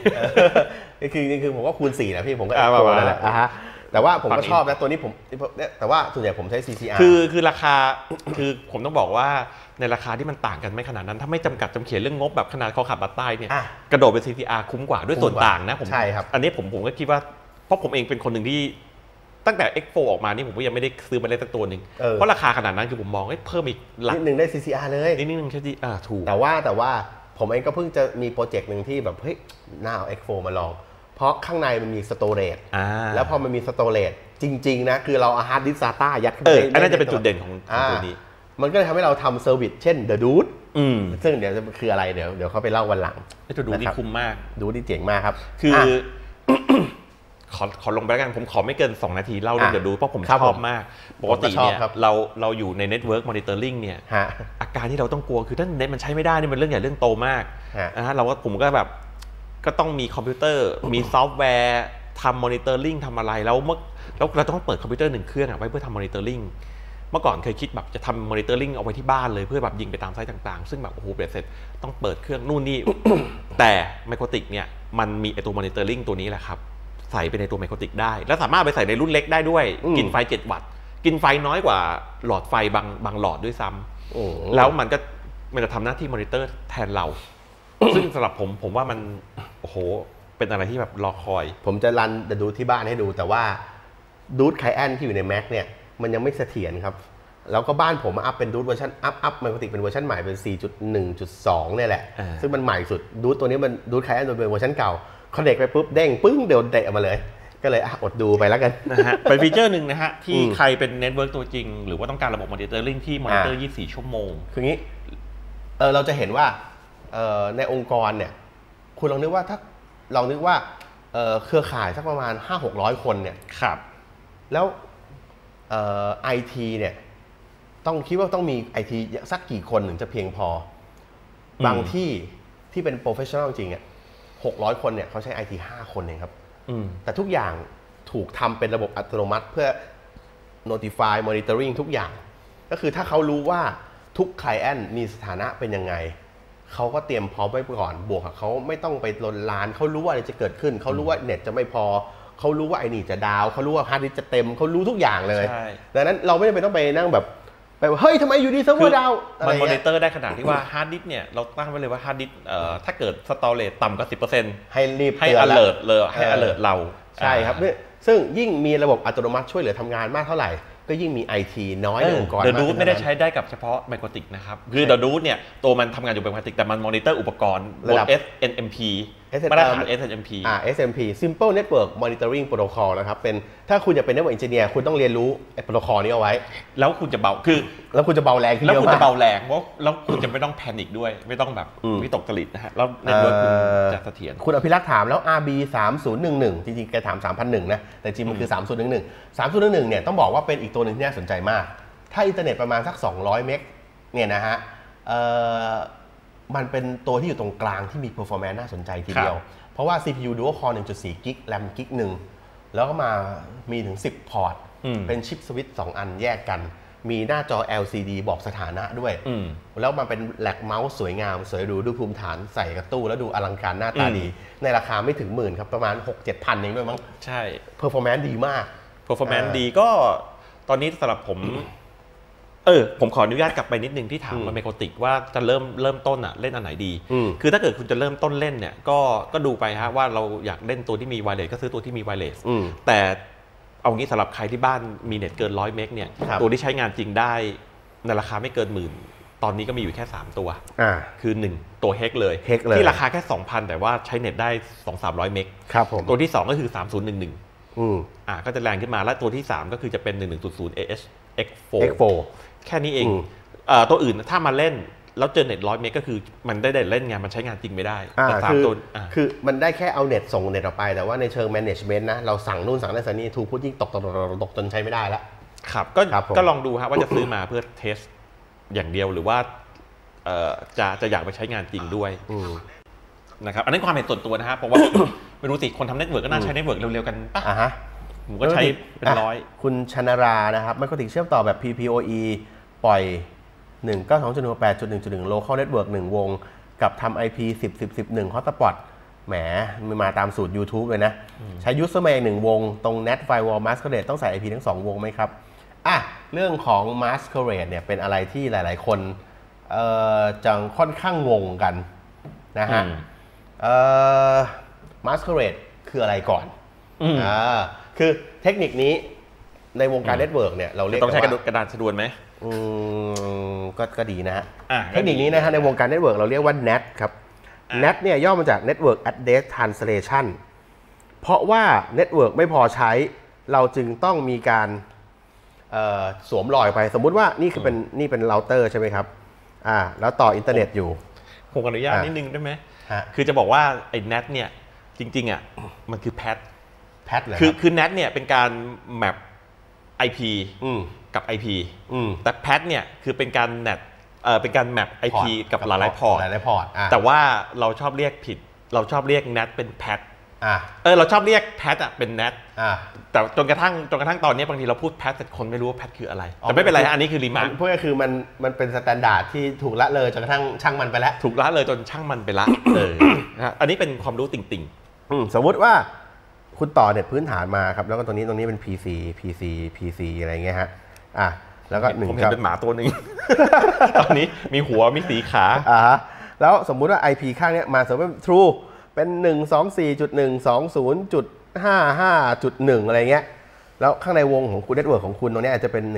S2: 4
S1: นี่คือผมก็คูณ4นะพี่ผมก็ X4 นั่นแหละแต่ว่าผมก็ชอบนะตัวนี้ผมแต่ว่าส่วนใหญ่ผมใช้ CCR
S2: คือราคาคือผมต้องบอกว่าในราคาที่มันต่างกันไม่ขนาดนั้นถ้าไม่จำกัดจำเขียนเรื่องงบแบบขนาดคอขาดบาดใต้เนี่ยกระโดดเป็น CCR คุ้มกว่าด้วยส่วนต่างนะผม
S1: ใช่ครับ
S2: อันนี้ผมก็คิดว่าเพราะผมเองเป็นคนหนึ่งที่ตั้งแต่ X4 ออกมานี่ผมก็ยังไม่ได้ซื้อมาเล่นสักตัวหนึ่งเพราะราคาขนาดนั้นคือผมมองเพิ่มอีก
S1: นิดนึงได้ CCR เลย
S2: นิดนึงใช่ดิถูก
S1: แต่ว่าผมเองก็เพิ่งจะมีโปรเจกต์หนึ่งที่แบบเฮ้ยน่าเอา X4 มาลองเพราะข้างในมันมีสโตเรจแล้วพอมันมีสโตเรจจริงๆนะคือเราเอาฮาร์ดดิสก์ SATA ยัดเข้าไป
S2: อันนั้นจะเป็นจุดเด่นของตัวนี้
S1: มันก็เลยทำให้เราทำเซอร์วิสเช่น The Dude ซึ่งเดี๋ยวจะคืออะไรเดี๋ยวเขาไปเล่าวันหลัง
S2: จะดูนี่คุ้มมาก
S1: ดูนี่เจ๋งมากครับ
S2: คือขอลงไปแล้วกันผมขอไม่เกิน2นาทีเล่าเรื่อง The Dude เพราะผมชอบมากปกติเนี่ยเราอยู่ใน Network Monitoring เนี่ยอาการที่เราต้องกลัวคือถ้าเน็ตมันใช้ไม่ได้นี่มันเรื่องใหญ่เรื่องโตมากผมก็แบบก็ต้องมีคอมพิวเตอร์มีซอฟต์แวร์ทำมอนิเตอร์ลิงทำอะไรแล้วเราต้องเปิดคอมพิวเตอร์1เครื่องไว้เพื่อทำมอนิเตอร์ลิงเมื่อก่อนเคยคิดแบบจะทำมอนิเตอร์ลิงเอาไว้ที่บ้านเลยเพื่อแบบยิงไปตามไซต์ต่างๆซึ่งแบบโอ้โหเบ็ดเสร็จต้องเปิดเครื่องนู่นนี่ แต่ Microtik เนี่ยมันมีไอตัวมอนิเตอร์ลิงตัวนี้แหละครับใส่ไปในตัว Microtik ได้แล้วสามารถไปใส่ในรุ่นเล็กได้ด้วยกินไฟ7 วัตต์กินไฟน้อยกว่าหลอดไฟบางหลอดด้วยซ้ำแล้วมันจะทำหน้าที่มอนิเตอร์แทนเรา ซึ่งสำหรับผมว่ามันโอ้โหเป็นอะไรที่แบบรอคอย
S1: ผมจะรันดูที่บ้านให้ดูแต่ว่าดูดไคแอนที่อยู่ใน Mac เนี่ยมันยังไม่เสถียรครับแล้วก็บ้านผมอัพเป็นดูดเวอร์ชันอัพปกติเป็นเวอร์ชันใหม่เป็น 4.1.2 เนี่ยแหละซึ่งมันใหม่สุดดูดตัวนี้มันดูดไคแอนเป็นเวอร์ชันเก่าคอนเนคไปปุ๊บเด้งปึ้งเดี๋ยวเตะออกมาเลยก็เลยอดดูไปแล้วกัน
S2: นะฮะเป็นฟีเจอร์หนึ่งนะฮะที่ใครเป็นเน็ตเวิร์กตัวจริงหรือว่าต้องการระบบมอนิเตอร์ลิงที่มอนิเตอร์24 ชั่วโมง
S1: คืองี้เราจะเห็นว่าในองค์กรเนี่ยคุณลองนึกว่าถ้าเรานึกว่าเครือข่ายสักประมาณ 500-600 คนเนี่ย
S2: ครับ
S1: แล้วIT เนี่ยต้องคิดว่าต้องมี IT สักกี่คนถึงจะเพียงพอบางที่เป็น professional จริง600 คนเนี่ยเขาใช้ IT 5 คนเองครับแต่ทุกอย่างถูกทำเป็นระบบอัตโนมัติเพื่อ notify monitoring ทุกอย่างก็คือถ้าเขารู้ว่าทุก client มีสถานะเป็นยังไงเขาก็เตรียมพร้อมไว้ก่อนบวกกับเขาไม่ต้องไปลนลานเขารู้ว่าอะไรจะเกิดขึ้นเขารู้ว่าเน็ตจะไม่พอเขารู้ว่าไอ้นี่จะดาวเขารู้ว่าฮาร์ดดิสก์จะเต็มเขารู้ทุกอย่างเลย
S2: ใช่
S1: ดังนั้นเราไม่จำเป็นต้องไปนั่งแบบเฮ้ยทำไมอยู่ดีเซิร์ฟเวอร์ดาว
S2: มันมอนิเตอร์ได้ขนาดที่ว่าฮาร์ดดิสก์เนี่ยเราตั้งไว้เลยว่าฮาร์ดดิสก์ถ้าเกิดสตอเรจต่ำกว่า 10%
S1: ให้รีบ
S2: ให้ alert เลยให้ alert เรา
S1: ใช่ครับซึ่งยิ่งมีระบบอัตโนมัติช่วยเหลือทำงานมากเท่าไหร่ก็ยิ่งมี IT น้อยในองค์กร
S2: The Root ไม่ได้ใช้ได้กับเฉพาะไมโครติกนะครับคือ The Root เนี่ยตัวมันทำงานอยู่เป็นไมโครติกแต่มันมอนิเตอร์อุปกรณ์บน SNMP มาตรฐาน SNMP
S1: SMP Simple Network Monitoring Protocol นะครับเป็นถ้าคุณจะเป็น Network Engineer คุณต้องเรียนรู้ไอ้โปรโตคอลนี้เอาไว้
S2: แล้วคุณจะเบา
S1: แล้วคุณจะเบาแรงขึ้นเยอะมาก
S2: แล้วคุณจะเบาแรงเพราะแล้วคุณจะไม่ต้องแพนิคด้วยไม่ต้องแบบวิตกจริตนะฮะแล้วเน็ตเวิร์คคุณจะเสถียร
S1: คุณอภิรักษ์ถามแล้ว RB 3011จริงๆแกถาม 3001 นะแต่จริงมันคือ 3011 3011 เนี่ยต้องบอกว่าเป็นอีกตัวหนึ่งที่น่าสนใจมากถ้าอินเทอร์เน็ตประมาณสัก200 เมกเนี่ยนะฮะมันเป็นตัวที่อยู่ตรงกลางที่มี performance น่าสนใจทีเดียวเพราะว่า CPU Dual Core 1.4 กิก RAM กิกหนึ่งแล้วก็มามีถึง10 พอร์ตเป็นชิปสวิตช์2อันแยกกันมีหน้าจอ LCD บอกสถานะด้วยแล้วมันเป็นแหลกเมาส์สวยงามสวยหรูดูภูมิฐานใส่กับตู้แล้วดูอลังการหน้าตาดีในราคาไม่ถึงหมื่นครับประมาณ 6-7 พันเองด้วยมั้ง
S2: ใช่
S1: performance ดีมาก
S2: performance ดีก็ตอนนี้สำหรับผมผมขออนุญาตกลับไปนิดนึงที่ถามมาไมโครติกว่าจะเริ่มต้นเล่นอันไหนดีคือถ้าเกิดคุณจะเริ่มต้นเล่นเนี่ยก็ดูไปฮะว่าเราอยากเล่นตัวที่มีไวเลสก็ซื้อตัวที่มีไวเลสแต่เอางี้สำหรับใครที่บ้านมีเน็ตเกิน100 เมกเนี่ยตัวที่ใช้งานจริงได้ในราคาไม่เกินหมื่นตอนนี้ก็มีอยู่แค่3ตัวคือ1ตัวเฮกเลยที่ราคาแค่ 2,000 แต่ว่าใช้เน็ตได้ 200-300 เมกตัวที่2ก็คือ3011ก็จะแรงขึ้นมาและตัวที่3ก็คือจะเป็น1100 AH X4 แค่นี้เองตัวอื่นถ้ามาเล่นแล้วเจอเน็ต100 เมกก็คือมันได้เล่นงานมันใช้งานจริงไม่ได้แต่3ตัว
S1: คือมันได้แค่เอาเน็ตส่งเน็ตออกไปแต่ว่าในเชิง management นะเราสั่งนู่นสั่งนั่นสั่งนี่ทูพุทยิ่งตกจนใช้ไม่ได้แล้ว
S2: ครับก็ลองดูฮะว่าจะซื้อมาเพื่อเทสอย่างเดียวหรือว่าจะอยากไปใช้งานจริงด้วยนะครับอันนั้นความเห็นส่วนตัวนะฮะเพราะว่าไม่รู้สิคนทำเน็ตเวิร์กก็น่าใช้เน็ตเวิร์กเร็วๆกันป่ะผมก็ใช้เป็นร้อย
S1: คุณชนารานะครับไมโครติกเชื่อมต่อแบบ PPOE ปล่อย 192.168.1.1 Local Network 1 วงกับทำ IP 10.10.10.1 Hotspot แหมมาตามสูตร YouTube เลยนะใช้ User Mail 1 วงตรง Net Firewall Masquerade ต้องใส่ IP ทั้ง2 วงไหมครับเรื่องของ Masquerade เนี่ยเป็นอะไรที่หลายๆคนจะค่อนข้างงงกันนะฮะMasquerade คืออะไรก่อนคือเทคนิคนี้ในวงการเน็ตเวิร์กเนี่ยเราเรียก
S2: ต้องใช้กระดานชนวนไหม
S1: ก็ดีนะฮะเทคนิคนี้นะฮะในวงการเน็ตเวิร์กเราเรียกว่า NAT ครับ NAT เนี่ยย่อมาจาก Network Address Translation เพราะว่าเน็ตเวิร์กไม่พอใช้เราจึงต้องมีการสวมรอยไปสมมุติว่านี่เป็นเราเตอร์ใช่ไหมครับแล้วต่ออินเทอร์เน็ตอยู่
S2: ผมอนุญาตนิดนึงได้ไหมคือจะบอกว่าไอ้ NAT เนี่ยจริงๆมันคือแพทคือ NAT เนี่ยเป็นการแมป IP กับ IP แต่แพทเนี่ยคือเป็นการเป็นการแมป IP กับหลายพอร์ตแต่ว่าเราชอบเรียกผิดเราชอบเรียก NAT เป็นแพทเราชอบเรียกแพทเป็น NAT แต่จนกระทั่งตอนนี้บางทีเราพูดแพทแต่คนไม่รู้ว่าแพทคืออะไรแต่ไม่เป็นไรอันนี้คือรีมาร์ค
S1: พวกก็คือมันเป็นสแตนดาร์ดที่ถูกละเลยจนกระทั่งช่างมันไปแล้ว
S2: ถูกละเลยจนช่างมันไปละอันนี้เป็นความรู้ติ่ง
S1: สมมุติว่าคุณต่อเน็ตพื้นฐานมาครับแล้วก็ตรงนี้เป็น PC อะไรเงี้ยฮะแล้วก็
S2: ผมเห็นเป็นหมาตัวนึงตอนนี้มีหัวมีสีขา
S1: แล้วสมมุติว่า IP ข้างนี้มาสมมติว่า True เป็น 124.120.55.1 อะไรเงี้ยแล้วข้างในวงของคุณเน็ตเวิร์กของคุณตรงนี้อาจจะเป็น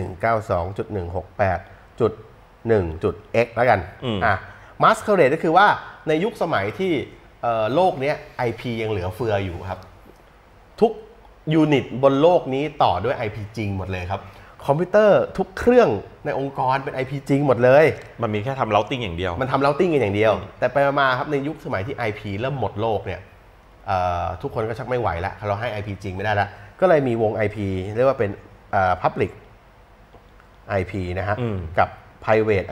S1: 192.168.1.x แล้วกันMasquerade ก็คือว่าในยุคสมัยที่โลกนี้ IP ยังเหลือเฟืออยู่ครับทุกยูนิตบนโลกนี้ต่อด้วย IP จริงหมดเลยครับคอมพิวเตอร์ทุกเครื่องในองค์กรเป็น IP จริงหมดเลย
S2: มันมีแค่ทำ routing อย่างเดียว
S1: มันทำ routing กันอย่างเดียวแต่ไปมาครับในยุคสมัยที่ IP เริ่มหมดโลกเนี่ยทุกคนก็ชักไม่ไหวแล้วเราให้ IP จริงไม่ได้แล้วก็เลยมีวง IP เรียกว่าเป็นpublic IP นะฮะกับ private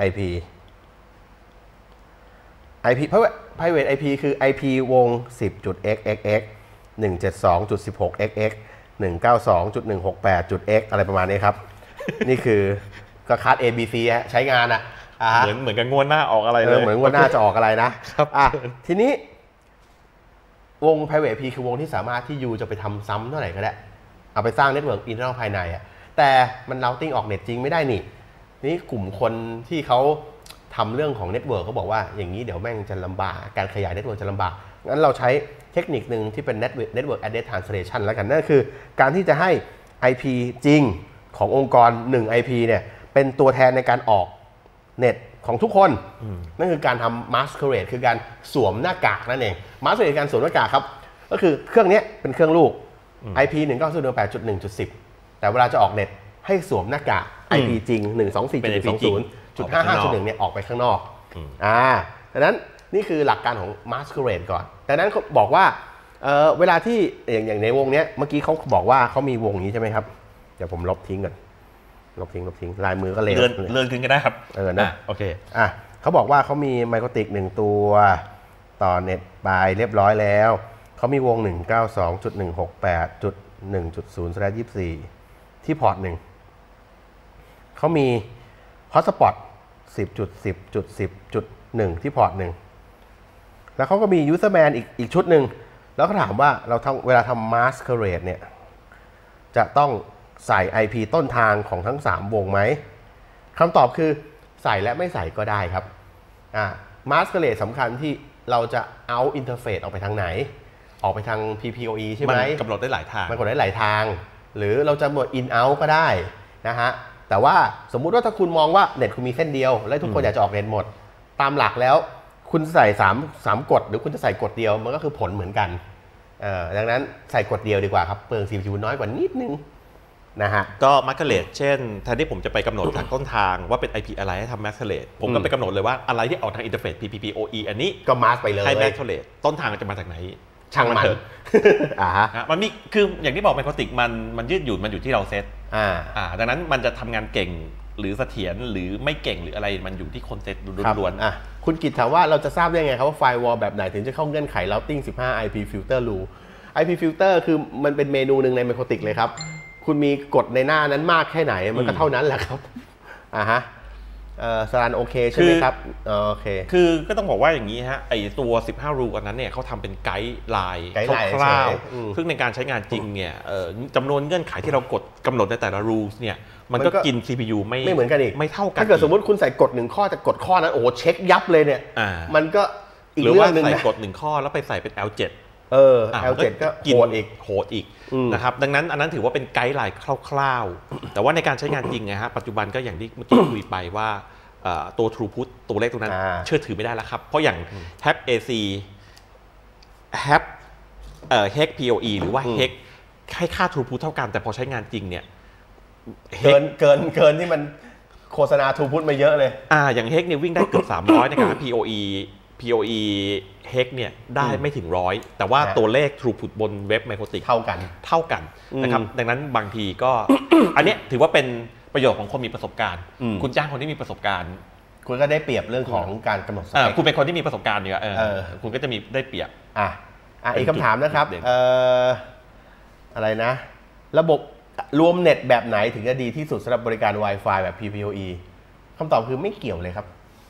S1: private IP คือ IP วง 10.xxx 172.16xx 192.168.x อะไรประมาณนี้ครับ นี่คือก็คัด ABC ใช้งาน
S2: เหมือนกับงวดหน้าออกอะไรเลย
S1: เหมือนงวดหน้าจะออกอะไรนะครับทีนี้วง private IP คือวงที่สามารถที่ยูจะไปทำซ้ำเท่าไหร่ก็ได้เอาไปสร้างเน็ตเวิร์กอินเทอร์เน็ตภายในแต่มัน routing ออกเน็ตจริงไม่ได้นี่กลุ่มคนที่เขาทำเรื่องของเน็ตเวิร์กเขาบอกว่าอย่างนี้เดี๋ยวแม่งจะลำบากการขยายเน็ตเวิร์กจะลำบากงั้นเราใช้เทคนิคหนึ่งที่เป็น Network Address Translation แล้วกันนั่นคือการที่จะให้ IP จริงขององค์กร1 IP เนี่ยเป็นตัวแทนในการออกเน็ตของทุกคนนั่นคือการทำ masquerade คือการสวมหน้ากากนั่นเอง masquerade การสวมหน้ากากครับก็คือเครื่องนี้เป็นเครื่องลูก IP 192.168.1.10 แต่เวลาจะออกเน็ตให้สวมหน้ากาก IP จริง 124.120.550 เนี่ยออกไปข้างนอกดังนั้นนี่คือหลักการของ masquerade ก่อนดังนั้นบอกว่าเวลาที่อย่างในวงนี้เมื่อกี้เขาบอกว่าเขามีวงนี้ใช่ไหมครับเดี๋ยวผมลบทิ้งก่อนลบทิ้งลายมือก็เ
S2: ลื่อนขึ้นก็ได้ครับ
S1: นะโอเคเขาบอกว่าเขามีไมโครติก1ตัวต่อเน็ตบายเรียบร้อยแล้วเขามีวง 192.168.1.0/24 ที่พอร์ต1เขามีฮอตสปอต 10.10.10.1 ที่พอร์ต1แล้วเขาก็มียูเซอร์แมนอีกชุดหนึ่งแล้วก็ถามว่าเวลาทำ masquerade เนี่ยจะต้องใส่ IP ต้นทางของทั้ง3วงไหมคำตอบคือใส่และไม่ใส่ก็ได้ครับmasquerade สำคัญที่เราจะเอาอินเทอร์เฟซออกไปทางไหนออกไปทาง PPOE ใช่ไหม
S2: มันกำหนดได้หลายทาง
S1: มันกำหนดได้หลายทางหรือเราจะหมด in out ก็ได้นะฮะแต่ว่าสมมุติว่าถ้าคุณมองว่าเน็ตคุณมีเส้นเดียวและทุกคนอยากจะออกเน็ตหมดตามหลักแล้วคุณใส่3กฎหรือคุณจะใส่กฎเดียวมันก็คือผลเหมือนกันดังนั้นใส่กฎเดียวดีกว่าครับเปลือง CPU น้อยกว่านิดนึงนะฮะ
S2: ก็ masquerade เช่นแทนที่ผมจะไปกำหนดจากต้นทางว่าเป็น IP อะไรให้ทำ masquerade ผมก็ไปกำหนดเลยว่าอะไรที่ออกทางอินเทอร์เฟซ PPPoE อันนี้
S1: ก็ mask ไปเลย
S2: ให้ masquerade ต้นทางจะมาจากไหน
S1: ช่างมันเถอะ
S2: มันมีคืออย่างที่บอกไมโครติกมันยืดหยุ่นมันอยู่ที่เราเซตดังนั้นมันจะทำงานเก่งหรือเสถียรหรือไม่เก่งหรืออะไรมันอยู่ที่คนเซตล้วน
S1: ๆคุณกิตถามว่าเราจะทราบได้ไงครับว่าไฟวอลแบบไหนถึงจะเข้าเงื่อนไข routing 15 IP filter rule IP filter คือมันเป็นเมนูหนึ่งในไมโครติกเลยครับคุณมีกฎในหน้านั้นมากแค่ไหนมันก็เท่านั้นแหละครับสรันโอเคใช่ไหมครับโอเค
S2: คือก็ต้องบอกว่าอย่างนี้ฮะไอตัว15 รูอันนั้นเนี่ยเขาทำเป็นไกด์ไลน์คร่าวๆซึ่งในการใช้งานจริงเนี่ยจำนวนเงื่อนไขที่เรากำหนดในแต่ละรูเนี่ยมันก็กิน CPU ไม่
S1: เหมือนกันอีก
S2: ไม่เท่ากัน
S1: ถ้าเกิดสมมติคุณใส่กฎ1ข้อแต่กฎข้อนั้นโอ้โหเช็คยับเลยเนี่ยมันก็
S2: อีกเรื่องนึงใส่กฎ1ข้อแล้วไปใส่เป็น L7
S1: L7 ก็โหดอีก
S2: นะครับดังนั้นอันนั้นถือว่าเป็นไกด์ไลน์คร่าวๆแต่ว่าในการใช้งานจริงนะฮะปัจจุบันก็อย่างที่เมื่อกี้คุยไปว่าตัว throughput ตัวเลขตรงนั้นเชื่อถือไม่ได้แล้วครับเพราะอย่าง HAP AC HAP HEC PoE หรือว่า HEC ให้ค่า throughput เท่ากันแต่พอใช้งานจริงเนี่ย
S1: เกินที่มันโฆษณา throughput มาเยอะเลย
S2: อย่าง HEC เนี่ยวิ่งได้เกือบ300นะครับ PoE HEC เนี่ยได้ไม่ถึง100แต่ว่าตัวเลข throughput บนเว็บไมโครติก
S1: เท่ากัน
S2: นะครับดังนั้นบางทีก็ อันนี้ถือว่าเป็นประโยชน์ของคนมีประสบการณ์คุณจ้างคนที่มีประสบการณ์
S1: คุณก็ได้เปรียบเรื่องของการกำหนดสเปค
S2: คุณเป็นคนที่มีประสบการณ์อยู่คุณก็จะมีได้เปรียบ
S1: อีกคำถามนะครับอะไรนะระบบรวมเน็ตแบบไหนถึงจะดีที่สุดสำหรับบริการ Wi-Fi แบบ PPOE คำตอบคือไม่เกี่ยวเลยครับ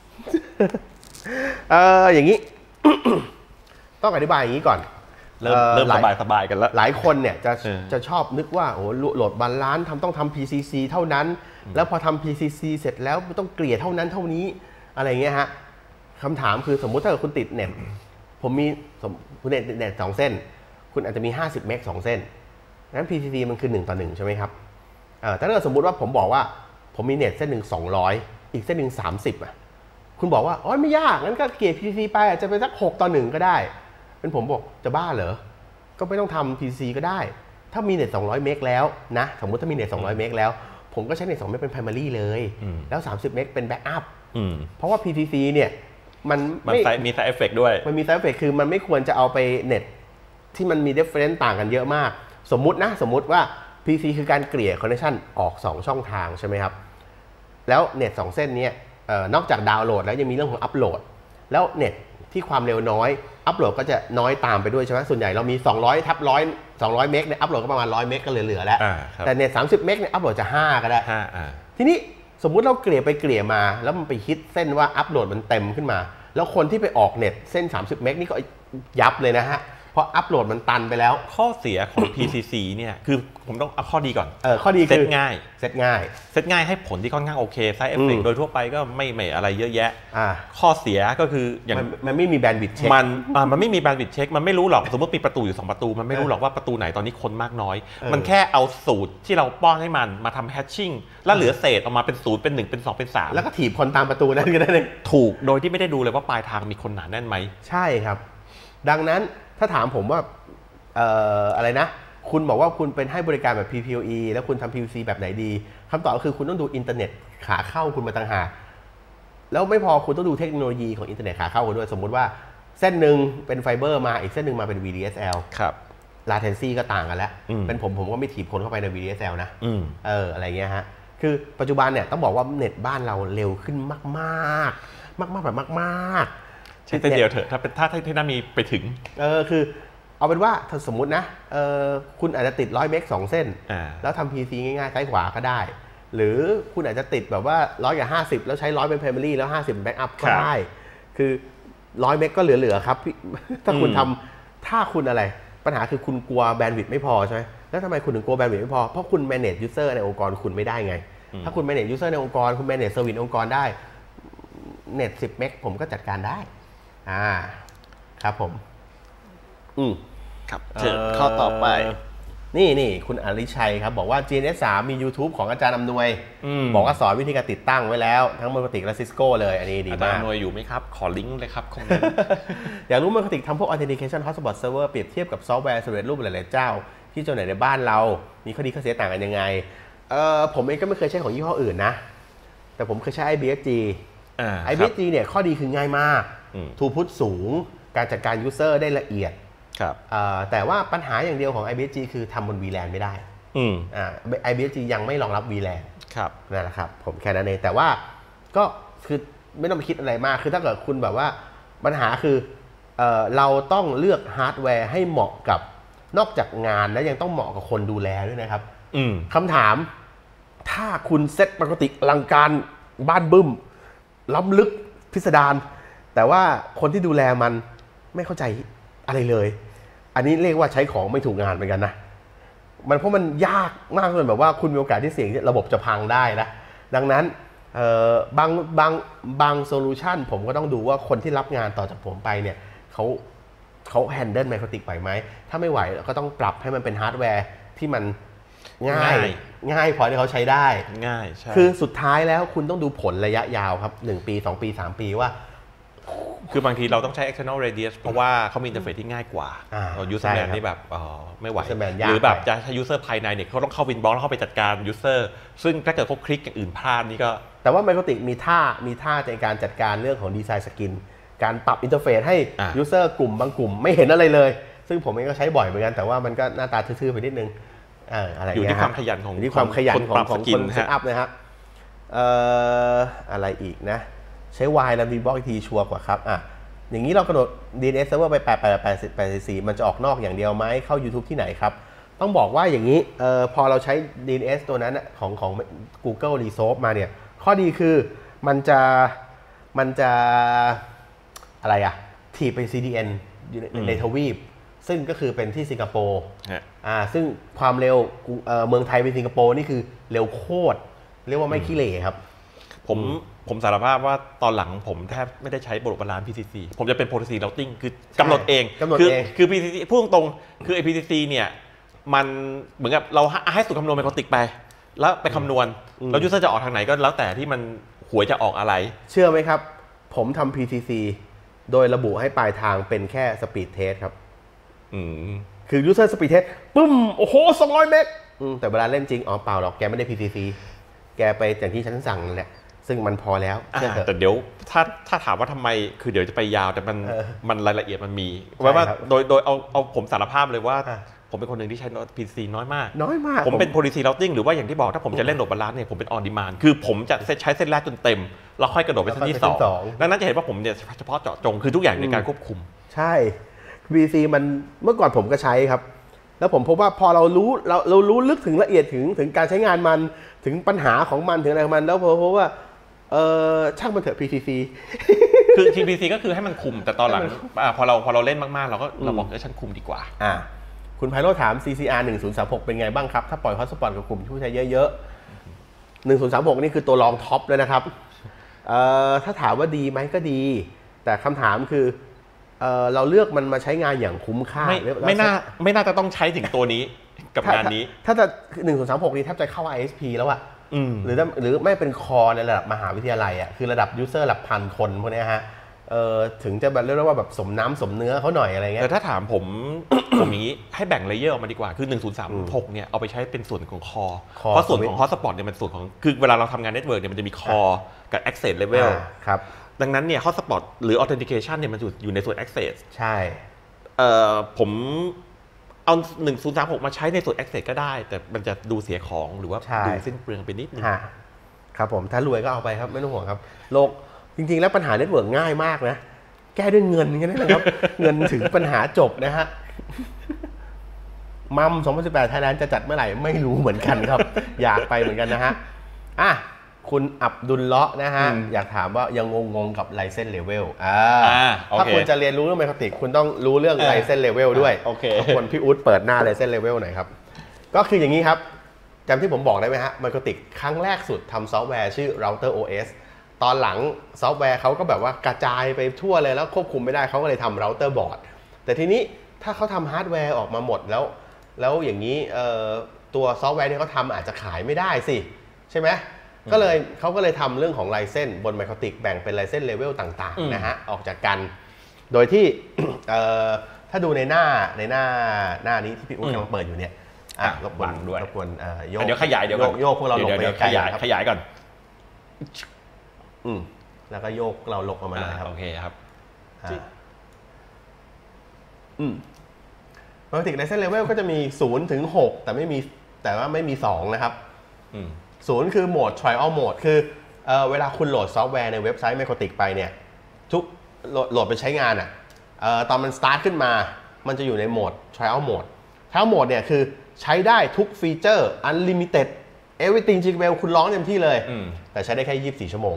S1: อย่างนี้ ต้องอธิบายอย่างนี้ก่อน
S2: เริ่มสบายกันแล้ว
S1: หลายคนเนี่ยจะชอบนึกว่าโอ้โหลดบาลานซ์ต้องทำ PCC เท่านั้นแล้วพอทำ PCC เสร็จแล้วต้องเกลี่ยเท่านั้นเท่านี้อะไรเงี้ยฮะคำถามคือสมมุติถ้าคุณติดเน็ตผมมีคุณเน็ต2เส้นคุณอาจจะมี50เมก2เส้นงั้น PCC มันคือ1 ต่อ 1ใช่ไหมครับแต่ถ้าสมมุติว่าผมบอกว่าผมมีเน็ตเส้นหนึ่ง200อีกเส้นหนึ่ง30คุณบอกว่าอ๋อไม่ยากงั้นก็เกลี่ย PCC ไปอาจจะเป็นสัก6 ต่อ 1ก็ได้เป็นผมบอกจะบ้าเหรอก็ไม่ต้องทำ PCC ก็ได้ถ้ามีเน็ต200เมกแล้วนะสมมติถ้ามีเน็ต200เมกแล้วผมก็ใช้เน็ต2เมกเป็น primary เลยแล้ว30เมกเป็น backup เพราะว่า PCC เนี่ยมัน
S2: มี side effect ด้วย
S1: มันมี side effect คือมันไม่ควรจะเอาไปเน็ตที่มันมี difference ต่างกันเยอะมากสมมุติว่า PCC คือการเกลี่ย connection ออก2ช่องทางใช่ไหมครับแล้วเน็ต2เส้นนี้นอกจากดาวน์โหลดแล้วยังมีเรื่องของอัปโหลดแล้วเน็ตที่ความเร็วน้อยอัปโหลดก็จะน้อยตามไปด้วยใช่ไหมส่วนใหญ่เรามี200 เมกเนี่ยอัปโหลดก็ประมาณ100 เมกก็เหลือแล้วแต่เน็ต30 เมกเนี่ยอัปโหลดจะ5ก็ได้ทีนี้สมมุติเราเกลี่ยไปเกลี่ยมาแล้วมันไปฮิตเส้นว่าอัปโหลดมันเต็มขึ้นมาแล้วคนที่ไปออกเน็ตเส้น30 เมกนี่ก็ยับเลยนะฮะเพราะอัปโหลดมันตันไปแล้ว
S2: ข้อเสียของ PCC เนี่ยคือผมต้องเอาข้อดีก่อน
S1: ข้อดีคือ
S2: เซตง่าย
S1: เซตง่าย
S2: ให้ผลที่ค่อนข้างโอเคไซด์เอฟเฟกต์โดยทั่วไปก็ไม่อะไรเยอะแยะข้อเสียก็คืออย่าง
S1: มันไม่มีแบนด์วิดต์เช็ค
S2: มันไม่มีแบนด์วิดต์เช็คมันไม่รู้หรอกสมมติมีประตูอยู่2ประตูมันไม่รู้หรอกว่าประตูไหนตอนนี้คนมากน้อยมันแค่เอาสูตรที่เราป้อนให้มันมาทำแฮชชิ่งแล้วเหลือเศษออกมาเป็น0เป็น1เป็น2เป็น3
S1: แล้วก็ถีบคนตามประตูนั่นก็ได้เลย
S2: ถูกโดยที่ไม่ได้ดูเลยว่าปลายทางมีคนหนาแน่นไหม
S1: ใช่ครับดังนั้นถ้าถามผมว่าอะไรนะคุณบอกว่าคุณเป็นให้บริการแบบ PPOE แล้วคุณทำ PVC แบบไหนดีคำตอบก็คือคุณต้องดูอินเทอร์เน็ตขาเข้าคุณมาต่างหากแล้วไม่พอคุณต้องดูเทคโนโลยีของอินเทอร์เน็ตขาเข้าคุณด้วยสมมุติว่าเส้นหนึ่งเป็นไฟเบอร์มาอีกเส้นหนึ่งมาเป็น VDSL
S2: ครับ
S1: latency ก็ต่างกันแล้วเป็นผมก็ไม่ถีบคนเข้าไปใน VDSL นะอะไรเงี้ยฮะคือปัจจุบันเนี่ยต้องบอกว่าเน็ตบ้านเราเร็วขึ้นมากแบบมาก
S2: ใช่แต่เดียวเถอะถ้าที่น่ามีไปถึง
S1: คือเอาเป็นว่าถ้าสมมุตินะคุณอาจจะติด100 เมก2 เส้นแล้วทำ PC ง่ายๆซ้ายขวาก็ได้หรือคุณอาจจะติดแบบว่า100 กับ 50แล้วใช้100เป็น Primary แล้ว50เป็น Backup ก็ได้คือ100 เมกก็เหลือๆครับถ้าคุณอะไรปัญหาคือคุณกลัวแบนด์วิดต์ไม่พอใช่ไหมแล้วทำไมคุณถึงกลัวแบนด์วิดต์ไม่พอเพราะคุณ manage user ในองค์กรคุณไม่ได้ไงถ้าคุณ manage user ในองค์กรคุณ manage service ในองค์กรได้เน็ต10 เมกผมก็จัดการได้ครับผม
S2: ครับข้อต่อไป
S1: นี่คุณอริชัยครับบอกว่า GNS 3 มี YouTube ของอาจารย์อำนวยบอกว่าสอนวิธีการติดตั้งไว้แล้วทั้ง Mercotic และ Cisco เลยอันนี้ดีมากอา
S2: จารย์อำนวยอยู่ไหมครับขอลิงก์เลยครับ
S1: อยากรู้ Mercotic ทำพวก Authentication Hotspot Server เปรียบเทียบกับซอฟต์แวร์สำเร็จรูปหลายๆเจ้าที่จำหน่ายในบ้านเรามีข้อดีข้อเสียต่างกันยังไงผมเองก็ไม่เคยใช้ของยี่ห้ออื่นนะแต่ผมเคยใช้ IBSG IBSG เนี่ยข้อดีคือง่ายมากthroughput สูงการจัดการ User ได้ละเอียดแต่ว่าปัญหาอย่างเดียวของ IBSG คือทำบน VLAN ไม่ได้IBSG ยังไม่รองรับ VLAN นั่นแหละครับผมแค่นั้นเองแต่ว่าก็คือไม่ต้องไปคิดอะไรมากคือถ้าเกิดคุณแบบว่าปัญหาคือเราต้องเลือกฮาร์ดแวร์ให้เหมาะกับนอกจากงานแล้วยังต้องเหมาะกับคนดูแลด้วยนะครับคำถามถ้าคุณเซ็ตปกติอลังการบ้านบึ้มล้ำลึกพิสดารแต่ว่าคนที่ดูแลมันไม่เข้าใจอะไรเลยอันนี้เรียกว่าใช้ของไม่ถูกงานเหมือนกันนะเพราะมันยากมากจนแบบว่าคุณมีโอกาสที่เสี่ยงที่ระบบจะพังได้นะดังนั้นบางโซลูชันผมก็ต้องดูว่าคนที่รับงานต่อจากผมไปเนี่ยเขาแฮนเดิลไมโครติกไหวไหมถ้าไม่ไหวก็ต้องปรับให้มันเป็นฮาร์ดแวร์ที่มันง่ายพอที่เขาใช้ได้
S2: ง่ายใช่
S1: คือสุดท้ายแล้วคุณต้องดูผลระยะยาวครับ1 ปี 2 ปี 3 ปีว่า
S2: คือบางทีเราต้องใช้ external radius เพราะว่าเขามีอินเทอร์เฟซที่ง่ายกว่าuser man ที่แบบไม่ไหวหรือแบบจะใช้ user ภายในเนี่ยเขาต้องเข้าวินบล็อกแล้วเข้าไปจัดการ user ซึ่งถ้าเกิดเขาคลิกอย่างอื่นพลาดนี่ก็
S1: แต่ว่าไมโครติกมีท่าในการจัดการเรื่องของดีไซน์สกินการปรับอินเทอร์เฟซให้ user กลุ่มบางกลุ่มไม่เห็นอะไรเลยซึ่งผมเองก็ใช้บ่อยเหมือนกันแต่ว่ามันก็หน้าตาทื่อๆไปนิดนึงอะไร
S2: อยู่ที่ความขยันของ
S1: คนเซตอัพนะครับอะไรอีกนะใช้ Y แล้วมีบล็อกอีกทีชัวร์กว่าครับอย่างนี้เรากำหนด DNS server ไป8884มันจะออกนอกอย่างเดียวไหมเข้า YouTube ที่ไหนครับต้องบอกว่าอย่างนี้พอเราใช้ DNS ตัวนั้นของ Google Resolve มาเนี่ยข้อดีคือมันจะอะไรถีบไป CDN ในทวีปซึ่งก็คือเป็นที่สิงคโปร์ซึ่งความเร็วเมืองไทยเป็นสิงคโปร์นี่คือเร็วโคตรเรียกว่าไม่ขี้เหร่ครับ
S2: ผมสารภาพว่าตอนหลังผมแทบไม่ได้ใช้บริการ PCC ผมจะเป็น policy routing คือกำหนดเองคือ PCC พูดตรงๆคือ PCC เนี่ยมันเหมือนกับเราให้สูตรคำนวณไมโครติกไปแล้วไปคำนวณแล้วยูเซอร์จะออกทางไหนก็แล้วแต่ที่มันหวยจะออกอะไร
S1: เชื่อไหมครับผมทำ PCC โดยระบุให้ปลายทางเป็นแค่ speed test ครับคือ user speed test ปึ้มโอ้โห200 เมกแต่เวลาเล่นจริงเปล่าหรอกแกไม่ได้ PCC แกไปอย่างที่ฉันสั่งนั่นแหละซึ่งมันพอแล้ว
S2: แต่เดี๋ยวถ้าถามว่าทำไมคือเดี๋ยวจะไปยาวแต่มันรายละเอียดมันมีว่าโดยเอาผมสารภาพเลยว่าผมเป็นคนหนึ่งที่ใช้ PCC น้อยมากผมเป็น policy routing หรือว่าอย่างที่บอกถ้าผมจะเล่นโหลดบาลานซ์เนี่ยผมเป็น on demand คือผมจะใช้เส้นแรกจนเต็มแล้วค่อยกระโดดไปเส้นที่2ดังนั้นจะเห็นว่าผมเนี่ยเฉพาะเจาะจงคือทุกอย่างในการควบคุม
S1: ใช่ PCC มันเมื่อก่อนผมก็ใช้ครับแล้วผมพบว่าพอเรารู้ลึกถึงละเอียดถึงการใช้งานมันถึงปัญหาของมันถึงอะไรของมันแล้วพบว่าช่างมันเถอะ PCC
S2: คือ TPC ก็คือให้มันคุมแต่ตอนหลังพอเราเล่นมากๆเราบอกฉันคุมดีกว่า
S1: คุณไพโรจน์ถาม CCR 1036เป็นไงบ้างครับถ้าปล่อยฮอตสปอตกับกลุ่มผู้ใช้เยอะๆ1036นี่คือตัวรองท็อปเลยนะครับถ้าถามว่าดีไหมก็ดีแต่คำถามคือเราเลือกมันมาใช้งานอย่างคุ้มค่า
S2: ไม่น่าจะต้องใช้ถึงตัวนี้กับงานนี้
S1: ถ้าจะ1036นี่แทบจะเข้า ISP แล้วอะหรือไม่เป็นคอในระดับมหาวิทยาลัยอะคือระดับยูเซอร์หลักพันคนพวกนี้ฮะถึงจะแบบเรียกว่าแบบสมน้ำสมเนื้อเขาหน่อยอะไรเงี้ย
S2: แต่ถ้าถามผม อย่างนี้ให้แบ่งเลเยอร์ออกมาดีกว่าคือ1036เนี่ยเอาไปใช้เป็นส่วนของคอเพราะส่วนของฮอตสปอตเนี่ยมันส่วนของคือเวลาเราทำงานเน็ตเวิร์กเนี่ยมันจะมีคอกับ access level
S1: ครับ
S2: ดังนั้นเนี่ย hotspot หรือ authentication เนี่ยมันอยู่ในส่วน access
S1: ใช่
S2: ผมเอา1036มาใช้ในส่วน access ก็ได้แต่มันจะดูเสียของหรือว่าดูสิ้นเปลืองไปนิดนึง
S1: ครับผมถ้ารวยก็เอาไปครับไม่ต้องห่วงครับโลกจริงๆแล้วปัญหาเน็ตเวิร์กง่ายมากนะแก้ด้วยเงินแค่นั้นนะครับ เงินถึงปัญหาจบนะฮะมัม2018 ไทยแลนด์จะจัดเมื่อไหร่ไม่รู้เหมือนกันครับ อยากไปเหมือนกันนะฮะคุณอับดุลเลาะนะฮะอยากถามว่ายังงงกับ License Level ถ้าคุณจะเรียนรู้เรื่องไมโครติกคุณต้องรู้เรื่อง License Level ด้วยคนพี่อุ๊ดเปิดหน้า License Level หน่อยครับก็คืออย่างนี้ครับจำที่ผมบอกได้ไหมฮะไมโครติกครั้งแรกสุดทำซอฟต์แวร์ชื่อ Router OS ตอนหลังซอฟต์แวร์เขาก็แบบว่ากระจายไปทั่วเลยแล้วควบคุมไม่ได้เขาก็เลยทำ Router Board แต่ทีนี้ถ้าเขาทำฮาร์ดแวร์ออกมาหมดแล้วอย่างนี้ตัวซอฟต์แวร์ที่เขาทำอาจจะขายไม่ได้สิใช่ไหมเขาก็เลยทำเรื่องของไลเซนส์บนไมโครติกแบ่งเป็นไลเซนส์เลเวลต่างๆนะฮะออกจากกันโดยที่ถ้าดูในหน้านี้ที่พี่อุ๊ดกำลังเปิดอยู่เนี่ยรบกวนด้วยรบกวนโยก
S2: เดี๋ยวขยายเดี๋ยว
S1: โยกพวกเราลงไป
S2: ขยายก่อน
S1: แล้วก็โยกเราลงมาหน่อยครับ
S2: โอเคครับ
S1: ไมโครติกไลเซนส์เลเวลก็จะมี0 ถึง 6แต่ว่าไม่มี2นะครับ0คือโหมด trial mode คือเวลาคุณโหลดซอฟต์แวร์ในเว็บไซต์ไมโครติกไปเนี่ยทุกโหลดไปใช้งานตอนมัน start ขึ้นมามันจะอยู่ในโหมด trial mode trial mode เนี่ยคือใช้ได้ทุกฟีเจอร์ unlimited everything จริงๆคุณร้องเต็มที่เลยแต่ใช้ได้แค่24 ชั่วโมง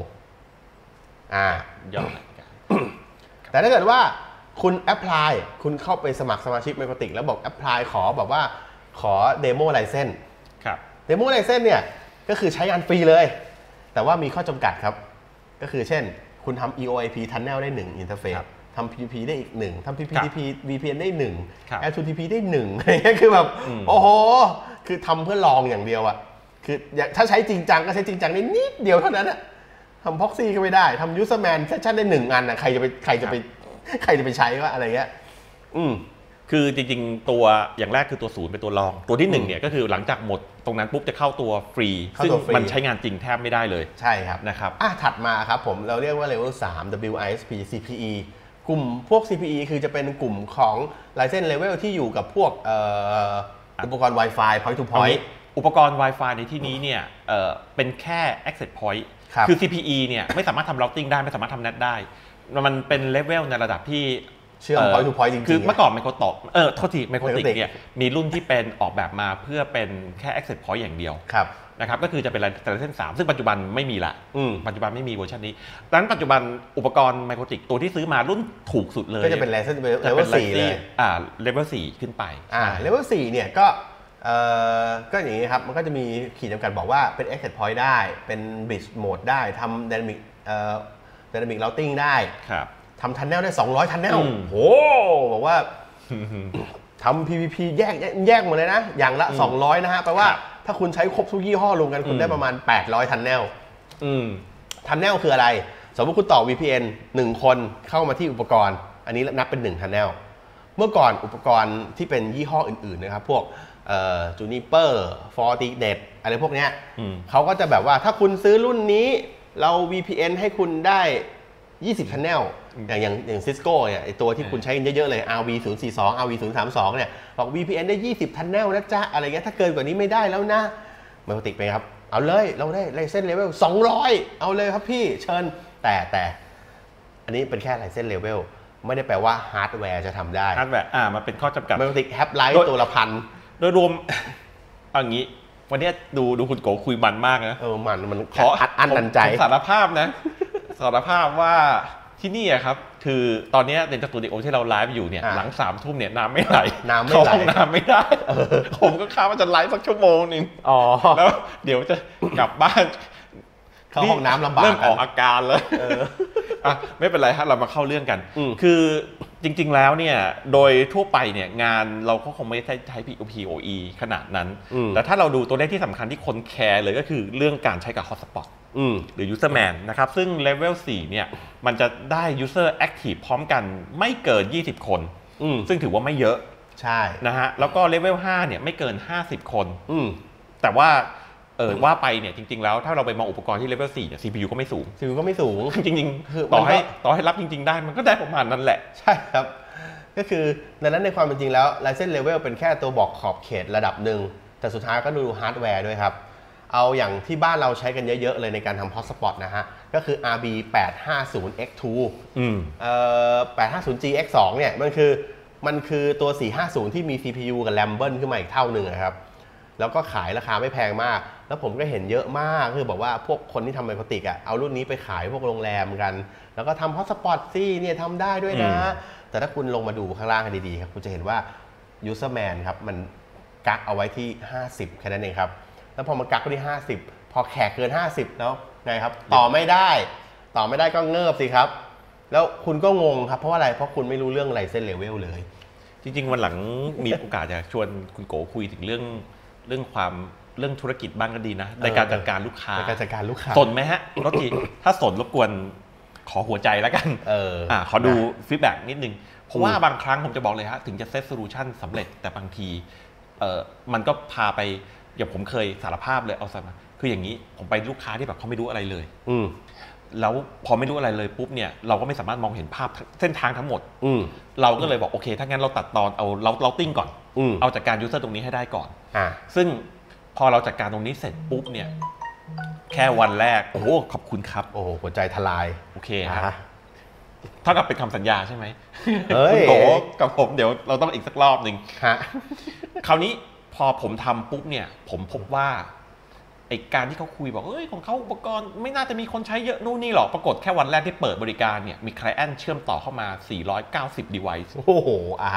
S1: แต่ถ้าเกิดว่าคุณ apply คุณเข้าไปสมัครสมาชิกไมโครติกแล้วบอก apply ขอ demo license
S2: ครับ
S1: demo license เนี่ยก็คือใช้งานฟรีเลยแต่ว่ามีข้อจำกัดครับก็คือเช่นคุณทำ EOIP tunnel ได้1 interface ทำ PGP ได้อีก1ทำ PGP VPN ได้1 L2TP ได้1อะไรเงี้ยคือแบบโอ้โหคือทำเพื่อลองอย่างเดียวคือถ้าใช้จริงจังก็ใช้จริงจังได้นิดเดียวเท่านั้นทำ proxy ก็ไม่ได้ทำ userman session ได้1 อันใครจะไปใช้ว่าอะไรเงี้ย
S2: คือจริงๆตัวอย่างแรกคือตัว0เป็นตัวรองตัวที่1เนี่ยก็คือหลังจากหมดตรงนั้นปุ๊บจะเข้าตัวฟรีซึ่งมันใช้งานจริงแทบไม่ได้เลย
S1: ใช่ครับ
S2: นะครับ
S1: ถัดมาครับผมเราเรียกว่า level 3 WISP CPE กลุ่มพวก CPE คือจะเป็นกลุ่มของ license level ที่อยู่กับพวกอุปกรณ์ Wi-Fi point to point
S2: อุปกรณ์ Wi-Fi ในที่นี้เนี่ยเป็นแค่ access point คือ CPE เนี่ยไม่สามารถทำ routing ได้ไม่สามารถทำ net ได้มันเป็น level ในระดับที่
S1: เชื่อม point to point จริงๆ
S2: คือเมื่อก่อนไมโครติกโทษทีไมโครติกเนี่ยมีรุ่นที่เป็นออกแบบมาเพื่อเป็นแค่ access point อย่างเดียวนะครับก็คือจะเป็นLicense 3ซึ่งปัจจุบันไม่มีละปัจจุบันไม่มีเวอร์ชันนี้ดังนั้นปัจจุบันอุปกรณ์ไมโครติกตัวที่ซื้อมารุ่นถูกสุดเลย
S1: ก็จะเป็น License level 4เลย
S2: level 4ขึ้นไป
S1: level 4เนี่ยก็อย่างนี้ครับมันก็จะมีขีดจำกัดบอกว่าเป็น access point ได้เป็น bridge mode ได้ทำ dynamic routing ได้ทำทันแนลได้200ทันแนลโหบอกว่าทำ PVP แยกหมดเลยนะอย่างละ200นะฮะแปลว่าถ้าคุณใช้ครบทุกยี่ห้อรวมกันคุณได้ประมาณ800ทันแนลทันแนลคืออะไรสมมติคุณต่อ VPN 1 คนเข้ามาที่อุปกรณ์อันนี้นับเป็น1ทันแนลเมื่อก่อนอุปกรณ์ที่เป็นยี่ห้ออื่นๆนะครับพวกJuniper Fortinet อะไรพวกนี้เขาก็จะแบบว่าถ้าคุณซื้อรุ่นนี้เรา VPN ให้คุณได้20 channel อย่าง Cisco เนี่ยไอตัวที่คุณใช้กันเยอะๆเลย RV042 RV032 เนี่ยบอก VPN ได้20 channel นะจ๊ะอะไรเงี้ยถ้าเกินกว่านี้ไม่ได้แล้วนะไมโครติกไปครับเอาเลยเราได้ license level 200เอาเลยครับพี่เชิญแต่อันนี้เป็นแค่ license level ไม่ได้แปลว่าฮาร์ดแวร์จะทำได้
S2: ฮาร์ดแวร์มันเป็นข้อจำกัด
S1: ไมโครติกแฮปไลท์ตัวละพัน
S2: โดยรวมอย่างนี้วันนี้ดูคุณโกคุยมันมากนะ
S1: มันขออัดอั้นตันใจ
S2: สารภาพนะสารภาพว่าที่นี่อะครับคือตอนนี้ในสตูดิโอที่เราไลฟ์อยู่เนี่ยหลัง3 ทุ่มเนี่ยน้ำไม่ไหล
S1: เข้าห้
S2: องน้ำไม่ได้ผมก็คาดว่าจะไลฟ์สักชั่วโมงนึงแล้วเดี๋ยวจะกลับบ้าน
S1: เข้าห้องน้ำลำบาก
S2: เริ่มออกอาการแล้วไม่เป็นไรฮะเรามาเข้าเรื่องกันคือจริงๆแล้วเนี่ยโดยทั่วไปเนี่ยงานเราก็คงไม่ได้ใช้ POE ขนาดนั้นแต่ถ้าเราดูตัวเลขที่สำคัญที่คนแคร์เลยก็คือเรื่องการใช้กับ Hotspot หรือ Userman นะครับซึ่ง Level 4เนี่ยมันจะได้ User Active พร้อมกันไม่เกิน20 คนซึ่งถือว่าไม่เยอะ
S1: ใช่
S2: นะฮะแล้วก็ Level 5เนี่ยไม่เกิน50 คนแต่ว่าว่าไปเนี่ยจริงๆแล้วถ้าเราไปมองอุปกรณ์ที่ Level 4เนี่ย CPU ก็ไม่สูง
S1: CPU ก็ไม่สูง
S2: จริงๆต่อให้รับจริงๆได้มันก็ได้ประมาณนั้นแหละ
S1: ใช่ครับก็คือดังนั้นในความเป็นจริงแล้ว Ryzen Level เป็นแค่ตัวบอกขอบเขตระดับหนึ่งแต่สุดท้ายก็ดูฮาร์ดแวร์ด้วยครับเอาอย่างที่บ้านเราใช้กันเยอะๆเลยในการทำ Hotspot นะฮะก็คือ RB 850X2 850GX2 เนี่ยมันคือตัว450ที่มี CPU กับ RAM เบิ้ลขึ้นมาอีกเท่าหนึ่งนะครับแล้วก็ขายราคาไม่แพงมากแล้วผมก็เห็นเยอะมากคือบอกว่าพวกคนที่ทำไมโครติกอ่ะเอารุ่นนี้ไปขายพวกโรงแรมกันแล้วก็ทำ Hotspot ซี่เนี่ยทำได้ด้วยนะแต่ถ้าคุณลงมาดูข้างล่างกันดีๆครับคุณจะเห็นว่า Userman ครับมันกักเอาไว้ที่50แค่นั้นเองครับแล้วพอมันกักไว้ที่50พอแขกเกิน50แล้วไงครับต่อไม่ได้ก็เงิบสิครับแล้วคุณก็งงครับเพราะว่าอะไรเพราะคุณไม่รู้เรื่อง Ryzen Level เลย
S2: จริงๆวันหลังมีโอกาสจะชวนคุณโกคุยถึงเรื่องธุรกิจบ้างก็ดีนะในการจัดการลูกค้าสนไหมฮะรถทีถ้าสนรบกวนขอหัวใจแล้วกันขอดูฟีดแบ็กนิดนึงเพราะว่าบางครั้งผมจะบอกเลยฮะถึงจะเซตโซลูชันสำเร็จแต่บางทีมันก็พาไปอย่างผมเคยสารภาพเลยเอาซะมาคืออย่างนี้ผมไปลูกค้าที่แบบเขาไม่รู้อะไรเลยแล้วพอไม่รู้อะไรเลยปุ๊บเนี่ยเราก็ไม่สามารถมองเห็นภาพเส้นทางทั้งหมดเราก็เลยบอกโอเคถ้างั้นเราตัดตอนเอาเราติ้งก่อนเอาจัดการยูเซอร์ตรงนี้ให้ได้ก่อนซึ่งพอเราจัดการตรงนี้เสร็จปุ๊บเนี่ยแค่วันแรกโอ้โหขอบคุณครับ
S1: โอ้หัวใจทลาย
S2: โอเคครับเท่ากับเป็นคำสัญญาใช่ไหมคุณโกกับผมเดี๋ยวเราต้องอีกสักรอบหนึ่งคราวนี้พอผมทำปุ๊บเนี่ยผมพบว่าไอ้การที่เขาคุยบอกของเขาอุปกรณ์ไม่น่าจะมีคนใช้เยอะนู่นนี่หรอกปรากฏแค่วันแรกที่เปิดบริการเนี่ยมี client เชื่อมต่อเข้ามา490 device
S1: โอ้โห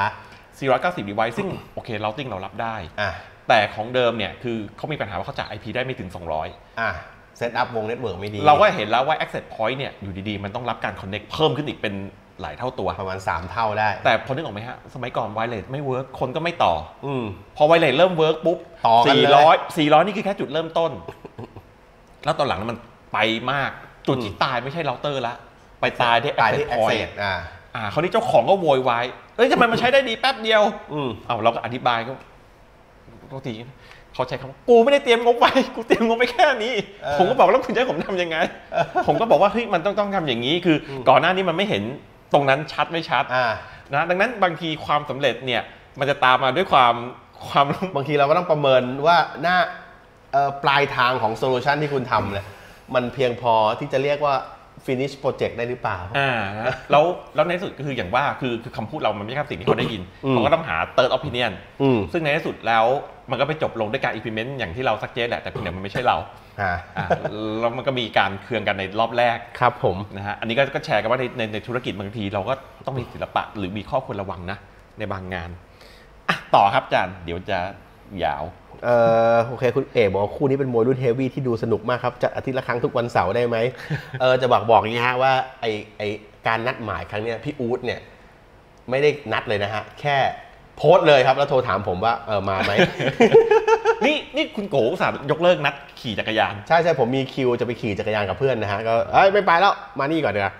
S2: 490 device ซึ่งโอเค routing เรารับได้แต่ของเดิมเนี่ยคือเขามีปัญหาว่าเขาจ่าย IP ได้ไม่ถึง200
S1: เซตอัพวงเน็ตเวิร์กไม่ดี
S2: เราก็เห็นแล้วว่า access point เนี่ยอยู่ดีๆมันต้องรับการ connect เพิ่มขึ้นอีกเป็นหลายเท่าตัว
S1: ประมาณ3เท่าได้
S2: แต่พอนึกออกไหมฮะสมัยก่อนไวเลสไม่เวิร์กคนก็ไม่ต่อพอไวเลสเริ่มเวิร์กปุ๊บ400นี่คือแค่จุดเริ่มต้นแล้วตอนหลังมันไปมากจุดที่ตายไม่ใช่เราเตอร์ละไปตายที่ access point คราวนี้เจ้าของก็โวยวายทำไมมันใช้ได้ดีแป๊บเดียวเราก็อธิบายก็ปกติเขาใช้คำกูไม่ได้เตรียมงบไว้กูเตรียมงบไปแค่นี้ผมก็บอกแล้วคุณจะให้ผมทำยังไงผมก็บอกว่าเฮ้ยมันต้องทำอย่างนี้คือก่อนหน้านี้มันไม่เห็นตรงนั้นชัดไม่ชัดนะดังนั้นบางทีความสำเร็จเนี่ยมันจะตามมาด้วยความ
S1: บางทีเราก็ต้องประเมินว่าหน้าปลายทางของโซลูชันที่คุณทำเนี่ยมันเพียงพอที่จะเรียกว่า finish project ได้หรือเปล่า
S2: แล้วในที่สุดก็คืออย่างว่าคือคำพูดเรามันไม่ใช่สิ่งที่เขาได้ยินเขาก็ต้องหา third opinion ซึ่งในที่สุดแล้วมันก็ไปจบลงด้วยการ implement อย่างที่เราซักเจสแหละแต่เพียงแต่มันไม่ใช่เราแล้วมันก็มีการเคืองกันในรอบแรก
S1: ครับผม
S2: นะฮะอันนี้ก็แชร์กันว่าในธุรกิจบางทีเราก็ต้องมีศิลปะหรือมีข้อควรระวังนะในบางงานต่อครับอาจารย์เดี๋ยวจะยาว
S1: โอเคคุณเอกบอกคู่นี้เป็นมวยรุ่นเฮฟวี่ที่ดูสนุกมากครับจัดอาทิตย์ละครั้งทุกวันเสาร์ได้ไหมจะบอกอย่างนี้ฮะว่าไอการนัดหมายครั้งนี้พี่อู๊ดเนี่ยไม่ได้นัดเลยนะฮะแค่โพสเลยครับแล้วโทรถามผมว่ามาไหม
S2: นี่คุณโกอุตส่าห์ยกเลิกนัดขี่จักรยาน
S1: ใช่ผมมีคิวจะไปขี่จักรยานกับเพื่อนนะฮะก็ไม่ไปแล้วมานี่ก่อนเดี๋ยว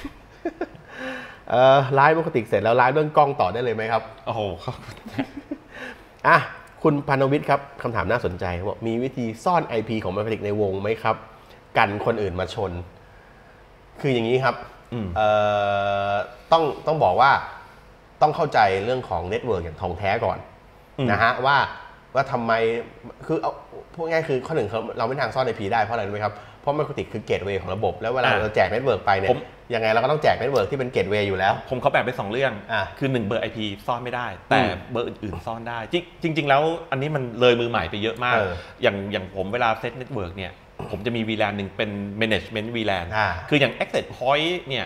S1: ไลฟ์ปกติเสร็จแล้วไลฟ์เรื่องกล้องต่อได้เลยไหมครับ
S2: โอ้โห
S1: คุณพานวิทย์ครับคำถามน่าสนใจบอกมีวิธีซ่อน IP ของไมโครติกในวงไหมครับกันคนอื่นมาชนคืออย่างนี้ครับต้องบอกว่าต้องเข้าใจเรื่องของเน็ตเวิร์กอย่างทองแท้ก่อนนะฮะว่าทำไมคือเอาพูดง่ายคือข้อหนึ่งเราไม่ทางซ่อน IP ได้เพราะอะไรรู้ไหมครับเพราะไมโครติกคือเกตเวย์ของระบบแล้วเวลาเราแจกเน็ตเวิร์กไปเนี่ยยังไงเราก็ต้องแจกเน็ตเวิร์กที่เป็นเกตเวย์อยู่แล้ว
S2: ผมเขาแบ่งเป็น2เรื่องคือ1เบอร์ IP ซ่อนไม่ได้แต่เบอร์อื่นๆซ่อนได้จริงๆแล้วอันนี้มันเลยมือใหม่ไปเยอะมากอย่างผมเวลาเซตเน็ตเวิร์กเนี่ยผมจะมี VLAN หนึ่งเป็น management VLAN คืออย่าง access point เนี่ย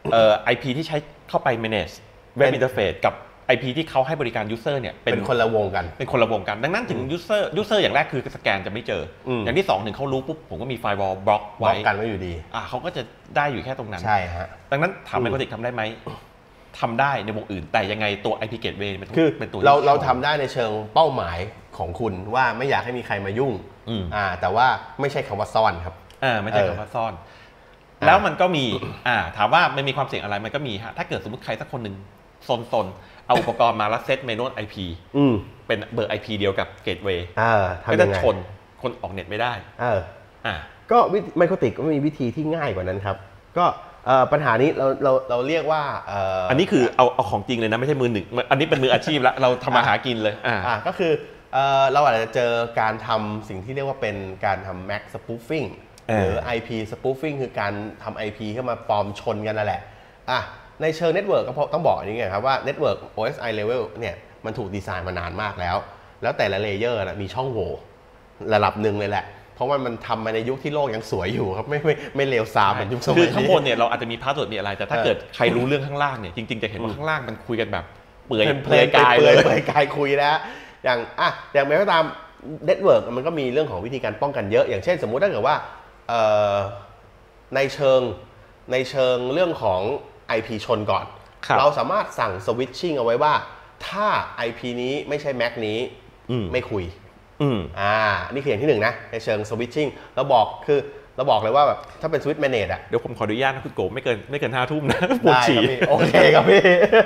S2: IP ที่ใช้เข้าไป manage web interface กับ IP ที่เขาให้บริการ user เนี่ย
S1: เป็นคนละวงกัน
S2: เป็นคนละวงกันดังนั้นถึง user อย่างแรกคือสแกนจะไม่เจออย่างที่2ถึงเขารู้ปุ๊บผมก็มี firewall บล็อกไว้
S1: กันไว้อยู่ดี
S2: เขาก็จะได้อยู่แค่ตรงนั้น
S1: ใช่ฮะ
S2: ดังนั้นถาม Microtik ทำได้ไหมทำได้ในวงอื่นแต่ยังไงตัว IP Gateway
S1: เป็นตัวเราทำได้ในเชิงเป้าหมายของคุณว่าไม่อยากให้มีใครมายุ่งแต่ว่าไม่ใช่คำว่าซ่อนครับ
S2: ไม่ใช่คำว่าซ่อนแล้วมันก็มีถามว่ามันมีความเสี่ยงอะไรมันก็มีฮะถ้าเกิดสมมติใครสักคนหนึ่งซนเอาอุปกรณ์มาแล้วเซตเมนู IP เป็นเบอร์ IP เดียวกับ Gateway ก็จะชนคนออกเน็ตไม่ได้
S1: ก็Microtikก็มีวิธีที่ง่ายกว่านั้นครับก็ปัญหานี้เราเรียกว่า
S2: อันนี้คือเอาของจริงเลยนะไม่ใช่มือหนึ่งอันนี้เป็นมืออาชีพแล้วเราทำมาหากินเลย
S1: ก็คือเราอาจจะเจอการทำสิ่งที่เรียกว่าเป็นการทำ MAC spoofing หรือ IP spoofing คือการทำ IP เข้ามาปลอมชนกันนั่นแหละในเชิงเน็ตเวิร์กก็ต้องบอกอย่างนี้ไงครับว่าเน็ตเวิร์ก OSI level เนี่ยมันถูกดีไซน์มานานมากแล้วแต่ละเลเยอร์มีช่องโหว่ระดับหนึ่งเลยแหละเพราะว่ามันทำมาในยุคที่โลกยังสวยอยู่ครับไม่เลวทรามเหมือนยุคสมัยนี้
S2: คือข้างบนเนี่ยเราอาจจะมีพาสเวิร์ดมีอะไรแต่ถ้าเกิดใครรู้เรื่องข้างล่างเนี่ยจริงๆจะเห็นว่าข้างล่างมันคุยกันแบบเปื่อยกายเลย
S1: เปื่อยกายคุยแล้วอย่างแม้ว่าตามเน็ตเวิร์กมันก็มีเรื่องของวิธีการป้องกันเยอะอย่างเช่นสมมุติถ้าเกิดว่าในเชิงเรื่องของ IP ชนก่อนเราสามารถสั่ง switching เอาไว้ว่าถ้า IP นี้ไม่ใช่ MAC นี้ไม่คุยนี่คืออย่างที่1นะในเชิง switching เราบอกเลยว่าแบบถ้าเป็น switch manage
S2: เดี๋ยวผมขออนุญาตนะคุณโกไม่เกิน5 ทุ่มนะ
S1: ปวดฉี่โอเคครับพี่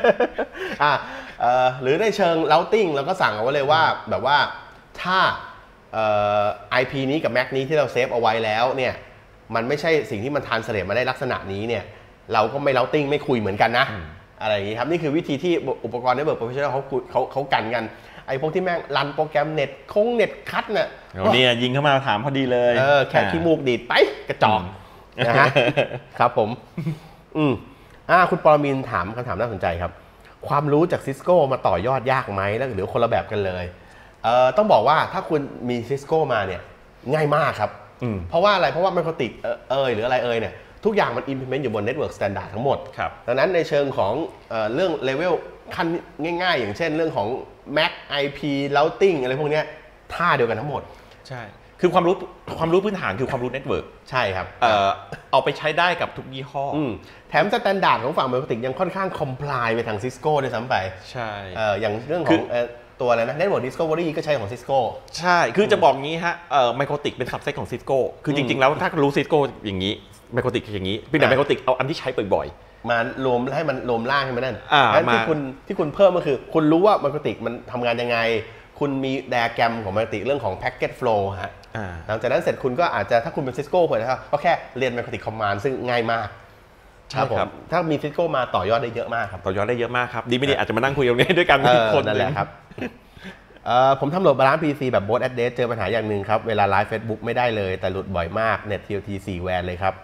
S1: หรือในเชิง routing เราก็สั่งเอาไว้เลยว่าแบบว่าถ้าIP นี้กับ MAC นี้ที่เราเซฟเอาไว้แล้วเนี่ยมันไม่ใช่สิ่งที่มันทรานสเลทมาได้ลักษณะนี้เนี่ยเราก็ไม่ routing ไม่คุยเหมือนกันนะอะไรอย่างนี้ครับนี่คือวิธีที่อุปกรณ์ Network Professional เขากันกันไอ้พวกที่แม่งรันโปรแกรมเน็ตคัทเนี่ย
S2: ยิงเข้ามาถามพอดีเลย
S1: แค่ขี้มูกดีดไปกระจอกนะฮะครับผมคุณปรมินถามคำถามน่าสนใจครับความรู้จากซิสโก้มาต่อยอดยากไหมแล้วหรือคนละแบบกันเลยต้องบอกว่าถ้าคุณมีซิสโก้มาเนี่ยง่ายมากครับเพราะว่าอะไรเพราะว่าMicrotikหรืออะไรเนี่ยทุกอย่างมัน implement อยู่บน Network Standard ทั้งหมดดังนั้นในเชิงของเรื่อง level ขั้นง่ายๆอย่างเช่นเรื่องของ MAC IP routing อะไรพวกนี้ท่าเดียวกันทั้งหมด
S2: ใช่คือความรู้พื้นฐานคือความรู้ Network
S1: ใช่ครับ
S2: เอาไปใช้ได้กับทุกยี่ห้อ
S1: แถม Standard ของฝั่ง Microtik ยังค่อนข้าง comply ไปทาง Cisco ด้วยซ้ำไป
S2: ใช่
S1: อย่างเรื่องของตัวอะไรนะ Network Discovery ก็ใช้ของ Cisco
S2: ใช่คือจะบอกงี้ฮะMicrotik เป็น subset ของ Cisco คือจริงๆแล้วถ้ารู้ Cisco อย่างนี้Microtik อย่างนี้เพียงแต่ Microtik เอาอันที่ใช้บ่อย
S1: ๆมารวมให้มันรวมล่างให้มันนั่นที่คุณเพิ่มก็คือคุณรู้ว่า Microtik มันทำงานยังไงคุณมีไดอะแกรมของ Microtik เรื่องของ Packet Flow ฮะหลังจากนั้นเสร็จคุณก็อาจจะถ้าคุณเป็น Cisco เพื่อนนะครับก็แค่เรียน Microtik Command ซึ่งง่ายมากครับถ้ามี Cisco มาต่อยอดได้เยอะมากครับ
S2: ต่อยอดได้เยอะมากครับดีไม่ดีอาจจะมานั่งคุยตรงนี้ด้วยกัน
S1: คนนั่นแหละครับผมทำโหลดบาลานซ์ PC แบบ both address เจอปัญหาอย่างหนึ่งครับเวลาไลฟ์ Facebook ไม่ได้เลยแต่หลุดบ่อยมาก Net TLT 4 แวนเลยครับ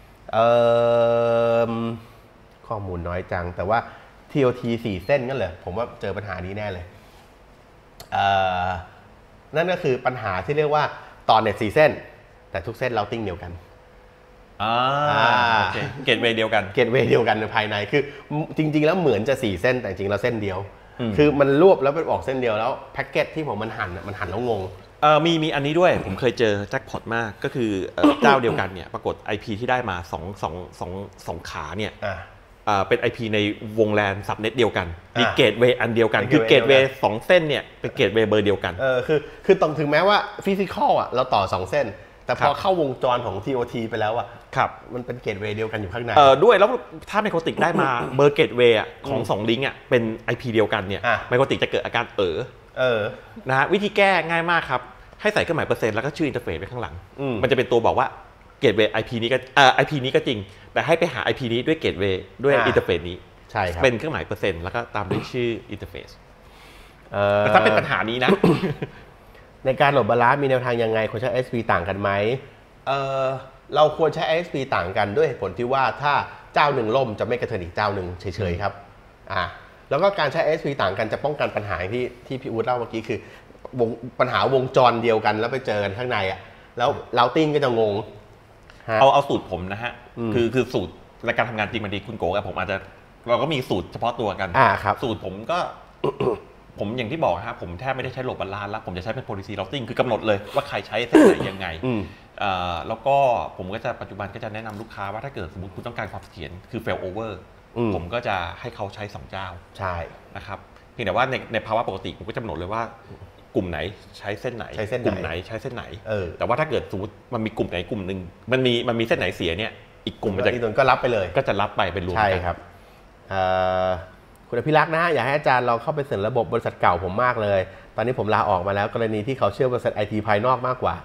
S1: ข้อมูลน้อยจังแต่ว่า TLT 4 เส้นนั่นเลยผมว่าเจอปัญหานี้แน่เลยนั่นก็คือปัญหาที่เรียกว่าต่อ Net 4 เส้นแต่ทุกเส้น routing เดียวกัน
S2: เกตเวย์เดียว
S1: กันในภายในคือจริงๆแล้วเหมือนจะ4 เส้นแต่จริงๆแล้วเส้นเดียวคือมันรวบแล้วไปออกเส้นเดียวแล้วแพ็กเกจที่ผมมันหั่นแล้วงง
S2: มีอันนี้ด้วยผมเคยเจอแจ็คพอตมากก็คือเจ้าเดียวกันเนี่ยปรากฏ IP ที่ได้มา2ขาเนี่ยเป็น IP ในวงแลนซับเน็ตเดียวกันมีเกตเวย์อันเดียวกันคือเกตเวย์2 เส้นเนี่ยเป็นเกตเวย์เบอร์เดียวกัน
S1: คือต้องถึงแม้ว่าฟิสิกอลเราต่อ2 เส้นแต่พอเข้าวงจรของ TOT ไปแล้วมันเป็นเกตเวย์เดียวกันอยู่ข้างใน
S2: ด้วยแล้วถ้าMicrotikได้มาเบอร์เกตเวย์ของ2ลิงก์เป็น IP เดียวกันเนี่ยMicrotikจะเกิดอาการนะฮะวิธีแก้ง่ายมากครับให้ใส่เครื่องหมายเปอร์เซ็นต์แล้วก็ชื่ออินเทอร์เฟซไว้ข้างหลังมันจะเป็นตัวบอกว่าเกตเวย์ IP นี้ก็IP นี้ก็จริงแต่ให้ไปหา IP นี้ด้วยเกตเวย์ด้วยอินเทอร์เฟซนี้
S1: ใช่ครับ
S2: เป็นเครื่องหมายเปอร์เซ็นต์แล้วก็ตามด้วยชื่ออินเทอร์เฟซแต่ถ้าเป็นปัญหานี้นะ
S1: ในการโหลดบาลานซ์มีแนวทางยังไงควรใช้ ISP ต่างกันไหมเราควรใช้ ISP ต่างกันด้วยเหตุผลที่ว่าถ้าเจ้าหนึ่งล่มจะไม่กระเทือนอีกเจ้าหนึ่งเฉยๆครับแล้วก็การใช้ ISP ต่างกันจะป้องกันปัญหาที่พี่อู๊ดเล่าเมื่อกี้คือปัญหาวงจรเดียวกันแล้วไปเจอกันข้างในแล้ว routing ก็จะงง
S2: เอาสูตรผมนะฮะคือสูตรและการทำงานจริงมันดีคุณโกกับผมอาจจะเราก็มีสูตรเฉพาะตัวกัน
S1: ครับ
S2: สูตรผมก็ ผมอย่างที่บอกครับผมแทบไม่ได้ใช้โหลดบาลานซ์แล้วผมจะใช้เป็น policy routing คือกำหนดเลยว่าใครใช้เส้นไหนยังไงแล้วก็ผมก็จะปัจจุบันก็จะแนะนำลูกค้าว่าถ้าเกิดสมมติคุณต้องการความเสถียรคือ fail over ผมก็จะให้เขาใช้2เจ้า
S1: ใช่
S2: นะครับเพียงแต่ว่าในภาวะปกติผมก็จะกำหนดเลยว่ากลุ่มไหนใช้เส้นไหนกลุ่มไหนใช้เส้นไหนแต่ว่าถ้าเกิดสมมติมันมีกลุ่มไหนกลุ่มหนึ่งมันมีเส้นไหนเสียเนี่ยอีกกลุ่มมันจะ
S1: ก็รับไปเลย
S2: ก็จะรับไปเป็นรวมกัน
S1: ใช่ครับคุณอภิรักษ์นะฮะอยากให้อาจารย์ลองเข้าไปเสนอระบบบริษัทเก่าผมมากเลยตอนนี้ผมลาออกมาแล้วกรณีที่เขาเชื่อบริษัทไอทีภายนอกมากกว่า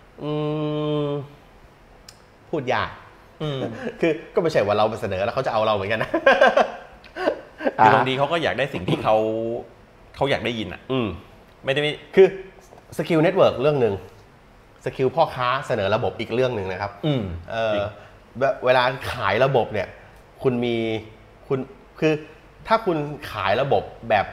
S1: พูดยากคือก็ไม่ใช่ว่าเราไปเสนอแล้วเขาจะเอาเราเหมือนกันนะ
S2: คือบางทีเขาก็อยากได้สิ่งที่เขาอยากได้ยินอ่ะไม่ได้
S1: คือสกิลเน็ตเวิร์กเรื่องหนึ่งสกิลพ่อค้าเสนอระบบอีกเรื่องหนึ่งนะครับเวลาขายระบบเนี่ยคุณคือถ้าคุณขายระบบ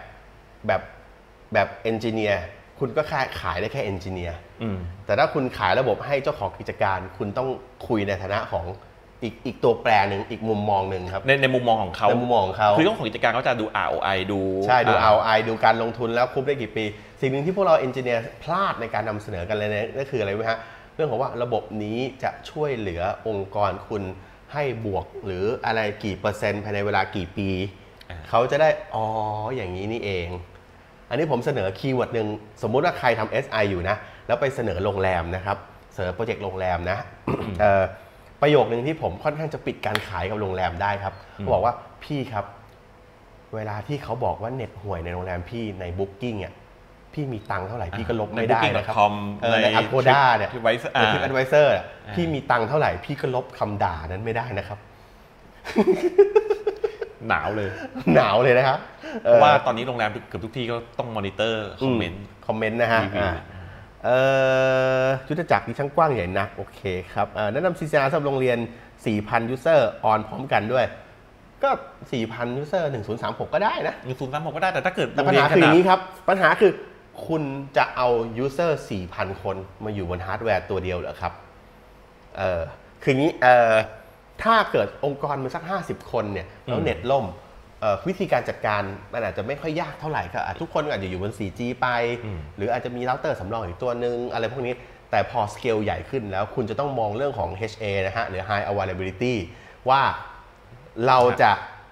S1: แบบเอนจิเนียร์คุณก็แค่ขายได้แค่เอนจิเนียร์แต่ถ้าคุณขายระบบให้เจ้าของกิจการคุณต้องคุยในฐานะของอีกตัวแปรหนึ่งอีกมุมมองหนึ่งครับ
S2: ในมุมมองของเขาคือเจ้าของกิจการเขาจะดู ROI ดู
S1: ROI ดูการลงทุนแล้วคุ้มได้กี่ปีสิ่งหนึ่งที่พวกเราเอนจิเนียร์พลาดในการนำเสนอกันเลยนั่นคืออะไรไหมฮะเรื่องของว่าระบบนี้จะช่วยเหลือองค์กรคุณให้บวกหรืออะไรกี่เปอร์เซ็นต์ภายในเวลากี่ปีเขาจะได้อย่างนี้นี่เองอันนี้ผมเสนอคีย์เวิร์ดหนึ่งสมมุติว่าใครทำ SI อยู่นะแล้วไปเสนอโรงแรมนะครับเสนอโปรเจกต์โรงแรมนะประโยคนึงที่ผมค่อนข้างจะปิดการขายกับโรงแรมได้ครับบอกว่าพี่ครับเวลาที่เขาบอกว่าเน็ตห่วยในโรงแรมพี่ใน Booking อ่ะพี่มีตังค์เท่าไหร่พี่ก็ลบไม่ได้นะครับใน Agoda เนี่ยใน TripAdvisor พี่มีตังค์เท่าไหร่พี่ก็ลบคำด่านั้นไม่ได้นะครับ
S2: หนาวเลย
S1: นะครับ
S2: เพราะว่าตอนนี้โรงแรมเกือบทุกที่ก็ต้องมอนิเตอร์คอมเมนต์
S1: นะฮะยุทธจักรที่ช่างกว้างใหญ่นักโอเคครับแนะนำ CCR สำหรับโรงเรียน 4,000 ยูเซอร์ออนพร้อมกันด้วยก็ 4,000 ยูเซอร์ 1036 ก็ได้นะ
S2: 1036ก็ได้แต่ถ้าเกิด
S1: ปัญหาคืออย่างนี้ครับปัญหาคือคุณจะเอายูเซอร์ 4,000 คนมาอยู่บนฮาร์ดแวร์ตัวเดียวเหรอครับคืออย่างนี้ถ้าเกิดองค์กรมันสัก50 คนเนี่ยแล้วเน็ตล่มวิธีการจัดการมันอาจจะไม่ค่อยยากเท่าไหร่ครับทุกคนอาจจะอยู่บน 4G ไปหรืออาจจะมีเราเตอร์สำรองอีกตัวนึงอะไรพวกนี้แต่พอสเกลใหญ่ขึ้นแล้วคุณจะต้องมองเรื่องของ HA นะฮะหรือ High Availability ว่าเราจะ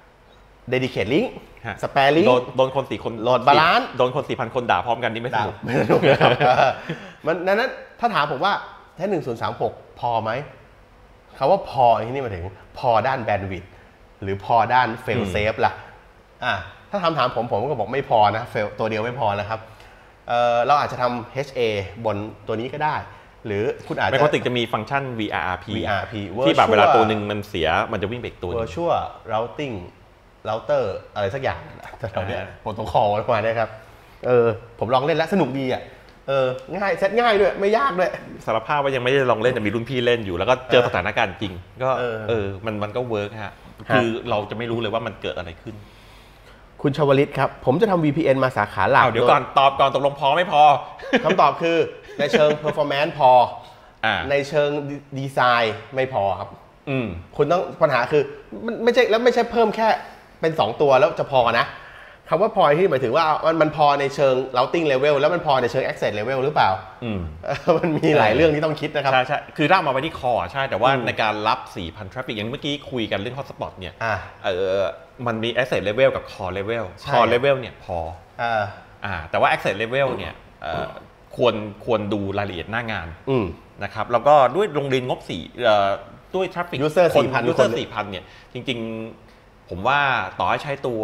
S1: Dedicate Link Spare Link
S2: โดนคน4 คน
S1: โหลดบาลานซ์
S2: โดนคน 4,000 คนด่าพร้อมกันนี่ไม่สนุก
S1: นะครับมันนั้นถ้าถามผมว่าแค่1036พอไหมคำว่าพอที่นี่มาถึงพอด้านแบนด์วิดต์หรือพอด้านเฟลเซฟล่ะถ้าถามผมก็บอกไม่พอนะเฟลตัวเดียวไม่พอนะครับเราอาจจะทำ HA บนตัวนี้ก็ได้หรือคุณอาจจะ
S2: ไม่ปกติจะมีฟังก์ชัน VRRP ที่แบบเวลาตัวหนึ่งมันเสียมันจะวิ่งไปอีกตัว
S1: Virtual Routing Router อะไรสักอย่างแต่ตอนนี้โปรโตคอลประมาณนี้ครับผมลองเล่นแล้วสนุกดีง่ายเซตง่ายด้วยไม่ยากด้วย
S2: สารภาพว่ายังไม่ได้ลองเล่นแต่มีรุ่นพี่เล่นอยู่แล้วก็เจอสถานการณ์จริงก็มันก็เวิร์กฮะคือเราจะไม่รู้เลยว่ามันเกิดอะไรขึ้น
S1: คุณชวลิตครับผมจะทำ VPN มาสาขาหลัก
S2: เดี๋ยวก่อนตอบก่อนตกลงพอไม่พอ
S1: คำตอบคือในเชิง performance พอในเชิงดีไซน์ไม่พอครับคุณต้องปัญหาคือไม่ใช่เพิ่มแค่เป็น2ตัวแล้วจะพอนะคำว่าพอที่หมายถึงว่ามันพอในเชิง routing level แล้วมันพอในเชิง access level หรือเปล่ามันมีหลายเรื่องที่ต้องคิดนะครับ
S2: ใช่คือร่างมาไว้ที่คอใช่แต่ว่าในการรับ 4,000 traffic อย่างเมื่อกี้คุยกันเรื่อง hotspot เนี่ยมันมี access level กับ core level เนี่ยพอแต่ว่า access level เนี่ยควรดูรายละเอียดหน้างานนะครับแล้วก็ด้วยโรงเรียนงบด้วย traffic
S1: user
S2: 4,000 เนี่ยจริงๆผมว่าต่อให้ใช้ตัว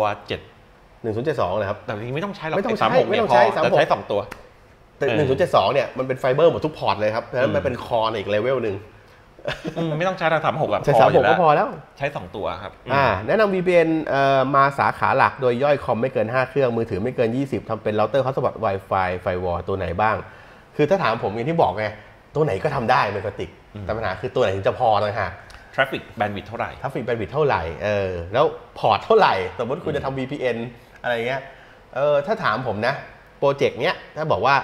S1: 1072เลยครับ
S2: แต่จริงไม่ต้องใช้หรอก
S1: 36
S2: เนี่ยพอแต่ใช้2ตัว
S1: แต่1072เนี่ยมันเป็นไฟเบอร์หมดทุกพอร์ตเลยครับแล้วมันเป็นคอในอีกเลเวลนึง
S2: ไม่ต้องใช้ทาง36แบบ
S1: ใช้36ก็พอแล้ว
S2: ใช้2ตัวครับ
S1: แนะนำ VPN มาสาขาหลักโดยย่อยคอมไม่เกิน5เครื่องมือถือไม่เกิน20ทำเป็นเราเตอร์ฮอตสปอต Wi-Fi ไฟวอลตัวไหนบ้างคือถ้าถามผมอย่างที่บอกไงตัวไหนก็ทำได้ปกติแต่ปัญหาคือตัวไหนถึงจะพอเลยฮะ
S2: traffic bandwidth เท่าไหร่
S1: traffic bandwidth เท่าไหร่แล้วพอร์ตเท่าไหร่สมมติคุณจะทำ VPN อะไรเงี้ยถ้าถามผมนะโปรเจกต์เนี้ยถ้าบอกว่า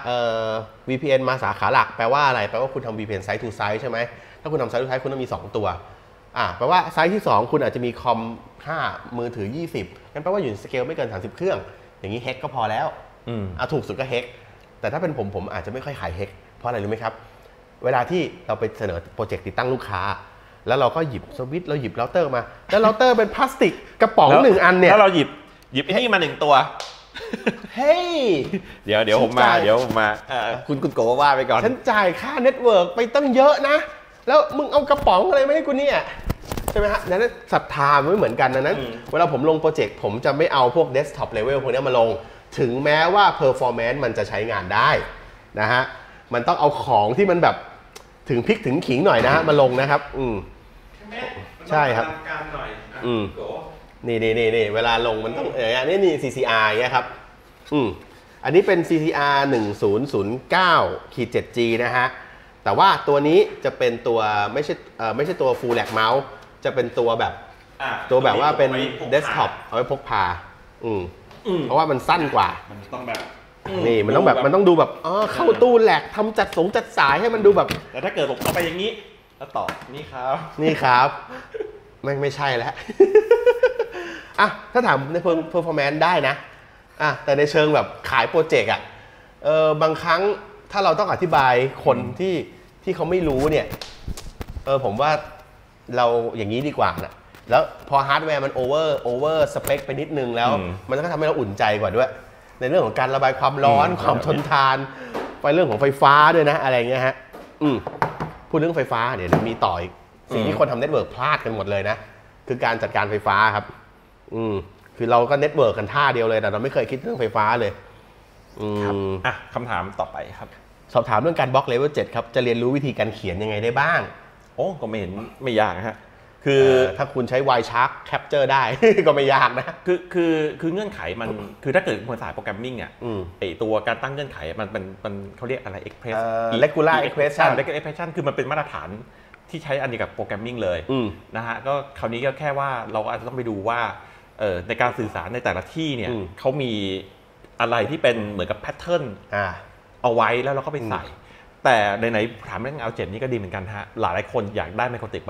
S1: VPN มาสาขาหลักแปลว่าอะไรแปลว่าคุณทำ VPN site to site ใช่ไหมถ้าคุณทำ site to site คุณต้องมี2ตัวแปลว่าไซส์ที่ 2 คุณอาจจะมีคอม5มือถือ20งั้นแปลว่าอยู่สเกลไม่เกิน30เครื่องอย่างนี้เฮกก็พอแล้วถูกสุดก็เฮกแต่ถ้าเป็นผมอาจจะไม่ค่อยขายเฮกเพราะอะไรรู้ไหมครับเวลาที่เราไปเสนอโปรเจกต์ติดตั้งลูกค้าแล้วเราก็หยิบสวิตช์เราหยิบเราเตอร์มาแล้วเราเตอร์เป็นพลาสติกกระป๋อง1อันเนี่ย
S2: แล้วเราหยิบไอ้นี่มา1ตัว
S1: เฮ้ย
S2: เดี๋ยวผมมาคุณโกว่าไปก่อน
S1: ฉันจ่ายค่าเน็ตเวิร์กไปตั้งเยอะนะแล้วมึงเอากระป๋องอะไรมาให้กูเนี่ยใช่ไหมฮะนั้นศรัทธาไม่เหมือนกันนั้นเวลาผมลงโปรเจกต์ผมจะไม่เอาพวกเดสก์ท็อปเลเวลพวกนี้มาลงถึงแม้ว่าเพอร์ฟอร์แมนซ์มันจะใช้งานได้นะฮะมันต้องเอาของที่มันแบบถึงพริกถึงขิงหน่อยนะฮะมาลงนะครับใช่ครับนี่เวลาลงมันต้องอย่างนี้นี่ CCR อย่างเงี้ยครับอันนี้เป็น CCR 1009-7G นะฮะแต่ว่าตัวนี้จะเป็นตัวไม่ใช่ตัว Full Rack Mouse จะเป็นตัวแบบว่าเป็นเดสก์ท็อปเอาไว้พกพาเพราะว่ามันสั้นกว่า
S2: มันต้องแบบ
S1: นี่มันต้องดูแบบเข้าตู้แหลกทำจัดสายให้มันดูแบบ
S2: แต่ถ้าเกิดผมเอาไปอย่างนี้แล้วต่อนี่
S1: ครับไม่ใช่แล้วถ้าถามในเพอร์ฟอร์แมนซ์ได้นะแต่ในเชิงแบบขายโปรเจกต์บางครั้งถ้าเราต้องอธิบายคนที่เขาไม่รู้เนี่ยผมว่าเราอย่างนี้ดีกว่านะแล้วพอฮาร์ดแวร์มันโอเวอร์สเปคไปนิดนึงแล้วมันก็ทำให้เราอุ่นใจกว่าด้วยในเรื่องของการระบายความร้อนความทนทานไปเรื่องของไฟฟ้าด้วยนะอะไรเงี้ยฮะพูดเรื่องไฟฟ้าเดี๋ยวมีต่ออีกสิ่งที่คนทำเน็ตเวิร์กพลาดกันหมดเลยนะคือการจัดการไฟฟ้าครับคือเราก็เน็ตเวิร์กกันท่าเดียวเลยแต่เราไม่เคยคิดเรื่องไฟฟ้าเลย
S2: คำถามต่อไปครับ
S1: สอบถามเรื่องการบล็อกเลเวล 7ครับจะเรียนรู้วิธีการเขียนยังไงได้บ้าง
S2: ก็ไม่ยากฮะ
S1: คือถ้าคุณใช้ Wireshark Capture ได้ ก็ไม่ยากนะ
S2: คือเงื่อนไขมันคือถ้าเกิดคนสายโปรแกรมมิ่งไอตัวการตั้งเงื่อนไขมันเขาเรียกอะไร Express
S1: Regular Expression
S2: Regular Expression คือมันเป็นมาตรฐานที่ใช้อันนี้กับโปรแกรมมิ่งเลยนะฮะก็คราวนี้ก็แค่ว่าเราอาจจะต้องไปดูว่าในการสื่อสารในแต่ละที่เนี่ยเขามีอะไรที่เป็นเหมือนกับแพทเทิร์นเอาไว้แล้วเราก็ไปใส่แต่ในถามเรื่อง L7 นี่ก็ดีเหมือนกันฮะหลายคนอยากได้ไมโครติก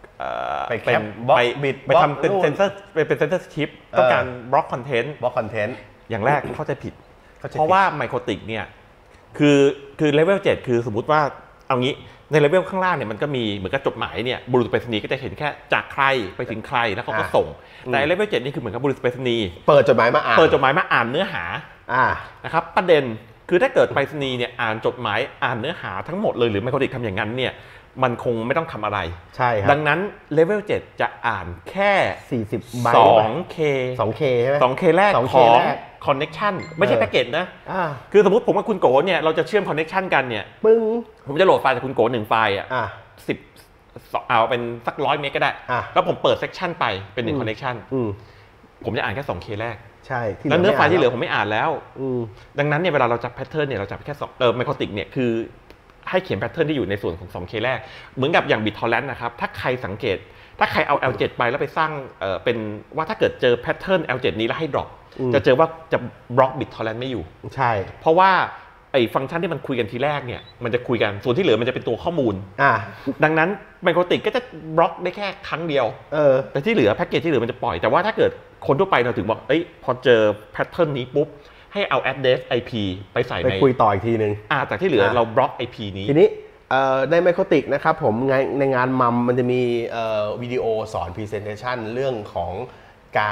S2: ไปทำเป็นเซนเซอร์ชิปต้องการบล็อกคอนเทนต์อย่างแรกเข้าใจผิดเพราะว่าไมโครติกเนี่ยคือเลเวล 7คือสมมุติว่าเอางี้ในเลเวลข้างล่างเนี่ยมันก็มีเหมือนกับจดหมายเนี่ยบุรุษไปรษณีย์ก็จะเห็นแค่จากใครไปถึงใครแล้วเขาก็ส่งแต่เลเวล 7นี่คือเหมือนกับบุรุษไปรษณีย์
S1: เปิดจดหมายมาอ่าน
S2: เนื้อหานะครับประเด็นคือถ้าเกิดไปรษณีย์เนี่ยอ่านจดหมายอ่านเนื้อหาทั้งหมดเลยหรือไมโครติกทำอย่างนั้นเนี่ยมันคงไม่ต้องทำอะไร
S1: ใช่ครับ
S2: ดังนั้นเลเวล 7จะอ่านแค่
S1: 40 ใบ 2K ใช่ไหม
S2: 2K แรกของคอนเน็กชันไม่ใช่แพ็กเกจนะคือสมมติผมกับคุณโกเนี่ยเราจะเชื่อมคอนเน็กชันกันเนี่ยผมจะโหลดไฟล์จากคุณโก1ไฟล์10เอาเป็นสัก100 เมกก็ได้แล้วผมเปิดเซกชันไปเป็น1คอนเน็กชันผมจะอ่านแค่ 2K แรก
S1: ใช่
S2: แล้วเนื้อไฟล์ที่เหลือผมไม่อ่านแล้วดังนั้นเนี่ยเวลาเราจับแพทเทิร์นเนี่ยเราจับแค่ไมโครติกเนี่ยคือให้เขียนแพทเทิร์นที่อยู่ในส่วนของ 2K แรกเหมือนกับอย่าง BitTorrent นะครับถ้าใครสังเกตถ้าใครเอา L7 ไปแล้วไปสร้างเป็นว่าถ้าเกิดเจอแพทเทิร์น L7 นี้แล้วให้ drop จะเจอว่าจะบล็อก BitTorrent ไม่อยู่
S1: ใช่
S2: เพราะว่าไอ้ฟังก์ชันที่มันคุยกันทีแรกเนี่ยมันจะคุยกันส่วนที่เหลือมันจะเป็นตัวข้อมูลดังนั้นไมโครติกก็จะบล็อกได้แค่ครั้งเดียวแต่ที่เหลือแพ็กเกจที่เหลือมันจะปล่อยแต่ว่าถ้าเกิดคนทั่วไปเราถึงบอกพอเจอแพทเทิร์นนี้ปุ๊บให้เอา address IP ไปใส่ใน
S1: คุยต่ออีกทีนึง
S2: แต่ที่เหลือเราบล็อก IP นี้
S1: ทีนี้ในไมโครติกนะครับผมในงานมัมมันจะมีวิดีโอสอน Presentation เรื่องของการ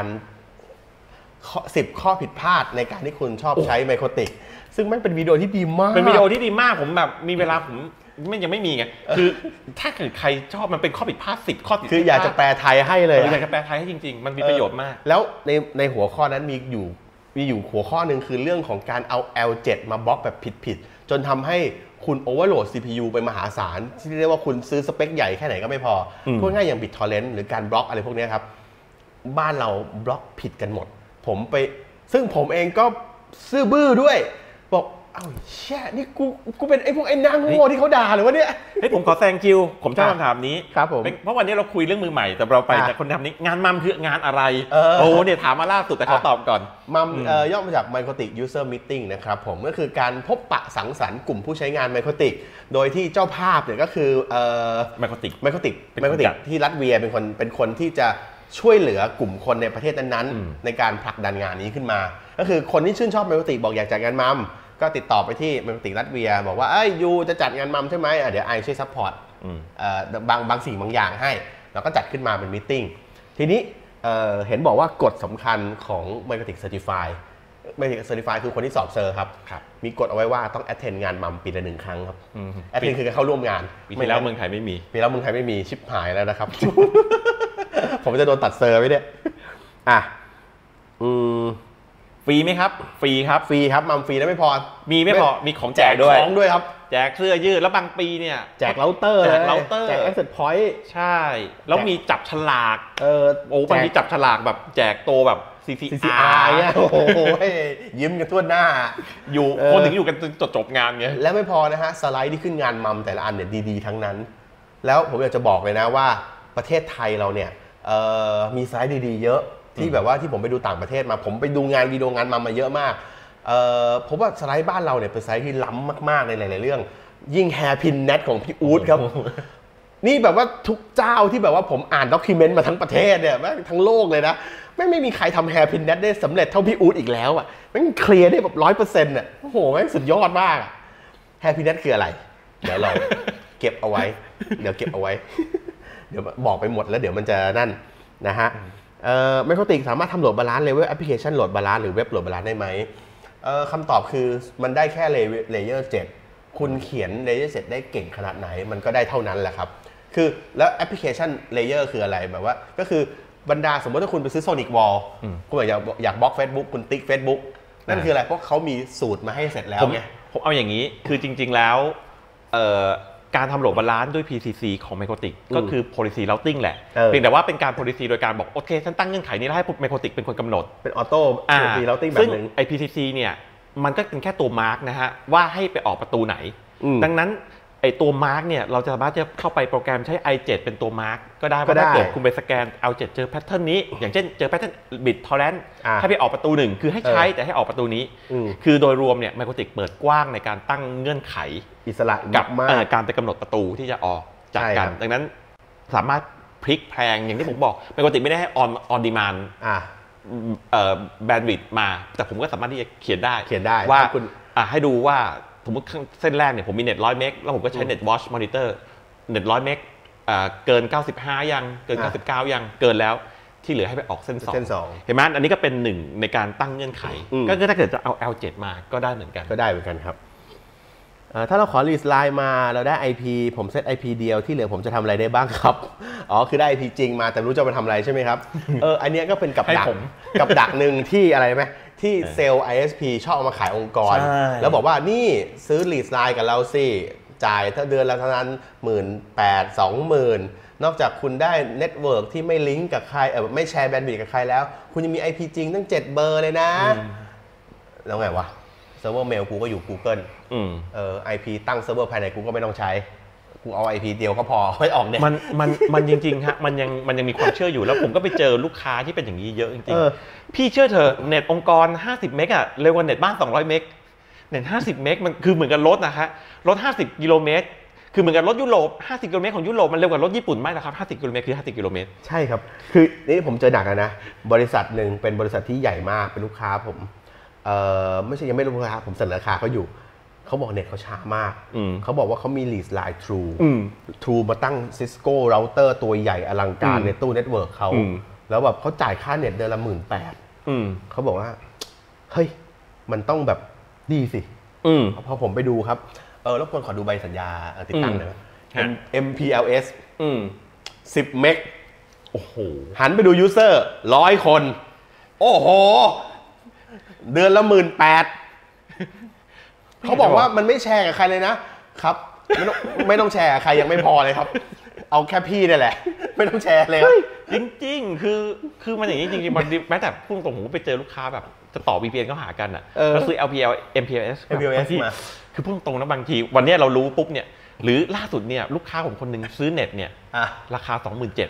S1: 10 ข้อผิดพลาดในการที่คุณชอบใช้ไมโครติกซึ่งมันเป็นวิดีโอที่ดีมาก
S2: เป็นวิดีโอที่ดีมากผมแบบมีเวลาผมยังไม่มีไงคือถ้าเกิดใครชอบมันเป็นข้อผิดพลาด10 ข้อผิดพลาด
S1: คืออยากจะแปลไทยให้เลย
S2: อยากจะแปลไทยให้จริงๆมันมีประโยชน์มาก
S1: แล้วในหัวข้อนั้นมีอยู่หัวข้อหนึ่งคือเรื่องของการเอา L7 มาบล็อกแบบผิดจนทำให้คุณโอเวอร์โหลด CPU ไปมหาศาลที่เรียกว่าคุณซื้อสเปคใหญ่แค่ไหนก็ไม่พอพูดง่ายอย่าง BitTorrent หรือการบล็อกอะไรพวกนี้ครับบ้านเราบล็อกผิดกันหมดซึ่งผมเองก็ซื่อบื้อด้วยบอกอ้าวแช่นี่กูเป็นไอ้พวกไอ้นางโง่ที่เขาด่าหรือวะเนี่ย
S2: เฮ้ยผมขอแซงคิวผมชอบคำถามนี้
S1: ครับผม
S2: เพราะวันนี้เราคุยเรื่องมือใหม่แต่เราไปแต่คนทำนี้งานมัมคืองานอะไรโอ้เนี่ยถามมาล่าสุดแต่เขาตอบก่อน
S1: มัมย่อมาจาก Mycotic User Meeting นะครับผมก็คือการพบปะสังสรรค์กลุ่มผู้ใช้งาน Mycotic โดยที่เจ้าภาพเนี่ยก็คือMycotic ที่รัสเวียเป็นคนที่จะช่วยเหลือกลุ่มคนในประเทศนั้นๆในการผลักดันงานนี้ขึ้นมาก็คือคนที่ชื่นชอบ Mycotic บอกอยากจัดงานมัมก็ติดต่อไปที่ Mycotic รัสเวียบอกว่ายูจะจัดงานมัมใช่ไหมเดี๋ยวไอช่วยซัพพอร์ตบางสิ่งบางอย่างให้แล้วก็จัดขึ้นมาเป็นมีตติ้งทีนี้เห็นบอกว่ากฎสำคัญของ Mycotic Certify Mycotic Certify คือคนที่สอบเซอร์ครับมีกฎเอาไว้ว่าต้อง attend งานมัมปีละ1 ครั้งครับ attend คือการเข้าร่วมงาน
S2: ปีแล้วเมืองไทยไม่มี
S1: ชิบหายแล้วนะครับ ผมจะโดนตัดเซอร์ไว้เนี่ย
S2: ฟรีไหมครับฟรี
S1: ครับมัมฟรีแล้วไม่พอ
S2: ไม่พอมีของแจกด้วย
S1: ของด้วยครับ
S2: แจกเสื้อยืดแล้วบางปีเนี่ย
S1: แจกเราเตอร์แจก Access Point
S2: ใช่แล้วมีจับฉลากบางทีจับฉลากแบบแจกโตแบบ CCR
S1: เนี่ยโอ้โหยิ้มกันทั่วหน้า
S2: อยู่คนถึงอยู่กันจนจบงานเงี้ย
S1: แล้วไม่พอนะฮะสไลด์ที่ขึ้นงานมัมแต่ละอันเนี่ยดีๆทั้งนั้นแล้วผมอยากจะบอกเลยนะว่าประเทศไทยเราเนี่ยมีสไลด์ดีๆเยอะที่แบบว่าที่ผมไปดูต่างประเทศมาผมไปดูงานวิดีโองานมาเยอะมากผมว่าสไลด์บ้านเราเนี่ยเป็นสไลด์ที่ล้ำมากๆในหลายๆเรื่องยิ่งแฮร์พินเน็ตของพี่อู๊ดครับนี่แบบว่าทุกเจ้าที่แบบว่าผมอ่านด็อกิเมนต์มาทั้งประเทศเนี่ยทั้งโลกเลยนะไม่มีใครทำแฮร์พินเน็ตได้สำเร็จเท่าพี่อู๊ดอีกแล้วอ่ะมันเคลียร์ได้แบบ100%อ่ะโอ้โหแม่งสุดยอดมากแฮร์พินเน็ตคืออะไรเดี๋ยวเราเก็บเอาไว้เดี๋ยวบอกไปหมดแล้วเดี๋ยวมันจะนั่นนะฮะMycoticสามารถทำโหลดบาลานซ์เลเวลแอปพลิเคชันโหลดบาลานซ์หรือเว็บโหลดบาลานซ์ได้ไหมคำตอบคือมันได้แค่เลเยอร์7คุณเขียนเลเยอร์7ได้เก่งขนาดไหนมันก็ได้เท่านั้นแหละครับคือแล้วแอปพลิเคชันเลเยอร์คืออะไรแบบว่าก็คือบรรดาสมมติถ้าคุณไปซื้อ Sonic Wall คุณอยากบล็อก Facebook คุณติ๊ก Facebook นั่นคืออะไรเพราะเขามีสูตรมาให้เสร็จแล้วไง
S2: ผมเอาอย่างนี้คือจริงๆแล้วการทำโหลดบาลานซ์ด้วย PCC ของ Mycotic ก็คือ policy routing แหละเพียงแต่ว่าเป็นการ policy โดยการบอกโอเคฉันตั้งเงื่อนไขนี้แล้วให้ Mycotic เป็นคนกำหนด
S1: เป็น auto policy routing แบบนึง
S2: ไอ้ PCC เนี่ยมันก็เป็นแค่ตัว mark นะฮะว่าให้ไปออกประตูไหนดังนั้นไอ้ตัว mark เนี่ยเราจะสามารถจะเข้าไปโปรแกรมใช้ i7 เป็นตัว mark ก็ได้เพราะถ้าเกิดคุณไปสแกน i7 เจอ pattern นี้อย่างเช่นเจอ pattern BitTorrent ให้ไปออกประตู1คือให้ใช้แต่ให้ออกประตูนี้คือโดยรวมเนี่ย Mycotic เปิดกว้างในการตั้งเงื่อนไข
S1: อิสระ
S2: กับการไปกำหนดประตูที่จะออกจากกันดังนั้นสามารถพลิกแพลงอย่างที่ผมบอกMycoticไม่ได้ให้ on demand bandwidth มาแต่ผมก็สามารถที่จะเขียนได้ว่าให้ดูว่าสมมติเส้นแรกเนี่ยผมมีเน็ต100 เมกแล้วผมก็ใช้เน็ต Watch Monitor เน็ต100 เมกเกิน95ยังเกิน99ยังเกินแล้วที่เหลือให้ไปออกเส้น2เห็นไหมอันนี้ก็เป็นหนึ่งในการตั้งเงื่อนไขก็ถ้าเกิดจะเอา L7 มาก็ได้เหมือนกัน
S1: ครับถ้าเราขอรีสไลน์มาเราได้ IP ผมเซต IP เดียวที่เหลือผมจะทำอะไรได้บ้างครับคือได้ IP จริงมาแต่รู้จะมาทำอะไรใช่ไหมครับอันนี้ก็เป็นกับดักหนึ่งที่อะไรไหมที่เซลล์ ISP ชอบเอามาขายองค์กรแล้วบอกว่านี่ซื้อรีสไลน์กับเราสิจ่ายถ้าเดือนละเท่านั้น 18,000-20,000 นอกจากคุณได้เน็ตเวิร์กที่ไม่ลิงก์กับใครไม่แชร์แบนด์วิดต์กับใครแล้วคุณยังมี IP จริงตั้ง7 เบอร์เลยนะแล้วไงวะเซิร์ฟเวอร์เมลกูก็อยู่ Google IP ตั้งเซิร์ฟเวอร์ภายในกูก็ไม่ต้องใช้กูเอา IP เดียวก็พอไม่ออกเนี่ย
S2: มันจริงๆฮะมันยังมีความเชื่ออยู่แล้วผมก็ไปเจอลูกค้าที่เป็นอย่างนี้เยอะจริงๆพี่เชื่อเถอะเน็ตองค์กร50 เมกะเร็วกว่าเน็ตบ้าน200 เมกเน็ต50 เมกมันคือเหมือนกับรถนะฮะรถ50 กิโลเมตรคือเหมือนกับรถยุโรป50 กิโลเมตรของยุโรปมันเร็วกว่ารถญี่ปุ่นไหมล่ะครับ50 กิโลเมตรคือ50 กิโลเมตร
S1: ใช่ครับคือนี่ผมเจอหนักนะบริษัทหนึ่งเป็นบริษัทที่ใหญ่มากเป็นลูกค้าผมไม่ใช่ยังไม่รู้ราคาผมเสนอราคาเขาอยู่เขาบอกเน็ตเขาช้ามากเขาบอกว่าเขามี lease line True มาตั้ง Cisco router ตัวใหญ่อลังการในตู้เน็ตเวิร์กเขาแล้วแบบเขาจ่ายค่าเน็ตเดือนละ 18,000 เขาบอกว่าเฮ้ยมันต้องแบบดีสิพอผมไปดูครับแล้วคนขอดูใบสัญญาติดตั้งหน่อย MPLS 10 เมกโอ้โหหันไปดู user 100 คนโอ้โหเดือนละ 18,000 เขาบอกว่ามันไม่แชร์กับใครเลยนะครับไม่ต้องแชร์กับใครยังไม่พอเลยครับเอาแค่พี่นี่แหละไม่ต้องแชร์เลยครับ
S2: จริงๆคือมันอย่างนี้จริงๆแม้แต่พูดตรงผมไปเจอลูกค้าแบบจะต่อ VPN เข้าหากันอ่ะก็ซื้อ MPLS
S1: มา
S2: คือพูดตรงนะบางทีวันนี้เรารู้ปุ๊บเนี่ยหรือล่าสุดเนี่ยลูกค้าผมคนหนึ่งซื้อเน็ตเนี่ยราคา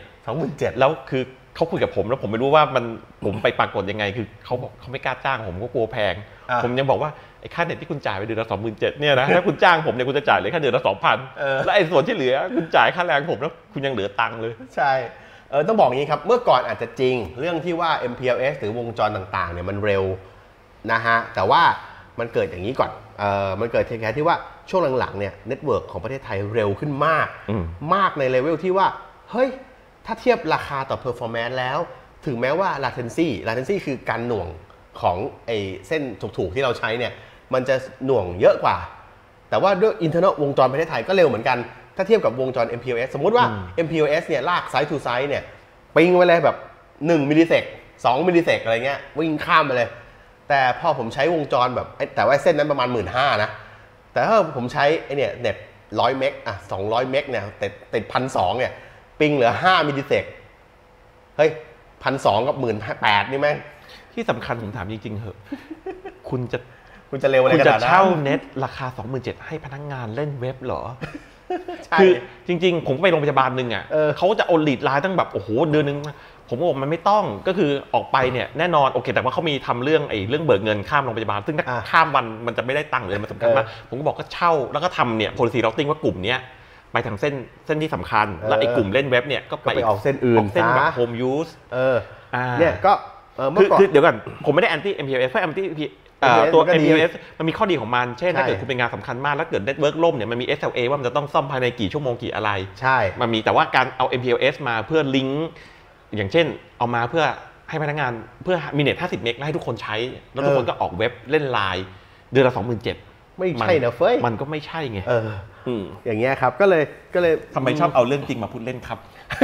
S2: 27,000 แล้วคือเขาคุยกับผมแล้วผมไม่รู้ว่าผมไปปรากฏยังไงคือเขาบอกเขาไม่กล้าจ้างผมก็กลัวแพงผมยังบอกว่าไอ้ค่าเน็ตที่คุณจ่ายไปเดือนละ 27,000 เนี่ยนะถ้าคุณจ้างผมเนี่ยคุณจะจ่ายเลยแค่เดือนละ 2,000 แล้วไอ้ส่วนที่เหลือคุณจ่ายค่าแรงผมแล้วคุณยังเหลือตังค์เลย
S1: ใช่ต้องบอกอย่างนี้ครับเมื่อก่อนอาจจะจริงเรื่องที่ว่า MPLS หรือวงจรต่างๆเนี่ยมันเร็วนะฮะแต่ว่ามันเกิดอย่างนี้ก่อนมันเกิดแค่ที่ว่าช่วงหลังๆเนี่ยเน็ตเวิร์กของประเทศไทยเร็วขึ้นมากในเลเวลที่ว่าเฮ้ยถ้าเทียบราคาต่อ performance แล้วถึงแม้ว่า latency คือการหน่วงของไอ้เส้นถูกๆที่เราใช้เนี่ยมันจะหน่วงเยอะกว่าแต่ว่าด้วย internal วงจรประเทศไทยก็เร็วเหมือนกันถ้าเทียบกับวงจร MPLS สมมุติว่า MPLS เนี่ยลาก side to side เนี่ยปิงไปเลยแบบ1มิลลิเซก2มิลลิเซกอะไรเงี้ยวิ่งข้ามไปเลยแต่พอผมใช้วงจรแบบแต่ว่าเส้นนั้นประมาณ 15,000 นะแต่ถ้าผมใช้ไอ้เนี่ยเน็ต100 เมก200 เมกเนี่ยติด 1,200 เนี่ยปิงเหลือ5มิลลิเซกเฮ้ย 1,200 กับ 18,000 นี่แม่ง
S2: ที่สำคัญผมถามจริงๆเหอะคุณ
S1: จะเร็วอะไรขนาดนั้น
S2: คุณจะเช่าเน็ตราคา 27,000 ให้พนักงานเล่นเว็บเหรอคือจริงๆผมไปโรงพยาบาลนึงอ่ะเขาจะเอาลีดไลน์ตั้งแบบโอ้โหเดือนนึงผมบอกมันไม่ต้องก็คือออกไปเนี่ยแน่นอนโอเคแต่ว่าเขามีทำเรื่องเบิกเงินข้ามโรงพยาบาลซึ่งถ้าข้ามวันมันจะไม่ได้ตังค์เลยมันสำคัญมากผมก็บอกก็เช่าแล้วก็ทำเนี่ย policy routing ว่ากลุ่มเนี้ยไปทางเส้นที่สำคัญแล้วไอ้กลุ่มเล่นเว็บเนี่ยก็ไป
S1: ออกเส้นอื่น
S2: เส้นแบบ home use
S1: เนี่ยก็
S2: คือเดี๋ยวก่อนผมไม่ได้ anti MPLS เพราะ antiตัว MPLS มันมีข้อดีของมันเช่นถ้าเกิดคุณเป็นงานสำคัญมากแล้วเกิดเน็ตเวิร์กล่มเนี่ยมันมี SLA ว่ามันจะต้องซ่อมภายในกี่ชั่วโมงกี่อะไร
S1: ใช่
S2: มันมีแต่ว่าการเอา MPLS มาเพื่อลิงก์อย่างเช่นเอามาเพื่อให้พนักงานเพื่อมีเน็ต50 เมกให้ทุกคนใช้แล้วทุกคนก็ออกเว็บเล่นไลน์เดือนละ 27,000
S1: ไม่ใช่นะเฟ้ย
S2: มันก็ไม่ใช่ไง
S1: อย่างเงี้ยครับก็เลย
S2: ทำไมชอบเอาเรื่องจริงมาพูดเล่นครับ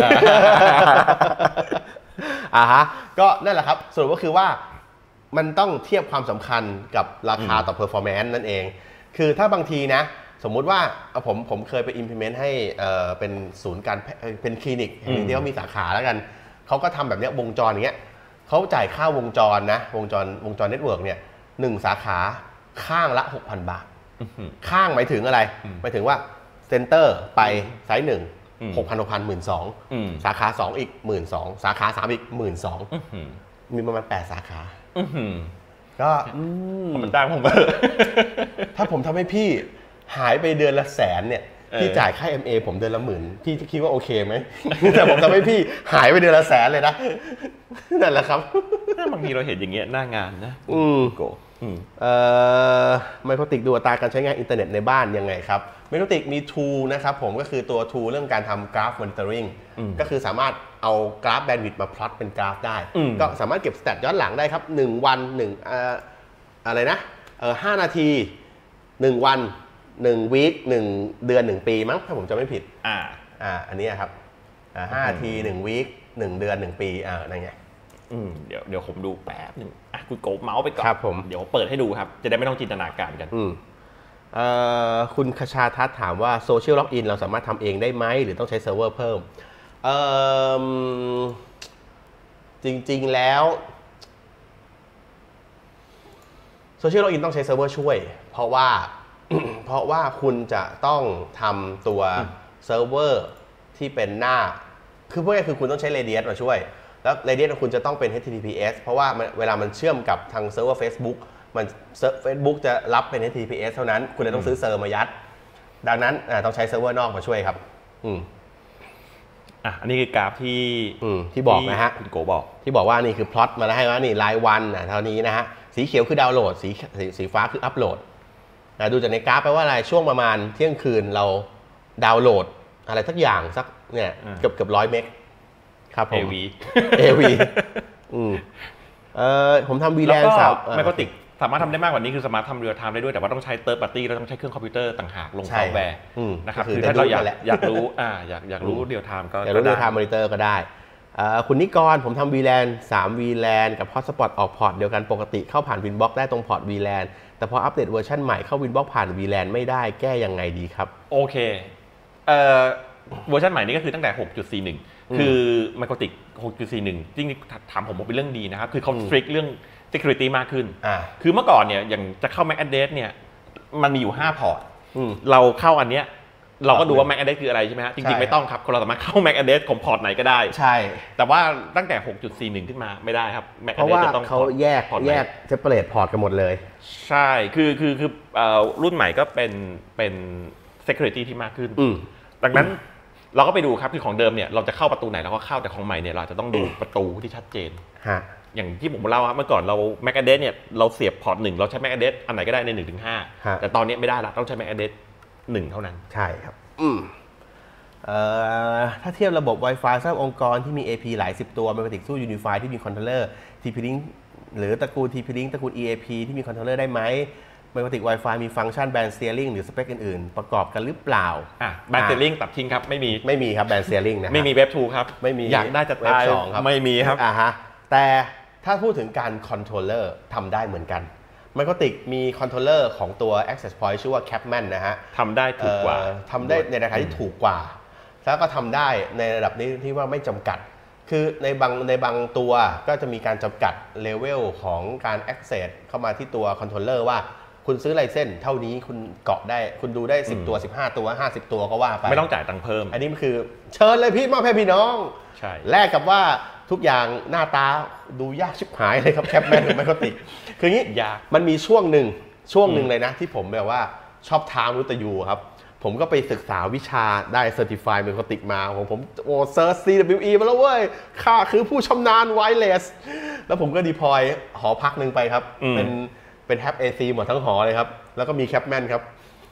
S1: ฮะก็นั่นแหละครับสรุปก็คือว่ามันต้องเทียบความสำคัญกับราคาต่อ performance นั่นเองคือถ้าบางทีนะสมมุติว่าผมเคยไป implement ให้เป็นศูนย์การเป็นคลินิกแห่งนึงที่เขามีสาขาแล้วกันเขาก็ทำแบบนี้วงจรอย่างเงี้ยเขาจ่ายค่าวงจรนะวงจรเน็ตเวิร์กเนี่ย1สาขาข้างละ 6,000 บาทข้างหมายถึงอะไรหมายถึงว่าเซ็นเตอร์ไปไซส์1 6,000 12,000 สาขา2อีก 12,000 สาขา3อีก 12,000 มีประมาณ8สาขาก็
S2: มันจ้างผม
S1: ถ้าผมทำให้พี่หายไปเดือนละ100,000เนี่ยพี่จ่ายค่า MA ผมเดือนละ10,000พี่คิดว่าโอเคไหมแต่ผมทำให้พี่หายไปเดือนละ100,000เลยนะนั่นแหละครับ
S2: บางทีเราเห็นอย่างเงี้ยหน้างานนะโก
S1: ไมโครติกดูอัตราการใช้งานอินเทอร์เน็ตในบ้านยังไงครับไมโครติกมี tool นะครับผมก็คือตัว tool เรื่องการทำกราฟ monitoring ก็คือสามารถเอากราฟแบนด์วิดต์มาพลอตเป็นกราฟได้ก็สามารถเก็บสแตทย้อนหลังได้ครับ1วันอะไรนะ5 นาที1วัน1วีค1เดือน1ปีมั้งถ้าผมจำไม่ผิดอันนี้ครับ5 นาที1วีค1เดือน1ปีนั่นไง
S2: เดี๋ยวผมดูแป๊บนึงคุณโกเมาส์ไปก่อน
S1: ครับผม
S2: เดี๋ยวเปิดให้ดูครับจะได้ไม่ต้องจินตนาการกัน
S1: คุณคชาทัศน์ถามว่าโซเชียลล็อกอินเราสามารถทำเองได้ไหมหรือต้องใช้เซิร์ฟเวอร์เพิ่มจริงๆแล้วโซเชียลล็อกอินต้องใช้เซิร์ฟเวอร์ช่วยเพราะว่าคุณจะต้องทำตัวเซิร์ฟเวอร์ที่เป็นหน้าคือพวกนี้คือคุณต้องใช้ Radius มาช่วยแล้ว Radius ของคุณจะต้องเป็น HTTPS เพราะว่าเวลามันเชื่อมกับทางเซิร์ฟเวอร์ Facebook มัน Facebook จะรับเป็น HTTPS เท่านั้นคุณเลยต้องซื้อเซิร์ฟมายัดดังนั้นต้องใช้เซิร์ฟเวอร์นอกมาช่วยครับ
S2: อันนี้คือกราฟ
S1: ที่บอกนะฮะ
S2: คุณโกบอก
S1: ที่บอกว่านี่คือพล็อตมาแล้วให้ว่านี่รายวันเท่านี้นะฮะสีเขียวคือดาวน์โหลดสีฟ้าคืออัปโหลดดูจากในกราฟแปลว่าอะไรช่วงประมาณเที่ยงคืนเราดาวน์โหลดอะไรสักอย่างสักเนี่ยเกือบ100 เมกครับผม AV ผมทำ VLAN
S2: ไมโครติกสามารถทำได้มากกว่านี้คือสามารถทำเรียลไทม์ได้ด้วยแต่ว่าต้องใช้ Third Party แล้วต้องใช้เครื่องคอมพิวเตอร์ต่างหากลงซอฟต์แวร์นะครับคือถ้าเราอยากรู้อยากรู้เรียลไทม์ก็
S1: อยากรู้เรียลไทม์มอนิเตอร์ก็ได้คุณนิกรผมทำ VLAN 3 VLAN กับ Hotspot ออกพอร์ตเดียวกันปกติเข้าผ่าน Winbox ได้ตรงพอร์ต VLAN แต่พออัปเดตเวอร์ชันใหม่เข้า Winbox ผ่าน VLAN ไม่ได้แก้ยังไงดีครับ
S2: โอเคเวอร์ชันใหม่นี้ก็คือตั้งแต่ 6.41 คือไมโครติก 6.41 จริงๆถามผมว่าเป็นเรื่องดีนะครับคือเขาสตริกเรื่อง security มากขึ้นคือเมื่อก่อนเนี่ยอย่างจะเข้า MAC address เนี่ยมันมีอยู่5พอร์ตเราเข้าอันเนี้ยเราก็ดูว่า MAC address คืออะไรใช่ไหมฮะจริงๆไม่ต้องครับเราสามารถเข้า MAC address ของพอร์ตไหนก็ได้
S1: ใช่
S2: แต่ว่าตั้งแต่ 6.41 ขึ้นมาไม่ได้ครับ
S1: MAC address จะต้องเขาแยก separate พอร์ตกันหมดเลย
S2: ใช่คือรุ่นใหม่ก็เป็น security ที่มากขึ้นดังนั้นเราก็ไปดูครับคือของเดิมเนี่ยเราจะเข้าประตูไหนเราก็เข้าแต่ของใหม่เนี่ยเราจะต้องดูประตูที่ชัดเจนอย่างที่ผมเล่าครับเมื่อก่อนเรา MAC address เนี่ยเราเสียบพอร์ต1เราใช้ MAC address อันไหนก็ได้ใน 1-5 แต่ตอนนี้ไม่ได้ละต้องใช้ MAC address 1เท่านั้น
S1: ใช่ครับถ้าเทียบระบบ Wi-Fi สำหรับองค์กรที่มี AP หลาย10ตัวมันปฏิสู้ Unify ที่มีคอนโทรลเลอร์ TP-Link หรือตระกูล TP-Link ตระกูล EAP ที่มีคอนโทรลเลอร์ได้ไหมไมโครติก Wi-Fi มีฟังก์ชัน Band Steering หรือสเปคอื่นๆประกอบกันหรือเปล่า
S2: Band Steering ตัดทิ้งครับไม่มี
S1: ครับ Band Steering นะ
S2: ไม่มี Web 2ครับ
S1: ไม่มี
S2: อยากได้จะตาย
S1: 2ครับ
S2: ไม่มีครับ
S1: แต่ถ้าพูดถึงการคอนโทรลเลอร์ทำได้เหมือนกันไมโครติกมีคอนโทรลเลอร์ของตัว Access Point ชื่อว่า Capman นะฮะ
S2: ทำได้ถูกกว่า
S1: ทำได้ในราคาที่ถูกกว่าแล้วก็ทำได้ในระดับนี้ที่ว่าไม่จำกัดคือในบางตัวก็จะมีการจำกัดเลเวลของการ Access เข้ามาที่ตัวคอนโทรลเลอร์ว่าคุณซื้อไลเซนส์เท่านี้คุณเกาะได้คุณดูได้10ตัว15ตัว50ตัวก็ว่าไป
S2: ไม่ต้องจ่ายตังค์เพิ่ม
S1: อันนี้มันคือเชิญเลยพี่มาให้พี่น้อง
S2: ใช่
S1: แลกกับว่าทุกอย่างหน้าตาดูยากชิบหายเลยครับแคปแมนกับไมโครติกคืองี้มันมีช่วงหนึ่งเลยนะที่ผมแบบว่าชอบทามรุตยูครับผมก็ไปศึกษาวิชาได้เซอร์ติฟายไมโครติกมาของผมเซิร์ช CWE มาแล้วเว้ยข้าคือผู้ชำนาญไวเลสแล้วผมก็ดีพลอยหอพักหนึ่งไปครับเป็นแฮป AC หมดทั้งหอเลยครับแล้วก็มีแคปแมนครับ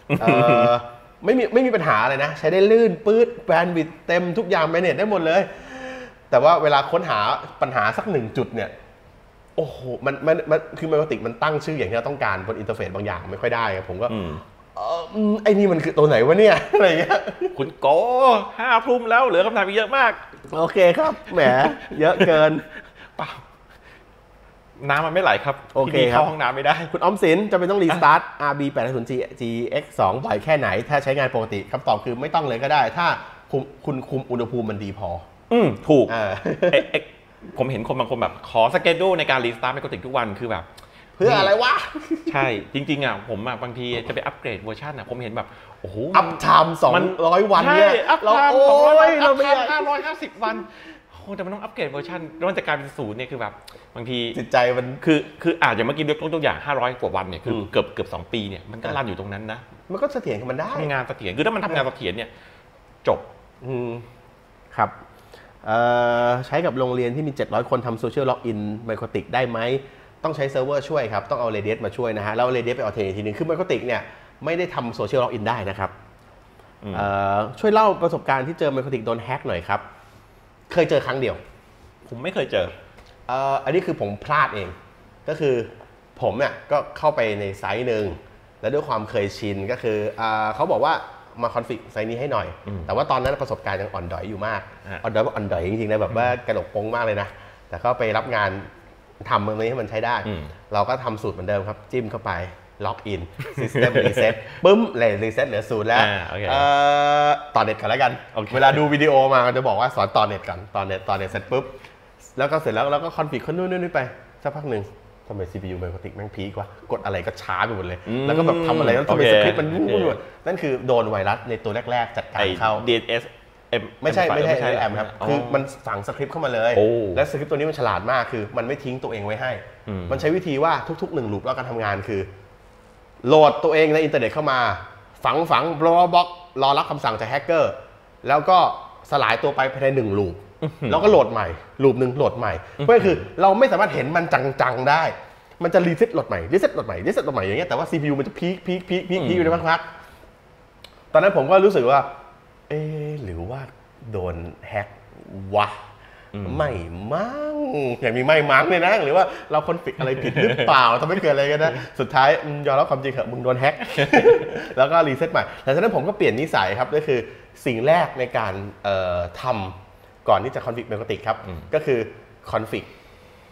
S1: ไม่มีปัญหาอะไรนะใช้ได้ลื่นปื๊ดแบนด์วิดต์เต็มทุกอย่างแมเนจได้หมดเลยแต่ว่าเวลาค้นหาปัญหาสัก1จุดเนี่ยโอ้โหมันคือไมโครติกมันตั้งชื่ออย่างที่เราต้องการบนอินเทอร์เฟซบางอย่างไม่ค่อยได้ครับผมก็ไอ้นี่มันคือตัวไหนวะเนี่ยอะไรเงี้ย
S2: คุณโก้5 ทุ่มแล้วเหลือคำถามอีกเยอะมาก
S1: โอเคครับแหมเยอะเกิน
S2: เปล่าน้ำมันไม่ไหลครับ
S1: โอเคครับเข้า
S2: ห้องน้ำไม่ได้
S1: คุณออมสินจะเป็นต้องรีสตาร์ท RB 850 GX2 บ่อยแค่ไหนถ้าใช้งานปกติคำตอบคือไม่ต้องเลยก็ได้ถ้าคุณคุมอุณหภูมิมันดีพอ
S2: ถูกผมเห็นคนบางคนแบบขอสเกจดูในการรีสตาร์ทไมโครติกทุกวันคือแบบ
S1: เพื่ออะไรวะ
S2: ใช่จริงๆอ่ะผมบางทีจะไปอัปเกรดเวอร์ชันอ่ะผมเห็นแบบโอ้โห
S1: อัพไทม์200 วันเนี่ย
S2: เราโอ้ยเราไม่อยาก550 วันโอ้แต่มันต้องอัปเกรดเวอร์ชันแล้วมันจะกลายเป็น0เนี่ยคือแบบบางที
S1: จิตใจมัน
S2: คืออาจจะเมื่อกี้ยกตัวอย่าง500 กว่าวันเนี่ยคือเกือบ2 ปีเนี่ยมันก็รันอยู่ตรงนั้นนะ
S1: มันก็เสถียรกับมันได้
S2: ทำงานเสถียรคือถ้ามันทำงานเสถียรเนี่ยจบ
S1: ครับใช้กับโรงเรียนที่มี700 คนทำโซเชียลล็อกอินไมโครติกได้ไหมต้องใช้เซิร์ฟเวอร์ช่วยครับต้องเอา Radius มาช่วยนะฮะแล้ว Radius ไปเอาเทนทีนึงคือไมโครติกเนี่ยไม่ได้ทำโซเชียลล็อกอินได้นะครับช่วยเล่าประสบการณ์ที่เจอไมโครติกโดนแฮกหน่อยครับเคยเจอครั้งเดียว
S2: ผมไม่เคยเจอ
S1: อันนี้คือผมพลาดเองก็คือผมเนี่ยก็เข้าไปในไซต์หนึ่งแล้วด้วยความเคยชินก็คือเขาบอกว่ามาคอนฟิกไซต์นี้ให้หน่อยแต่ว่าตอนนั้นประสบการณ์ยังอ่อนดอยอยู่มากอ่อนดอยจริงๆนะแบบว่ากระดกปงมากเลยนะแต่ก็ไปรับงานทำตรงนี้ให้มันใช้ได้เราก็ทำสูตรเหมือนเดิมครับจิ้มเข้าไปล็อกอินซิสเต็มรีเซ็ตปึ้มเลยรีเซ็ตเหลือ0แล้วต่อเน็ตก่อนแล้วกันเวลาดูวิดีโอมาจะบอกว่าสอนต่อเน็ตก่อนต่อเน็ตเสร็จปุ๊บแล้วก็เสร็จแล้วก็คอนฟิกคนนู้นไปสักพักหนึ่งทำไม CPU ไมโครติกแม่งพีกว่า กดอะไรก็ช้าไปหมดเลยแล้วก็แบบทำอะไรแล้วทำไมสคริปต์มันวุ่นวายนั่นคือโดนไวรัสในตัวแรกๆจัดการเข้า
S2: DNS
S1: ไม่ใช่แอมครับคือมันฝังสคริปต์เข้ามาเลยและสคริปต์ตัวนี้มันฉลาดมากคือมันไม่ทิ้งตัวเองไว้ให้มันใช้วิธีว่าทุกๆ1 ลูปแล้วการทำงานคือโหลดตัวเองในอินเทอร์เน็ตเข้ามาฝังบล็อกรอรับคำสั่งจากแฮกเกอร์แล้วก็สลายตัวไปภายใน1 ลูปแล้วก็โหลดใหม่ลูปนึงโหลดใหม่เพื่อคือเราไม่สามารถเห็นมันจังๆได้มันจะรีเซ็ตโหลดใหม่อย่างเงี้ยแต่ว่า CPU มันจะพีคอยู่ในพักๆตอนนั้นผมก็รู้สึกว่าหรือว่าโดนแฮกวะไม่มั้งอย่างมีไม่มั้งเลยนะหรือว่าเราคอนฟิกอะไรผิดหรือเปล่าทำให้เกิดอะไรกันนะสุดท้ายยอมรับความจริงเถอะมึงโดนแฮกแล้วก็รีเซ็ตใหม่หลังจากนั้นผมก็เปลี่ยนนิสัยครับก็คือสิ่งแรกในการทำก่อนที่จะคอนฟิกไมโครติกครับก็คือคอนฟิก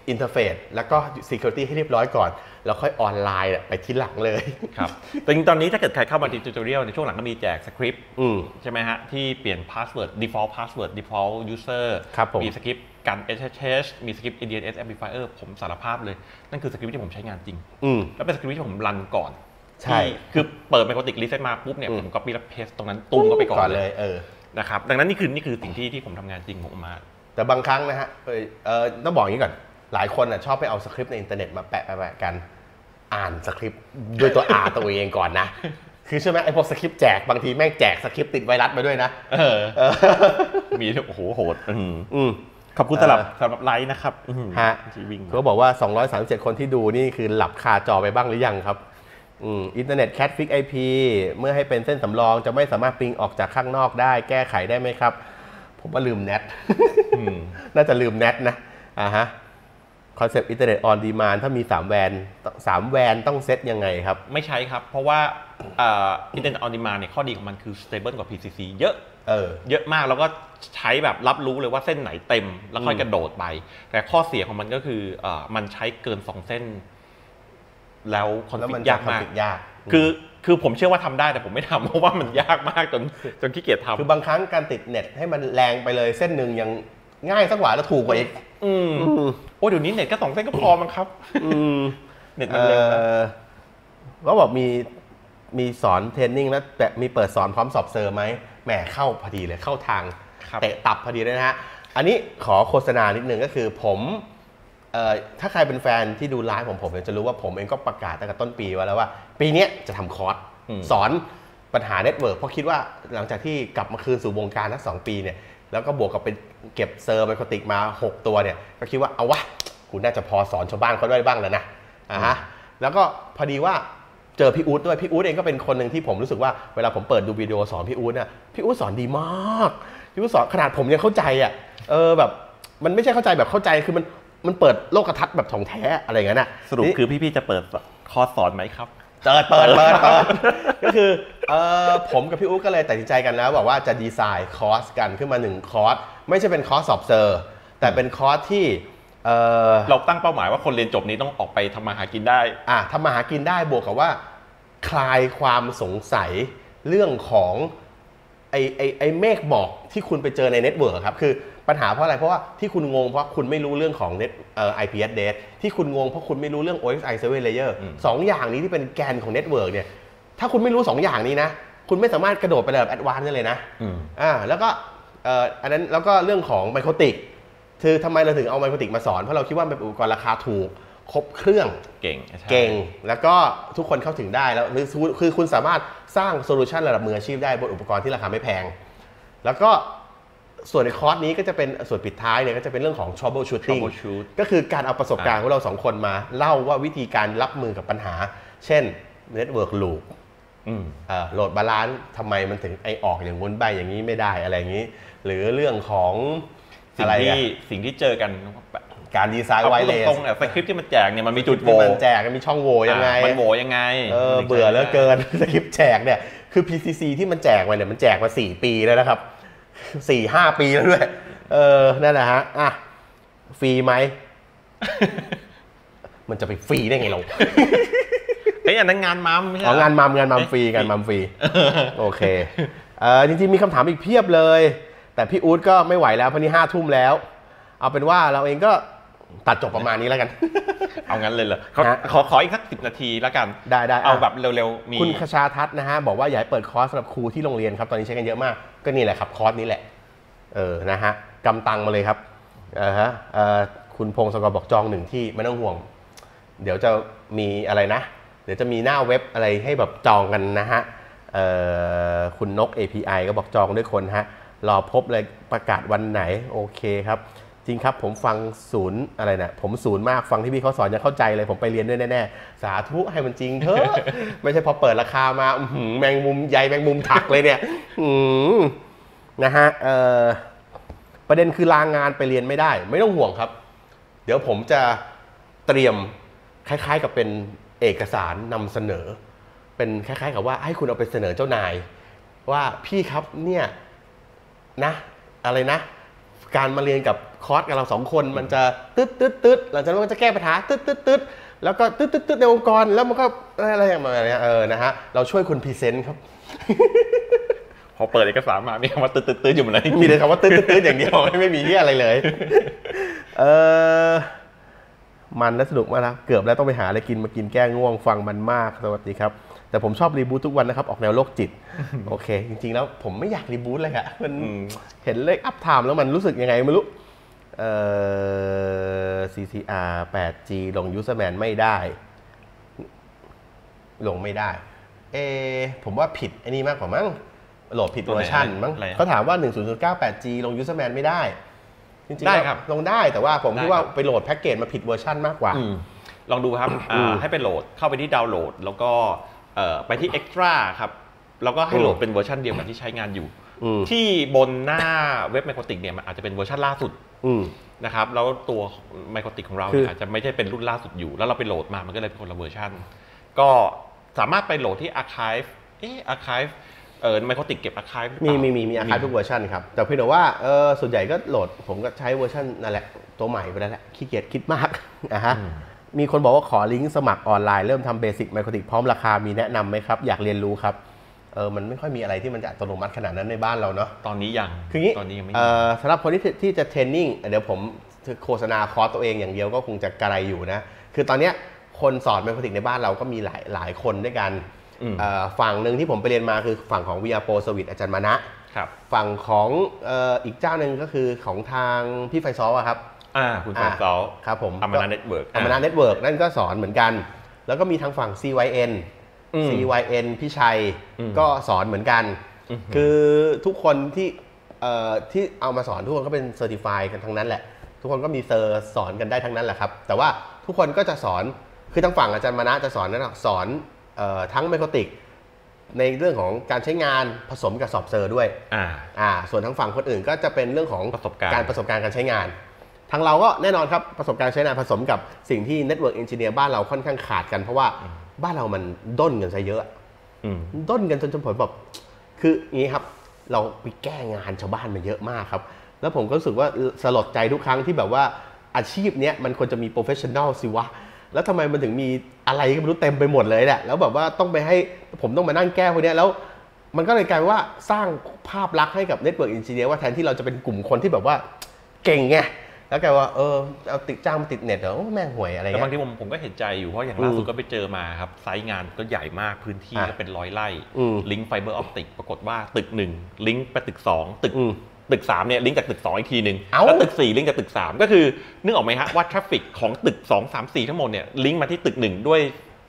S1: อินเทอร์เฟซแล้วก็ security ให้เรียบร้อยก่อนแล้วค่อยออนไลน์ไปที่หลังเลย
S2: ครับแต่จริงตอนนี้ถ้าเกิดใครเข้ามาที่ tutorial ในช่วงหลังก็มีแจกสคริปต์ใช่ไหมฮะที่เปลี่ยน password default user มีสคริปต์กัน SSH มีสคริปต์ DNS amplifier ผมสารภาพเลยนั่นคือสคริปต์ที่ผมใช้งานจริงแล้วเป็นสคริปต์ที่ผมรันก่อน
S1: ใช่
S2: คือเปิด Microtik Reset มาปุ๊บเนี่ยผม copy แล้ว paste ตรงนั้นตุ้มก็ไปก่อนเลยนะครับดังนั้นนี่คือสิ่งที่ผมทำงานจริงผมมา
S1: แต่บางครั้งนะฮะต้องบอกอย่างนี้ก่อนหลายคนชอบไปเอาสคริปต์ในอินเทอร์เน็ตมาแปะกันอ่านสคริปต์ด้วยตัวตัวเองก่อนนะคือใช่ไหมไอ้พวกสคริปต์แจกบางทีแม่งแจกสคริปต์ติดไวรัสมาด้วยนะ
S2: มีโอ้โหโหดขอบคุณสำหรับไลฟ์นะครับ
S1: ฮะเขาบอกว่า237คนที่ดูนี่คือหลับคาจอไปบ้างหรือยังครับอินเทอร์เน็ตแคทฟิก IP เมื่อให้เป็นเส้นสำรองจะไม่สามารถปิงออกจากข้างนอกได้แก้ไขได้ไหมครับผมว่าลืมเน็ตน่าจะลืมเน็ตนะฮะคอนเซปต์อินเทอร์เน็ตออนดีมานด์ถ้ามี3แวนต้องเซตยังไงครับ
S2: ไม่ใช้ครับเพราะว่าอินเทอร์เน็ตออนดีมานด์เนี่ยข้อดีของมันคือ stable กว่า PCC เยอะมากแล้วก็ใช้แบบรับรู้เลยว่าเส้นไหนเต็มแล้วค่อยกระโดดไปแต่ข้อเสียของมันก็คือมันใช้เกิน2เส้นแล้วคอนฟิกยากมากคือผมเชื่อว่าทำได้แต่ผมไม่ทำเพราะว่ามันยากมากจนขี้เกียจทำ
S1: คือบางครั้งการติดเน็ตให้มันแรงไปเลยเส้นหนึ่งยังง่ายสักกว่าแล้วถูกกว่าอีก
S2: โอ้เดี๋ยวนี้เน็ตก็2เส้นก็พอมั้งครับเน็ตมันเร็ว
S1: ก็บอกมีสอนเทรนนิ่งแล้วแบบมีเปิดสอนพร้อมสอบเซอร์ไหมแหมเข้าพอดีเลยเข้าทางเตะตับพอดีเลยนะฮะอันนี้ขอโฆษณานิดนึงก็คือผมถ้าใครเป็นแฟนที่ดูไลฟ์ของผมจะรู้ว่าผมเองก็ประกาศตั้งแต่ต้นปีไว้แล้วว่าปีนี้จะทำคอร์สสอนปัญหาเน็ตเวิร์กเพราะคิดว่าหลังจากที่กลับมาคืนสู่วงการทั้ง2 ปีเนี่ยแล้วก็บวกกับเป็นเก็บเซอร์ไมโครติกมา6ตัวเนี่ยก็คิดว่าเอาวะกูน่าจะพอสอนชาวบ้านเขาได้บ้างแล้วนะแล้วก็พอดีว่าเจอพี่อู๊ดด้วยพี่อู๊ดเองก็เป็นคนหนึ่งที่ผมรู้สึกว่าเวลาผมเปิดดูวิดีโอสอนพี่อู๊ดเนี่ยพี่อู๊ดสอนดีมากพี่อู๊ดสอนขนาดผมยังเข้าใจแบบมันไม่ใช่เข้าใจแบบเข้าใจคือมันเปิดโลกทัศน์แบบของแท้อะไรอย่างนั้น
S2: สรุปคือพี่ๆจะเปิดคอร์สสอนไหมครับ
S1: เปิดก็คือผมกับพี่อุ๊ก็เลยตัดสินใจกันแล้วบอกว่าจะดีไซน์คอร์สกันขึ้นมา1คอร์สไม่ใช่เป็นคอร์สสอบเซอร์แต่เป็นคอร์สที่
S2: เราตั้งเป้าหมายว่าคนเรียนจบนี้ต้องออกไปทำมาหากินได้
S1: ทำมาหากินได้บวกกับว่าคลายความสงสัยเรื่องของไอ้เมฆหมอกที่คุณไปเจอในเน็ตเวิร์กครับคือปัญหาเพราะอะไรเพราะว่าที่คุณงงเพราะคุณไม่รู้เรื่องของ IP address ที่คุณงงเพราะคุณไม่รู้เรื่อง OSI Service Layer 2 อย่างนี้ที่เป็นแกนของเน็ตเวิร์กเนี่ยถ้าคุณไม่รู้2 อย่างนี้นะคุณไม่สามารถกระโดดไปแบบแอดวานซ์ได้เลยนะแล้วก็อันนั้นแล้วก็เรื่องของไมโครติกคือทำไมเราถึงเอาไมโครติกมาสอนเพราะเราคิดว่าเป็นอุปกรณ์ราคาถูกครบเครื่อง
S2: เก่ง
S1: แล้วก็ทุกคนเข้าถึงได้แล้วคือคุณสามารถสร้างโซลูชันระดับมืออาชีพได้บนอุปกรณ์ที่ราคาไม่แพงแล้วก็ส่วนในคอร์สนี้ก็จะเป็นส่วนปิดท้ายเนี่ยก็จะเป็นเรื่องของ troubleshooting ก็คือการเอาประสบการณ์ของเรา2 คนมาเล่าว่าวิธีการรับมือกับปัญหาเช่น network loop โหลดบาลานซ์ทำไมมันถึงไอออกอย่างวนไปอย่างนี้ไม่ได้อะไรอย่างนี้หรือเรื่องของ
S2: สิ่งที่เจอกัน
S1: การดีไซน์ไวเลส
S2: ตรงๆสคริปต์ที่มันแจกเนี่ยมันมีจุดโหว่
S1: มันแจกมีช่องโหว่ยังไง
S2: มันโหว่ยังไง
S1: เบื่อเหลือเกินสคริปต์แจกเนี่ยคือ PCC ที่มันแจกมาเนี่ยมันแจกมา4 ปีแล้วนะครับ4-5 ปีแล้วด้วยนั่นแหละฮะฟรีไหม มันจะไปฟรีได้ไงเรา
S2: อันนั้นงานมัมไม่ใช่
S1: งานมัมฟรีโอเคจริงๆมีคำถามอีกเพียบเลยแต่พี่อู๊ดก็ไม่ไหวแล้วเพราะนี่5 ทุ่มแล้วเอาเป็นว่าเราเองก็ตัดจบประมาณนี้แล้วกัน
S2: เอางั้นเลยเหรอขออีกสัก10 นาทีแล้วกัน
S1: ได้
S2: เอาแบบเร็วๆมี
S1: คุณคชาทัศน์นะฮะบอกว่าอยากเปิดคอร์สสำหรับครูที่โรงเรียนครับตอนนี้ใช้กันเยอะมากก็นี่แหละครับคอร์สนี้แหละนะฮะกำตังมาเลยครับคุณพงศกรบอกจอง1 ที่ไม่ต้องห่วงเดี๋ยวจะมีอะไรนะเดี๋ยวจะมีหน้าเว็บอะไรให้แบบจองกันนะฮะคุณนก API ก็บอกจองด้วยคนฮะรอพบเลยประกาศวันไหนโอเคครับจริงครับผมฟังอะไรนะผมมากฟังที่พี่เขาสอนยังเข้าใจเลยผมไปเรียนด้วยแน่ๆสาธุให้มันจริงเถอะไม่ใช่พอเปิดราคามาแมงมุมใหญ่แมงมุมถักเลยเนี่ยนะฮะประเด็นคือลางานไปเรียนไม่ได้ไม่ต้องห่วงครับเดี๋ยวผมจะเตรียมคล้ายๆกับเป็นเอกสารนำเสนอเป็นคล้ายๆกับว่าให้คุณเอาไปเสนอเจ้านายว่าพี่ครับเนี่ยนะอะไรนะการมาเรียนกับคอร์สกับเรา2 คนมันจะตึ๊ดหลังจากนั้นมันจะแก้ปัญหาตึ๊ดแล้วก็ตึ๊ดในองค์กรแล้วมันก็อะไรอย่างเงี้ยนะฮะเราช่วยคุณพรีเซนต์ครับ
S2: พอเปิดเอกสารมามีคำว่าตื้ออยู่หมดเลย
S1: มีแต่คำว่าตื้ออย่างเดียวไม่มีที่อะไรเลยมันและสนุกมากนะเกือบแล้วต้องไปหาอะไรกินมากินแก้ง่วงฟังมันมากสวัสดีครับแต่ผมชอบรีบูททุกวันนะครับออกแนวโรคจิตโอเคจริงๆแล้วผมไม่อยากรีบูทเลยอะมันเห็นเลขอัพไทม์แล้วมันรู้สึกยังไงไม่รู้CCR 8G ลง Userman ไม่ได้ลงไม่ได้ผมว่าผิดไอ้นี่มากกว่ามั้งโหลดผิดเวอร์ชันมั้งเขาถามว่า 10.9 8G ลง Userman ไม่ได้จริงๆได้ครับลงได้แต่ว่าผมคิดว่าไปโหลดแพ็กเกจมาผิดเวอร์ชันมากกว่า
S2: ลองดูครับให้ไปโหลดเข้าไปที่ดาวน์โหลดแล้วก็ไปที่ Extra ครับแล้วก็ให้โหลดเป็นเวอร์ชันเดียวกับที่ใช้งานอยู่ที่บนหน้าเว็บ Mycotic เนี่ยมันอาจจะเป็นเวอร์ชันล่าสุดนะครับแล้วตัว Mycotic ของเราอาจจะไม่ใช่เป็นรุ่นล่าสุดอยู่แล้วเราไปโหลดมามันก็เลยเป็นคนละเวอร์ชันก็สามารถไปโหลดที่ Archive Archive Mycotic เก็บ Archive
S1: มี Archive ทุกเวอร์ชันครับแต่เพียงแต่ว่าส่วนใหญ่ก็โหลดผมก็ใช้เวอร์ชันนั่นแหละตัวใหม่ไปแล้วแหละขี้เกียจคิดมากฮะมีคนบอกว่าขอลิงก์สมัครออนไลน์เริ่มทำเบสิก Mycotic พร้อมราคามีแนะนำไหมครับอยากเรียนรู้ครับมันไม่ค่อยมีอะไรที่มันจะอัตโนมัติขนาดนั้นในบ้านเราเนาะ
S2: ตอนนี้ยัง
S1: คืองี้สำหรับคนที่จะเทรนนิ่งเดี๋ยวผมโฆษณาคอร์สตัวเองอย่างเดียวก็คงจะกระไรอยู่นะคือตอนนี้คนสอน Mycotic ในบ้านเราก็มีหลายคนด้วยกันฝั่งหนึ่งที่ผมไปเรียนมาคือฝั่งของ VR Pro Service อาจารย์มานะฝั่งของอีกเจ้าหนึ่งก็คือของทางพี่ไฟซอลครับ
S2: คุณไฟซอล
S1: ครับผม
S2: อมนาเน็ตเวิร์ก
S1: นั่นก็สอนเหมือนกันแล้วก็มีทางฝั่ง CYN พี่ชัยก็สอนเหมือนกันคือทุกคนที่เอามาสอนทุกคนก็เป็นเซอร์ติฟายกันทั้งนั้นแหละทุกคนก็มีเซอร์สอนกันได้ทั้งนั้นแหละครับแต่ว่าทุกคนก็จะสอนคือทางฝั่งอาจารย์มานะจะสอนทั้งMycoticในเรื่องของการใช้งานผสมกับซอฟต์เซอร์ด้วยส่วนทางฝั่งคนอื่นก็จะเป็นเรื่องของประสบการณ์การใช้งานทางเราก็แน่นอนครับประสบการณ์ใช้งานผสมกับสิ่งที่ Network Engineer บ้านเราค่อนข้างขาดกันเพราะว่าบ้านเรามันด้นกันซะเยอะด้นกันจนผมแบบคืออย่างนี้ครับเราไปแก้งานชาวบ้านมาเยอะมากครับแล้วผมก็รู้สึกว่าสลดใจทุกครั้งที่แบบว่าอาชีพนี้มันควรจะมีโปรเฟชชั่นแนลสิวะแล้วทำไมมันถึงมีอะไรก็ไม่รู้เต็มไปหมดเลยแหละแล้วแบบว่าต้องไปให้ผมต้องมานั่งแก้พวกนี้แล้วมันก็เลยกลายว่าสร้างภาพลักษณ์ให้กับ Network Engineer ว่าแทนที่เราจะเป็นกลุ่มคนที่แบบว่าเก่งไงแล้วกลายว่าเอาติดจ้างมาติดเน็ตเหรอแม่งห่วยอะไรเงี้ย
S2: แต่บางทีผมก็เห็นใจอยู่เพราะอย่างล่าสุดก็ไปเจอมาครับไซต์งานก็ใหญ่มากพื้นที่ก็เป็น100 ไร่ลิงก์ไฟเบอร์ออปติกปรากฏว่าตึก1ลิงก์ไปตึก2ตึก3เนี่ยลิงก์จากตึก2อีกทีนึงแล้วตึก4ลิงก์จากตึก3ก็คือนึกออกไหมฮะว่าทราฟฟิกของตึก2 3 4ทั้งหมดเนี่ยลิงก์มาที่ตึก1ด้วย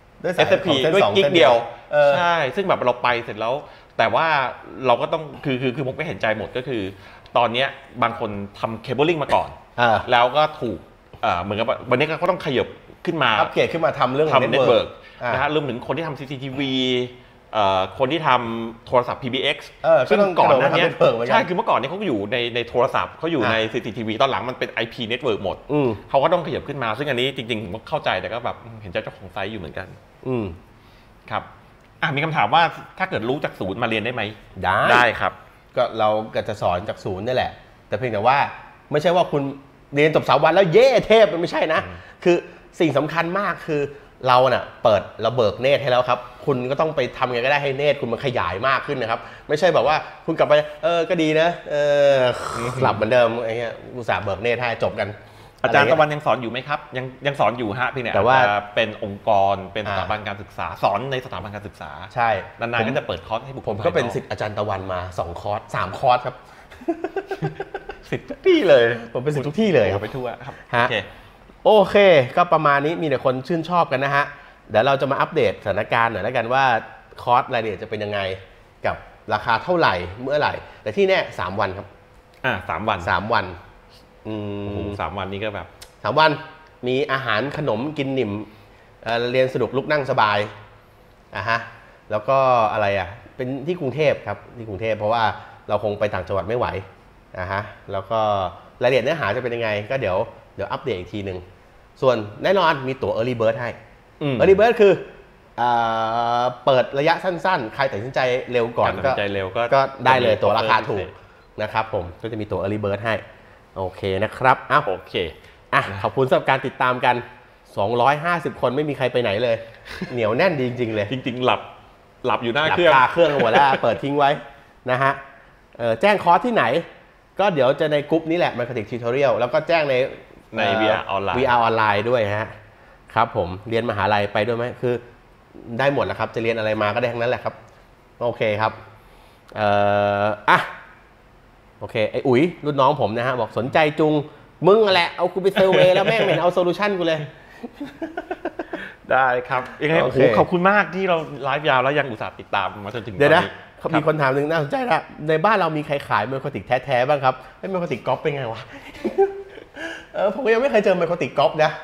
S2: SFP ด้วยกิ๊กเดียวใช่ซึ่งแบบเราไปเสร็จแล้วแต่ว่าเราก็ต้องคือผมก็เห็นใจหมดก็คือตอนนี้บางคนทำเคเบิลลิ่งมาก่อนแล้วก็ถูกเหมือนกับวันนี้ก็ต้องขยับขึ้นมา
S1: อัปเกรดขึ้นมาทำเรื่อง
S2: เน็ตเวิร์กนะฮะรวมถึงคนที่ทำ CCTV คนที่ทำโทรศัพท์ PBX ซึ่งก่อนหน้านี้ใช่คือเมื่อก่อนนี้เขาอยู่ในโทรศัพท์เขาอยู่ใน CCTV ตอนหลังมันเป็น IP Network หมดเขาก็ต้องขยับขึ้นมาซึ่งอันนี้จริงๆผมก็เข้าใจแต่ก็แบบเห็นใจเจ้าของไซต์อยู่เหมือนกันครับมีคำถามว่าถ้าเกิดรู้จากศูนย์มาเรียนได้ไหมได้ครับ
S1: ก็เราก็จะสอนจากศูนย์นี่แหละแต่เพียงแต่ว่าไม่ใช่ว่าคุณเรียนจบ3 วันแล้วเย่เทพมันไม่ใช่นะคือสิ่งสำคัญมากคือเราเนี่ยเราเบิกเนตรให้แล้วครับคุณก็ต้องไปทำยังไงก็ได้ให้เนตรคุณมันขยายมากขึ้นนะครับไม่ใช่แบบว่าคุณกลับไปก็ดีนะหลับเหมือนเดิมไอ้เงี้ยอุตส่าห์เบิกเนตรให้จบกัน
S2: อาจารย์ตะวันยังสอนอยู่ไหมครับยังสอนอยู่ฮะพี่เนี่ยแต่ว่าเป็นองค์กรเป็นสถาบันการศึกษาสอนในสถาบันการศึกษา
S1: ใช่
S2: นานๆก็จะเปิดคอร์สให้บุคคล
S1: ผมก็เป็นศิษย์อาจารย์ตะวันมา2 คอร์ส3 คอร์สครับ
S2: ศิษย์ทุกที่เลย
S1: ผมเป็นศิษย์ทุกที่เลย
S2: ไปทั่วครับ
S1: โอเคก็ประมาณนี้มีแต่คนชื่นชอบกันนะฮะเดี๋ยวเราจะมาอัปเดตสถานการณ์หน่อยแล้วกันว่าคอร์สรายละเอียดจะเป็นยังไงกับราคาเท่าไหร่เมื่อไหร่แต่ที่แน่3 วันครับ
S2: 3 วัน
S1: 3 วัน
S2: 3 วันนี้ก็แบบ
S1: 3 วันมีอาหารขนมกินหนิ่มเรียนสนุกลุกนั่งสบายแล้วก็อะไรเป็นที่กรุงเทพครับที่กรุงเทพเพราะว่าเราคงไปต่างจังหวัดไม่ไหวแล้วก็รายละเอียดเนื้อหาจะเป็นยังไงก็เดี๋ยวอัปเดตอีกทีหนึ่งส่วนแน่นอนมีตั๋ว Early Bird ให้ Early Bird คือเปิดระยะสั้นๆใครตัดสินใจเร็วก่อนก็ได้เลยตั๋วราคาถูกนะครับผมก็จะมีตั๋ว Early Bird ให้โอเคนะครับอ้าว
S2: โอเค
S1: ขอบคุณสำหรับการติดตามกัน250 คนไม่มีใครไปไหนเลย เหนียวแน่นดีจริงๆเลย
S2: จริงๆหลับอยู่หน้าเครื่อง
S1: คาเครื่องหมดแล้ว เปิดทิ้งไว้นะฮะแจ้งคอร์สที่ไหนก็เดี๋ยวจะในกลุ่มนี้แหละ Marketing Tutorial แล้วก็แจ้งใน
S2: VR ออนไลน์
S1: VR ออนไลน์ด้วยฮะครับผมเรียนมหาลัยไปด้วยไหมคือได้หมดแล้วครับจะเรียนอะไรมาก็ได้ทั้งนั้นแหละครับโอเคครับโอเคไอ้อุ๋ยรุ่นน้องผมนะฮะบอกสนใจจุงมึงแหละเอากูไปเซอร์เวย์แล้วแม่งไม่เอาโซลูชันกูเลย
S2: ได้ครับยังไง
S1: โอ
S2: โอ้
S1: เค
S2: โหขอบคุณมากที่เราไลฟ์ยาวแล้วยังอุตส่าห์ติดตามมาจนถึงตอน
S1: เดี๋ยวนะ
S2: นี้
S1: มีคนถามหนึ่งน่าสนใจละในบ้านเรามีใครขายไมโครติกแท้ๆบ้างครับไมโครติกก๊อปเป็นไงวะ ผมก็ยังไม่เคยเจอไมโครติกก๊อปนะ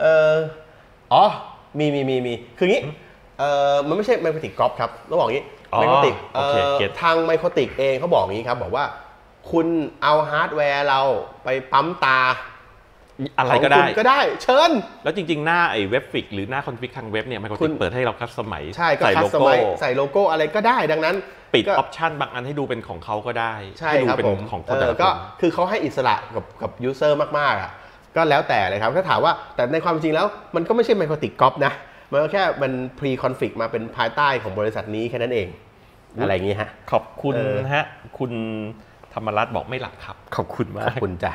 S1: มีคืองี้มันไม่ใช่ไมโครติกก๊อปครับต้องบอกงี้ไมโครติกทางไมโครติกเองเขาบอกงี้ครับบอกว่าคุณเอาฮาร์ดแวร์เราไปปั๊มตา
S2: อะไรก็ได้
S1: เชิญ
S2: แล้วจริงๆหน้าไอ้เว็บฟิกหรือหน้าคอนฟิกทางเว็บเนี่ยไมโครติกเปิดให้เราคัสตอมไมซ์
S1: ใช่ก็คัสตอมไมซ์ใส่โลโก้อะไรก็ได้ดังนั้น
S2: ปิดออปชันบางอันให้ดูเป็นของเขาก็ได้
S1: ให้ดูเป็น
S2: ของคนแต่ละคน
S1: ก็คือเขาให้อิสระกับยูเซอร์มากๆอ่ะก็แล้วแต่เลยครับถ้าถามว่าแต่ในความจริงแล้วมันก็ไม่ใช่ไมโครติกก๊อปนะมันก็แค่มันพรีคอนฟิกมาเป็นภายใต้ของบริษัทนี้แค่นั้นเองอะไรอย่างงี้ฮะ
S2: ขอบคุณฮะคุณธรรมรัตน์บอกไม่หลับครับขอบคุณมาก
S1: ขอบคุณจ้ะ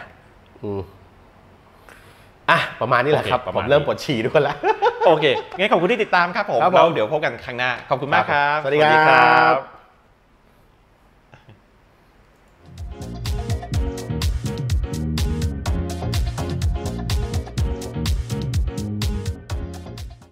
S1: ประมาณนี้แหละครับผมเริ่มปวดฉี่ทุกคนแล้ว
S2: โอเคงั้นขอบคุณที่ติดตามครับผมแล้วเดี๋ยวพบกันครั้งหน้าขอบคุณมากครับ
S1: สวัสดีครับ